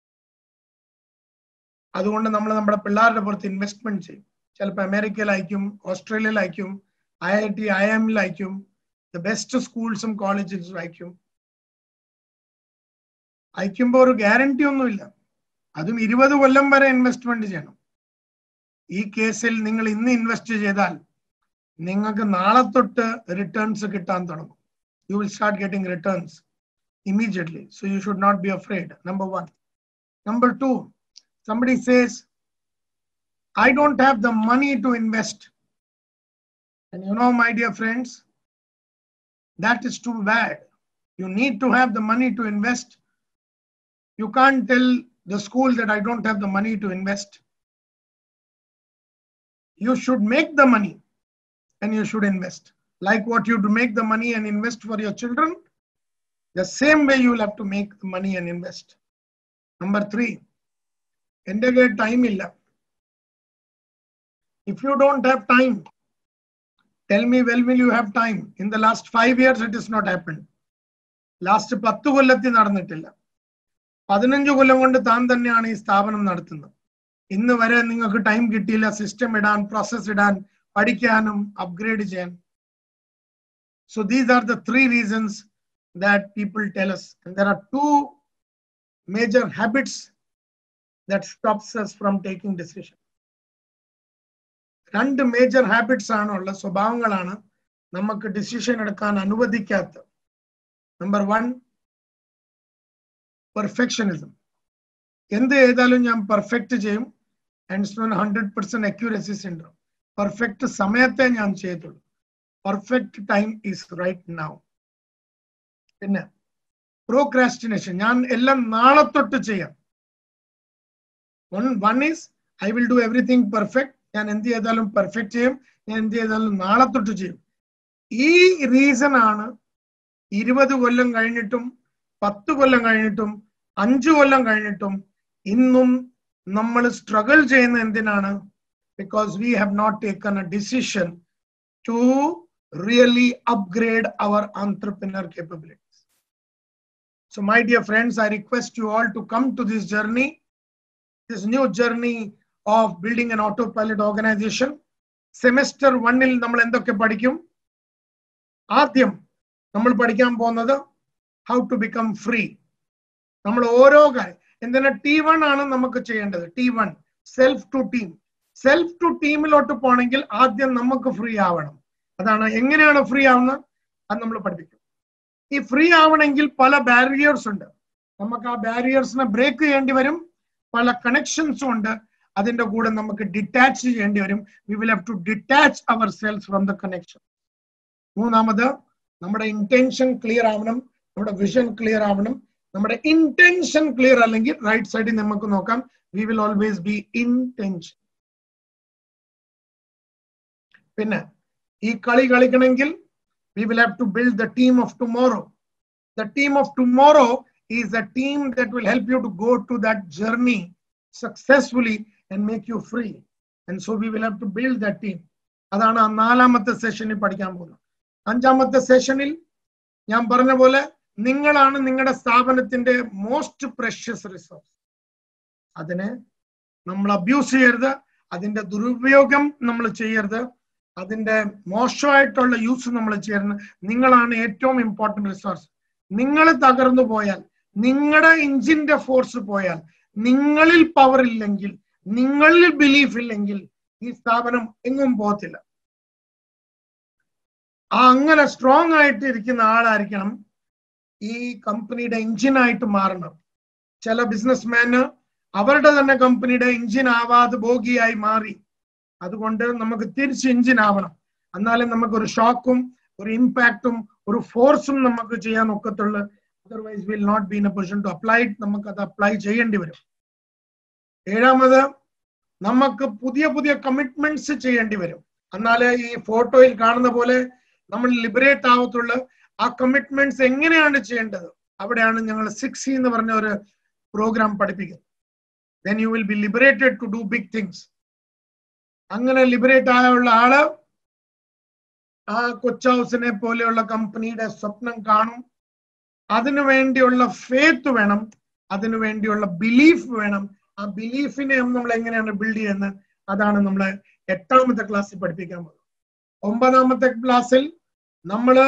അതുകൊണ്ട് നമ്മൾ നമ്മുടെ പിള്ളേരുടെ പുറത്ത് ഇൻവെസ്റ്റ്മെന്റ് ചെയ്യും. ചിലപ്പോൾ അമേരിക്കയിൽ അയക്കും, ഓസ്ട്രേലിയയിൽ അയക്കും, IIT, IIM അയക്കും, ദ ബെസ്റ്റ് സ്കൂൾസും കോളേജസും അയക്കും. അയക്കുമ്പോൾ ഒരു ഗ്യാരണ്ടി ഒന്നുമില്ല. അതും 20 കൊല്ലം വരെ ഇൻവെസ്റ്റ്മെന്റ് ചെയ്യണം. ഈ കേസിൽ നിങ്ങൾ ഇന്ന് ഇൻവെസ്റ്റ് ചെയ്താൽ നിങ്ങൾക്ക് നാളെ തൊട്ട് റിട്ടേൺസ് കിട്ടാൻ തുടങ്ങും. You will start getting returns immediately. So you should not be afraid. Number one. Number two, somebody says, I don't have the money to invest. And you know, my dear friends, that is too bad. You need to have the money to invest. You can't tell the school that I don't have the money to invest. You should make the money and you should invest. Like what you do, make the money and invest for your children, the same way you will have to make the money and invest. Number three, integrate time illa. If you don't have time, tell me, when will you have time? In the last 5 years, it has not happened. Last 10 കൊല്ലത്തിൽ നടന്നിട്ടില്ല. 15 കൊല്ലം കൊണ്ട് താൻ തന്നെയാണ് ഈ സ്ഥാപനം നടത്തുന്നത്. ഇന്ന് വരെ നിങ്ങൾക്ക് ടൈം കിട്ടിയില്ല സിസ്റ്റം ഇടാൻ, പ്രോസസ് ഇടാൻ, പഠിക്കാനും അപ്ഗ്രേഡ് ചെയ്യാൻ. So these are the 3 reasons that people tell us. And there are 2 major habits that stops us from taking decision. 2 major habits ആണുള്ള സ്വഭാവങ്ങളാണ് നമുക്ക് ഡിസിഷൻ എടുക്കാൻ അനുവദിക്കാത്ത. Number 1, perfectionism. എന്ത് ചെയ്താലും ഞാൻ പെർഫെക്റ്റ് ചെയ്യും. And it's not 100% accuracy syndrome. Perfect സമയത്തെ ഞാൻ ചെയ്തുള്ളൂ. Perfect time is right now. പിന്നെ procrastination. ഞാൻ എല്ലാം നാളെ തൊട്ട് ചെയ്യാം. One is I will do everything perfect. ഞാൻ എന്ത് ചെയ്താലും പെർഫെക്റ്റ് ചെയ്യും. ഞാൻ എന്ത് ചെയ്താലും നാളെ തൊട്ട് ചെയ്യും. ഈ റീസൺ ആണ് 20 കൊല്ലം കഴിഞ്ഞിട്ടും 10 കൊല്ലം കഴിഞ്ഞിട്ടും 5 കൊല്ലം കഴിഞ്ഞിട്ടും ഇന്നും നമ്മൾ സ്ട്രഗിൾ ചെയ്യുന്ന എന്തിനാണ്? Because we have not taken a decision to really upgrade our entrepreneur capabilities. So my dear friends, I request you all to come to this journey, this new journey of building an autopilot organization. Semester 1 il nammal endokke padikkum? ആദ്യം നമ്മൾ പഠിക്കാൻ പോകുന്നത് how to become free. നമ്മൾ ഓരോ കാര്യം എന്തിനാ T1 ആണ് നമുക്ക് ചെയ്യേണ്ടത്. T1 self to team. Self to ടീമിലോട്ട് പോകണമെങ്കിൽ ആദ്യം നമുക്ക് ഫ്രീ ആവണം. അതാണ് എങ്ങനെയാണ് ഫ്രീ ആവുന്നത് അത് നമ്മൾ പഠിപ്പിക്കും. ഈ ഫ്രീ ആവണമെങ്കിൽ പല ബാരിയേഴ്സ് ഉണ്ട്. നമുക്ക് ആ ബാരിയേഴ്സിനെ ബ്രേക്ക് ചെയ്യേണ്ടി വരും. പല കണക്ഷൻസും ഉണ്ട്. അതിന്റെ കൂടെ നമുക്ക് ഡിറ്റാച്ച് ചെയ്യേണ്ടി വരും. We will have to detach ourselves from the connection. മൂന്നാമത് നമ്മുടെ ഇന്റൻഷൻ ക്ലിയർ ആവണം. നമ്മുടെ വിഷൻ ക്ലിയർ ആവണം. നമ്മുടെ ഇന്റൻഷൻ ക്ലിയർ അല്ലെങ്കിൽ റൈറ്റ് സൈഡിൽ നമുക്ക് നോക്കാം. We will always be intention. പിന്നെ ഈ കളി കളിക്കണമെങ്കിൽ we will have to build the team of tomorrow. The team of tomorrow is a team that will help you to go to that journey successfully and make you free. And so we will have to build that team. അതാണ് ആ 4ാമത്തെ സെഷനിൽ പഠിക്കാൻ പോകുന്നത്. 5ാമത്തെ സെഷനിൽ ഞാൻ പറഞ്ഞ പോലെ നിങ്ങളാണ് നിങ്ങളുടെ സ്ഥാപനത്തിന്റെ മോസ്റ്റ് പ്രഷ്യസ് റിസോഴ്സ്. അതിനെ നമ്മൾ അബ്യൂസ് ചെയ്യരുത്. അതിന്റെ ദുരുപയോഗം നമ്മൾ ചെയ്യരുത്. അതിന്റെ മോശമായിട്ടുള്ള യൂസ് നമ്മൾ ചെയ്യുന്നത്. നിങ്ങളാണ് ഏറ്റവും ഇമ്പോർട്ടന്റ് റിസോഴ്സ്. നിങ്ങൾ തകർന്നു പോയാൽ, നിങ്ങളുടെ എഞ്ചിന്റെ ഫോഴ്സ് പോയാൽ, നിങ്ങളിൽ പവർ ഇല്ലെങ്കിൽ, നിങ്ങളിൽ ബിലീഫ് ഇല്ലെങ്കിൽ ഈ സ്ഥാപനം എങ്ങും പോകത്തില്ല. അങ്ങനെ സ്ട്രോങ് ആയിട്ട് ഇരിക്കുന്ന ആളായിരിക്കണം ഈ കമ്പനിയുടെ എഞ്ചിനായിട്ട് മാറണം. ചില ബിസിനസ്മാന് അവരുടെ തന്നെ കമ്പനിയുടെ എഞ്ചിൻ ആവാതെ ബോഗിയായി മാറി. അതുകൊണ്ട് നമുക്ക് തിരിച്ച് എഞ്ചിൻ ആവണം. എന്നാലും നമുക്കൊരു ഷോക്കും ഒരു ഇമ്പാക്റ്റും ഒരു ഫോഴ്സും നമുക്ക് ചെയ്യാൻ ഒക്കത്തുള്ളൂ. Otherwise will not be in a position to apply. നമുക്ക് അത് അപ്ലൈ ചെയ്യേണ്ടി വരും. 7ാമത് നമുക്ക് പുതിയ പുതിയ കമ്മിറ്റ്മെന്റ്സ് ചെയ്യേണ്ടി വരും. എന്നാലേ ഈ ഫോട്ടോയിൽ കാണുന്ന പോലെ നമ്മൾ ലിബറേറ്റ് ആവത്തുള്ളൂ. ആ കമ്മിറ്റ്മെന്റ്സ് എങ്ങനെയാണ് ചെയ്യേണ്ടത് അവിടെയാണ് ഞങ്ങൾ 6E എന്ന് പറഞ്ഞ ഒരു പ്രോഗ്രാം പഠിപ്പിക്കുന്നത്. Then you will be liberated to do big things. അങ്ങനെ ലിബറേറ്റ് ആയുള്ള ആള് ആ കൊച്ച് ഹൗസിനെ പോലെയുള്ള കമ്പനിയുടെ സ്വപ്നം കാണും. അതിനു വേണ്ടിയുള്ള ഫെയ്ത്ത് വേണം. അതിനു വേണ്ടിയുള്ള ബിലീഫ് വേണം. ആ ബിലീഫിനെ നമ്മൾ എങ്ങനെയാണ് ബിൽഡ് ചെയ്യുന്നത് അതാണ് നമ്മളെ 8ാമത്തെ ക്ലാസ്സിൽ പഠിപ്പിക്കാൻ പോകുന്നത്. 9ാമത്തെ ക്ലാസ്സിൽ നമ്മള്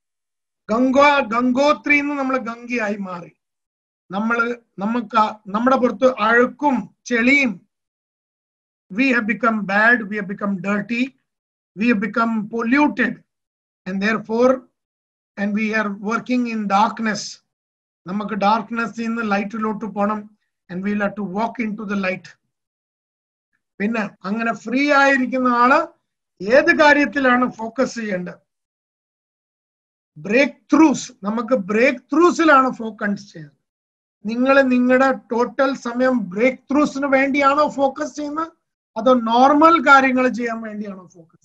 ഗംഗോത്രി നമ്മൾ ഗംഗയായി മാറി. നമുക്ക് നമ്മുടെ പുറത്ത് അഴുക്കും ചെളിയും, we have become bad, we have become dirty. we have become polluted, and therefore, and we are working in darkness. നമുക്ക് ഡാർക്ക്നെസ്സിൽ നിന്ന് ലൈറ്റിലോട്ട് പോകണം, and we'll have to walk into the light. പിന്നെ അങ്ങനെ ഫ്രീ ആയിരിക്കുന്ന ആള് ഏത് കാര്യത്തിലാണ് ഫോക്കസ് ചെയ്യേണ്ടത്? Breakthroughs. നമുക്ക് ബ്രേക്ക് ത്രൂസിലാണ് ഫോക്കസ് ചെയ്യുന്നത്. നിങ്ങൾ നിങ്ങളുടെ ടോട്ടൽ സമയം ബ്രേക്ക് ത്രൂസിന് വേണ്ടിയാണോ ഫോക്കസ് ചെയ്യുന്നത്, അതോ നോർമൽ കാര്യങ്ങൾ ചെയ്യാൻ വേണ്ടിയാണോ ഫോക്കസ്?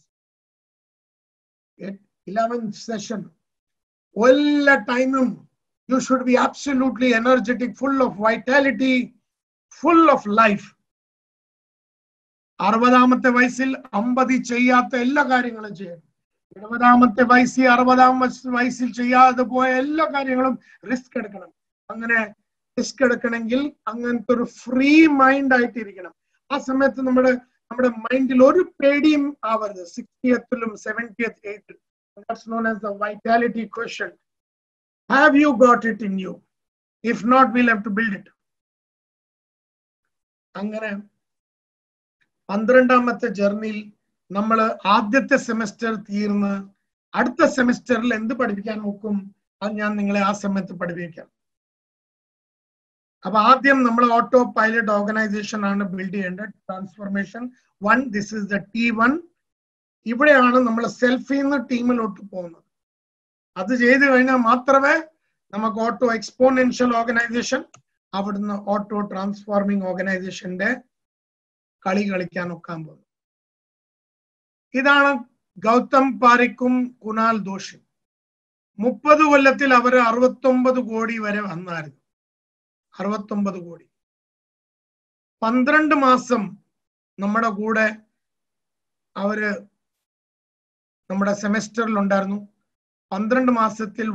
11th session. എല്ലാ ടൈമും you should be absolutely energetic, full of vitality, full of life. 60ാമത്തെ വയസ്സിൽ 50 ചെയ്യാത്ത എല്ലാ കാര്യങ്ങളും ചെയ്യണം. 70ാമത്തെ വയസ്സിൽ 60ാം വയസ്സിൽ ചെയ്യാതെ പോയ എല്ലാ കാര്യങ്ങളും റിസ്ക് എടുക്കണം. അങ്ങനെ റിസ്ക് എടുക്കണമെങ്കിൽ അങ്ങനത്തെ ഒരു ഫ്രീ മൈൻഡ് ആയിട്ടിരിക്കണം. ആ സമയത്ത് നമ്മുടെ മൈൻഡിൽ ഒരു പേടിയും ആവരുത്. 60th-ലും 70th age. That's known as the vitality quotient. Have you got it in you? If not, we'll have to build it. അങ്ങനെ 12ാമത്തെ ജേർണിയിൽ നമ്മൾ ആദ്യത്തെ സെമസ്റ്റർ തീർന്ന് അടുത്ത സെമസ്റ്ററിൽ എന്ത് പഠിപ്പിക്കാൻ നോക്കും, അത് ഞാൻ നിങ്ങളെ ആ സമയത്ത് പഠിപ്പിക്കാം. അപ്പൊ ആദ്യം നമ്മൾ ഓട്ടോ പൈലറ്റ് ഓർഗനൈസേഷൻ ആണ് ബിൽഡ് ചെയ്യേണ്ടത്. Transformation 1. This is the T1. ഇവിടെയാണ് നമ്മൾ സെൽഫിൽ നിന്ന് ടീമിലോട്ട് പോകുന്നത്. അത് ചെയ്തു കഴിഞ്ഞാൽ മാത്രമേ നമുക്ക് ഓട്ടോ എക്സ്പോണൻഷ്യൽ ഓർഗനൈസേഷൻ, അവിടുന്ന് ഓട്ടോ ട്രാൻസ്ഫോർമിംഗ് ഓർഗനൈസേഷന്റെ കളി കളിക്കാൻ ഒക്കാൻ പോകുന്നത്. ഇതാണ് ഗൗതം പാരിക്കും കുനാൽ ദോഷി. 30 കൊല്ലത്തിൽ അവർ 69 കോടി വരെ വന്നായിരുന്നു. 69 കോടി. 12 മാസം നമ്മുടെ കൂടെ അവര് നമ്മുടെ സെമസ്റ്ററിൽ ഉണ്ടായിരുന്നു. 12 മാസത്തിൽ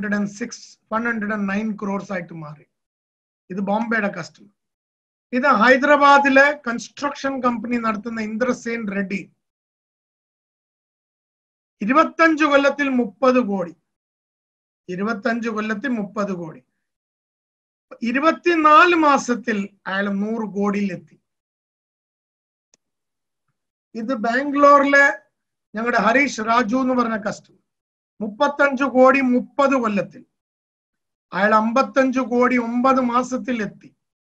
109 crores ആയിട്ട് മാറി. ഇത് ബോംബെയുടെ കസ്റ്റമർ. ഇത് ഹൈദരാബാദിലെ കൺസ്ട്രക്ഷൻ കമ്പനി നടത്തുന്ന ഇന്ദ്രസേൻ റെഡ്ഡി. 25 കൊല്ലത്തിൽ 30 കോടി. 25 കൊല്ലത്തിൽ 30 കോടി. 24 മാസത്തിൽ അയാൾ 100 കോടിയിലെത്തി. ഇത് ബാംഗ്ലൂരിലെ ഞങ്ങളുടെ ഹരീഷ് രാജു എന്ന് പറഞ്ഞ കസ്റ്റമർ. 35 കോടി 30 കൊല്ലത്തിൽ. അയാൾ 55 കോടി 9 മാസത്തിൽ എത്തി.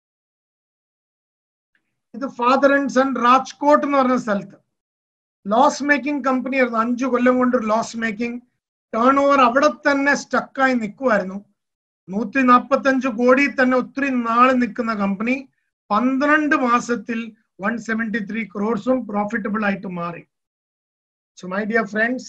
ഇത് ഫാദർ ആൻഡ് സൺ രാജ്കോട്ട് എന്ന് പറഞ്ഞ സ്ഥലത്ത് ലോസ് മേക്കിംഗ് കമ്പനി ആയിരുന്നു. 5 കൊല്ലം കൊണ്ട് ലോസ് മേക്കിംഗ്. ടേൺ ഓവർ അവിടെ തന്നെ സ്റ്റക്കായി നിൽക്കുമായിരുന്നു. 145 കോടി തന്നെ ഒത്തിരി നാള് നിൽക്കുന്ന കമ്പനി 12 മാസത്തിൽ 173 crores പ്രോഫിറ്റബിൾ ആയിട്ട് മാറി. സോ മൈ ഡിയർ ഫ്രണ്ട്സ്,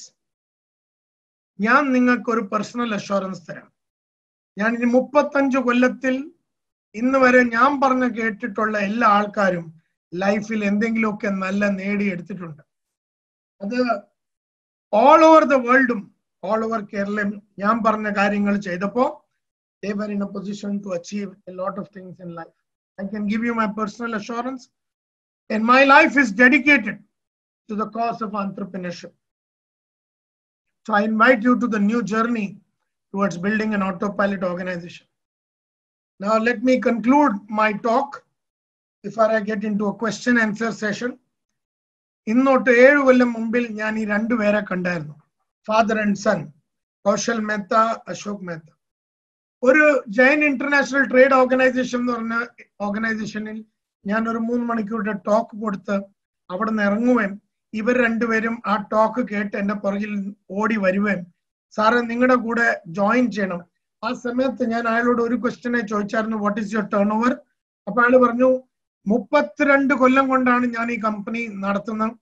ഞാൻ നിങ്ങൾക്ക് ഒരു പേഴ്സണൽ അഷുറൻസ് തരാം. ഞാൻ ഇനി 35 കൊല്ലത്തിൽ ഇന്ന് വരെ ഞാൻ പറഞ്ഞ കേട്ടിട്ടുള്ള എല്ലാ ആൾക്കാരും ലൈഫിൽ എന്തെങ്കിലുമൊക്കെ നല്ല നേടിയെടുത്തിട്ടുണ്ട്. അത് ഓൾ ഓവർ ദ വേൾഡും ഓൾ ഓവർ കേരളയും ഞാൻ പറഞ്ഞ കാര്യങ്ങൾ ചെയ്തപ്പോ they were in a position to achieve a lot of things in life. I can give you my personal assurance, and my life is dedicated to the cause of entrepreneurship. So I invite you to the new journey towards building an autopilot organization. Now let me conclude my talk before I get into a question answer session. ഇന്നോട്ട് 7 കൊല്ലം മുമ്പിൽ ഞാൻ ഈ 2 പേരെ കണ്ടായിരുന്നു. Father and son, Kaushal Mehta, Ashok Mehta. ഒരു Jain international trade organisation എന്ന് പറഞ്ഞ ഓർഗനൈസേഷനിൽ ഞാൻ ഒരു 3 മണിക്കൂറുടെ ടോക്ക് കൊടുത്ത് അവിടെ നിന്ന് ഇറങ്ങുകയും ഇവർ 2 പേരും ആ ടോക്ക് കേട്ട് എന്റെ പുറകിൽ ഓടി വരുകയും, സാറ് നിങ്ങളുടെ കൂടെ ജോയിൻ ചെയ്യണം. ആ സമയത്ത് ഞാൻ അയാളോട് ഒരു ക്വസ്റ്റ്യനെ ചോദിച്ചായിരുന്നു, what is your turnover? അപ്പൊ അയാൾ പറഞ്ഞു, 32 കൊല്ലം കൊണ്ടാണ് ഞാൻ ഈ കമ്പനി നടത്തുന്നത്.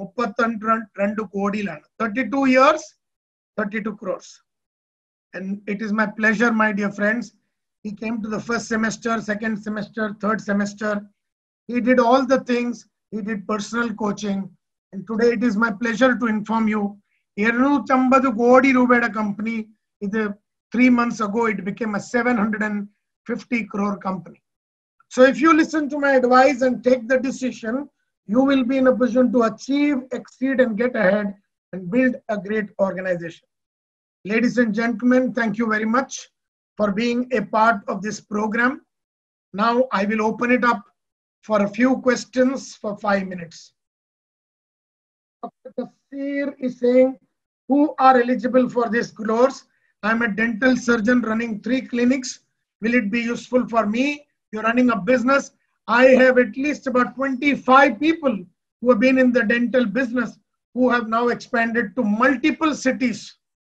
32 കോടിയിലാണ്. 32 years, 32 crores. And it is my pleasure, my dear friends. He came to the first semester, second semester, third semester. He did all the things. He did personal coaching. And today it is my pleasure to inform you, 250 കോടി രൂപയുടെ company. ഇത് 3 months ago, it became a 750 crore company. So if you listen to my advice and take the decision, you will be in a position to achieve, exceed, and get ahead and build a great organization. Ladies and gentlemen, thank you very much for being a part of this program. Now I will open it up for a few questions for 5 minutes. Jasir is saying, who are eligible for this course? I'm a dental surgeon running 3 clinics. Will it be useful for me? You're running a business. I have at least about 25 people who have been in the dental business who have now expanded to multiple cities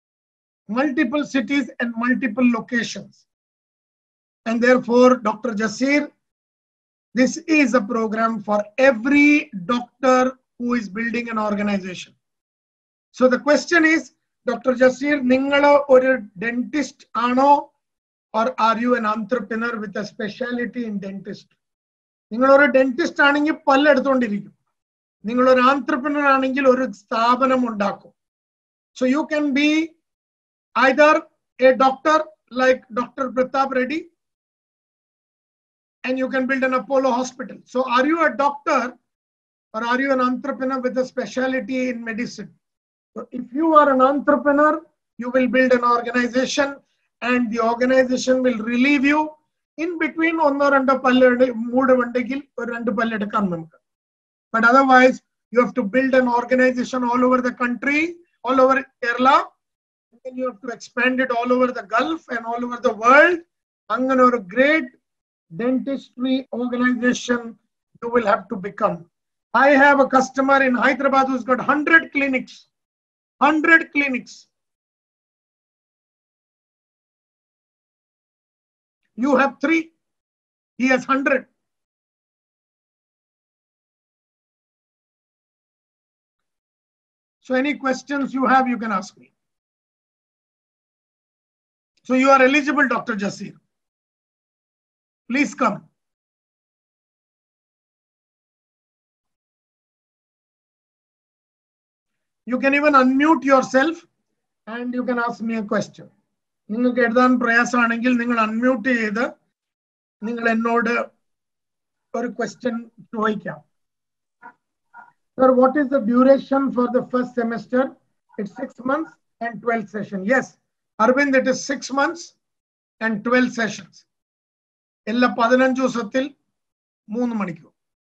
and multiple locations. And therefore, Dr. Jasir, this is a program for every doctor who is building an organization. So the question is, Dr. Jasir, ningalo oru dentist ano, or are you an entrepreneur with a specialty in dentist? Ningal oru dentist aanengil pallu eduthodirikkum. Ningal oru entrepreneur aanengil oru sthapanam undakkum. So you can be either a doctor like Dr. Pratap Reddy, and you can build an Apollo hospital. So are you a doctor or are you an entrepreneur with a specialty in medicine? So if you are an entrepreneur, you will build an organization and the organization will relieve you in between but otherwise you have to build an organization all over the country, all over Kerala, and then you have to expand it all over the Gulf and all over the world. A great dentistry organization you will have to become. I have a customer in Hyderabad who's got 100 clinics. 100 clinics. You have 3. He has 100. So any questions you have, you can ask me. So you are eligible, Dr. Jasir. Please come. You can even unmute yourself and you can ask me a question. നിങ്ങൾക്ക് എഴുതാൻ പ്രയാസമാണെങ്കിൽ നിങ്ങൾ unmute ചെയ്ത് നിങ്ങൾ എന്നോട് ഒരു question ചോദിക്കാം. Sir, what is the duration for the first semester? It's 6 months and 12 sessions. Yes, Arvind, it is 6 months and 12 sessions. എല്ലാ 15 ദിവസത്തിൽ 3 മണിക്കൂർ.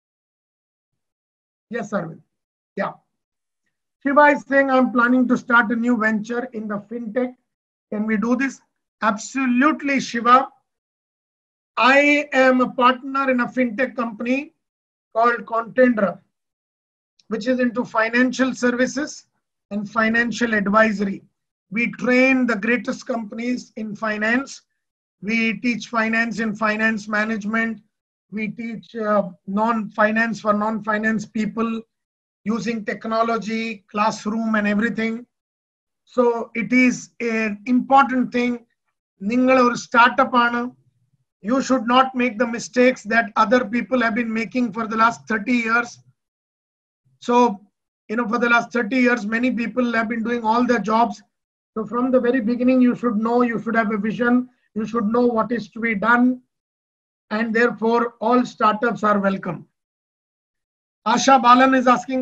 Yes, Arvind. Yeah. Shiva is saying, I'm planning to start a new venture in the fintech. Can we do this? Absolutely, Shiva. I am a partner in a fintech company called Contendra, which is into financial services and financial advisory. We train the greatest companies in finance. We teach finance in finance management. We teach non-finance for non-finance people using technology, classroom and everything. So it is an important thing. Ningal or startup ana. You should not make the mistakes that other people have been making for the last 30 years. So, for the last 30 years, many people have been doing all their jobs. So from the very beginning, you should know, you should have a vision, you should know what is to be done. And therefore, all startups are welcome. Asha Balan is asking,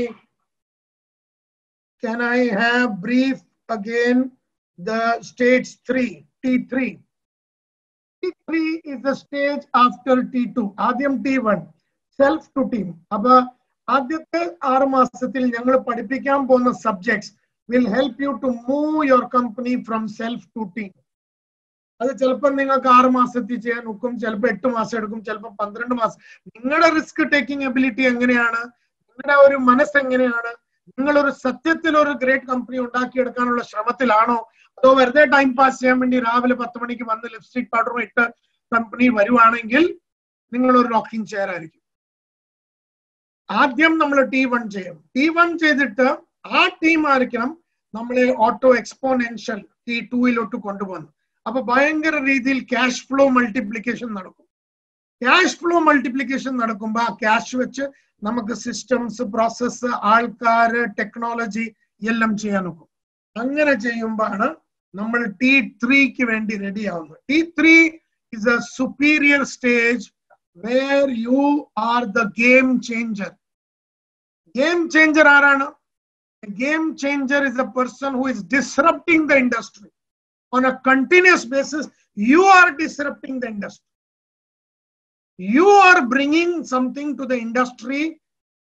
can I have brief again the stage 3, T3. T3 is the stage after T2. Adyam T1, self to team. Abba ആദ്യത്തെ 6 മാസത്തിൽ ഞങ്ങൾ പഠിപ്പിക്കാൻ പോകുന്ന subjects will help you to move your company from self to team. അത് ചിലപ്പോൾ നിങ്ങൾക്ക് 6 മാസത്തിൽ ചെയ്യാൻ ഒക്കും, ചിലപ്പോൾ 8 മാസം എടുക്കും, ചിലപ്പോൾ 12 മാസം. നിങ്ങളുടെ റിസ്ക് ടേക്കിംഗ് എബിലിറ്റി എങ്ങനെയാണ്, നിങ്ങളുടെ ഒരു മനസ്സ് എങ്ങനെയാണ്, നിങ്ങൾ ഒരു സത്യത്തിൽ ഒരു ഗ്രേറ്റ് കമ്പനി ഉണ്ടാക്കിയെടുക്കാനുള്ള ശ്രമത്തിലാണോ, അതോ വെറുതെ ടൈം പാസ് ചെയ്യാൻ വേണ്ടി രാവിലെ 10 മണിക്ക് വന്ന് ലിപ്സ്റ്റിക് പൗഡറും ഇട്ട് കമ്പനി വരുവാണെങ്കിൽ നിങ്ങൾ ഒരു റോക്കിംഗ് ചെയർ ആയിരിക്കും. ആദ്യം നമ്മൾ T1 ചെയ്യും. T1 ചെയ്തിട്ട് ആ ടീം ആയിരിക്കണം നമ്മളെ ഓട്ടോ എക്സ്പോണൻഷ്യൽ T2 കൊണ്ടുപോകുന്നത്. അപ്പൊ ഭയങ്കര രീതിയിൽ ക്യാഷ് ഫ്ലോ മൾട്ടിപ്ലിക്കേഷൻ നടക്കും. ക്യാഷ് ഫ്ലോ മൾട്ടിപ്ലിക്കേഷൻ നടക്കുമ്പോൾ ആ ക്യാഷ് വെച്ച് നമുക്ക് സിസ്റ്റംസ്, പ്രോസസ്സ്, ആൾക്കാര്, ടെക്നോളജി എല്ലാം ചെയ്യാൻ നോക്കും. അങ്ങനെ ചെയ്യുമ്പോഴാണ് നമ്മൾ T3ക്ക് വേണ്ടി റെഡി ആവുന്നത്. T3 is a superior stage where you are the game changer. Game changer ആരാണ്? A game changer is a person who is disrupting the industry. On a continuous basis, you are disrupting the industry. You are bringing something to the industry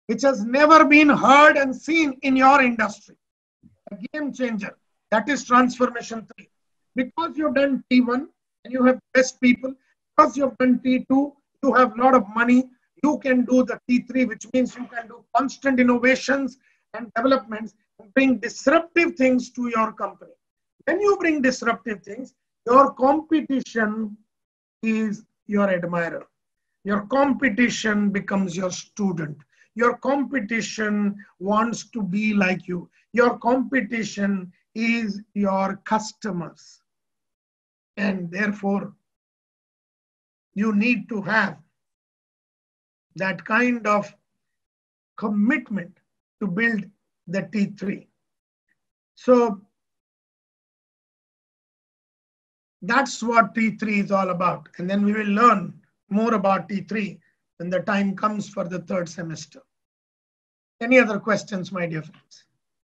which has never been heard and seen in your industry. A game changer. That is transformation 3. Because you've done T1 and you have best people, because you've done T2, you have a lot of money, you can do the T3, which means you can do constant innovations and developments and bring disruptive things to your company. When you bring disruptive things, your competition is your admirer. Your competition becomes your student. Your competition wants to be like you. Your competition is your customers. And therefore, you need to have that kind of commitment to build the T3. So that's what T3 is all about. And then we will learn more about T3 when the time comes for the third semester. Any other questions, my dear friends?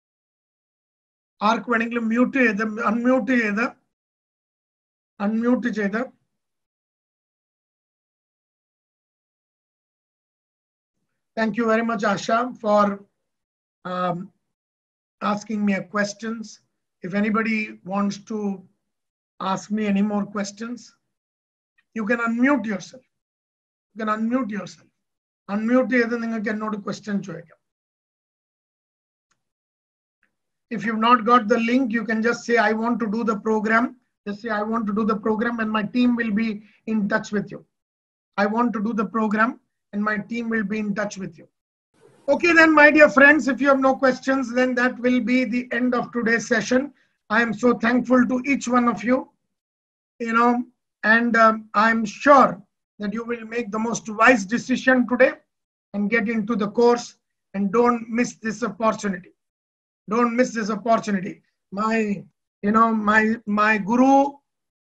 Ark mute unmute unmute. Thank you very much, Asha, for asking me questions. If anybody wants to ask me any more questions, you can unmute yourself. You can unmute yourself. Unmute the question. If you've not got the link, you can just say, I want to do the program. Just say, I want to do the program, and my team will be in touch with you. I want to do the program, and my team will be in touch with you. Okay, then, my dear friends, if you have no questions, then that will be the end of today's session. I am so thankful to each one of you, and I'm sure that you will make the most wise decision today and get into the course, and don't miss this opportunity. Don't miss this opportunity. My guru,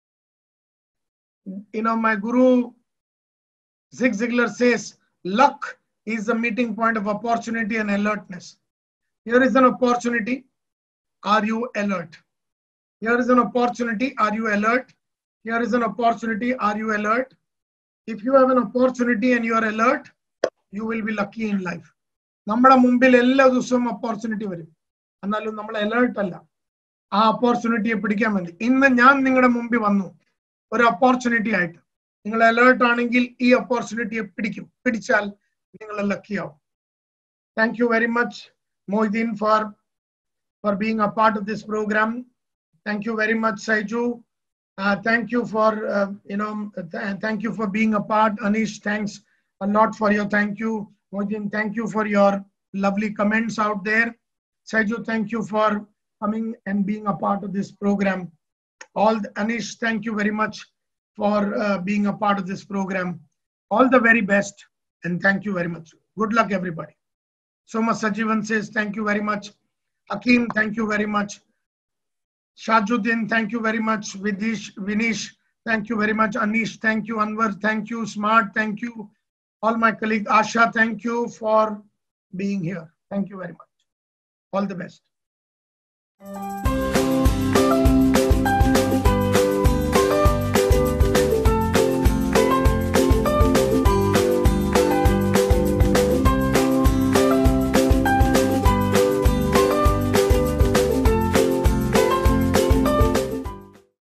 my guru Zig Ziglar says, luck is the meeting point of opportunity and alertness. Here is an opportunity. Are you alert? Here is an opportunity. Are you alert? Here is an opportunity. Are you alert? If you have an opportunity and you are alert, you will be lucky in life. Nammada mumbil ella dusam opportunity varum. Annalum nammal alert alla. Aa opportunity pidikkan mandi. Innu njan ningade mumbi vannu. Oru opportunity aayittu. Ningal alert aanengil ee opportunity pidikkum. Pidichal ningal lucky aavum. Thank you very much, Mohiddin, for being a part of this program. Thank you very much, Saiju. Thank you for thank you for being a part. Anish, thanks a lot for your thank you. Mohiddin, thank you for your lovely comments out there. Saiju, thank you for coming and being a part of this program. Anish, thank you very much for being a part of this program. All the very best, and thank you very much. Good luck, everybody. Soma Sajivan says, thank you very much. Hakeem, thank you very much. Shajuddin, thank you very much. Vinish, thank you very much. Anish, thank you. Anwar, thank you. Smart, thank you. All my colleagues. Asha, thank you for being here. Thank you very much. All the best.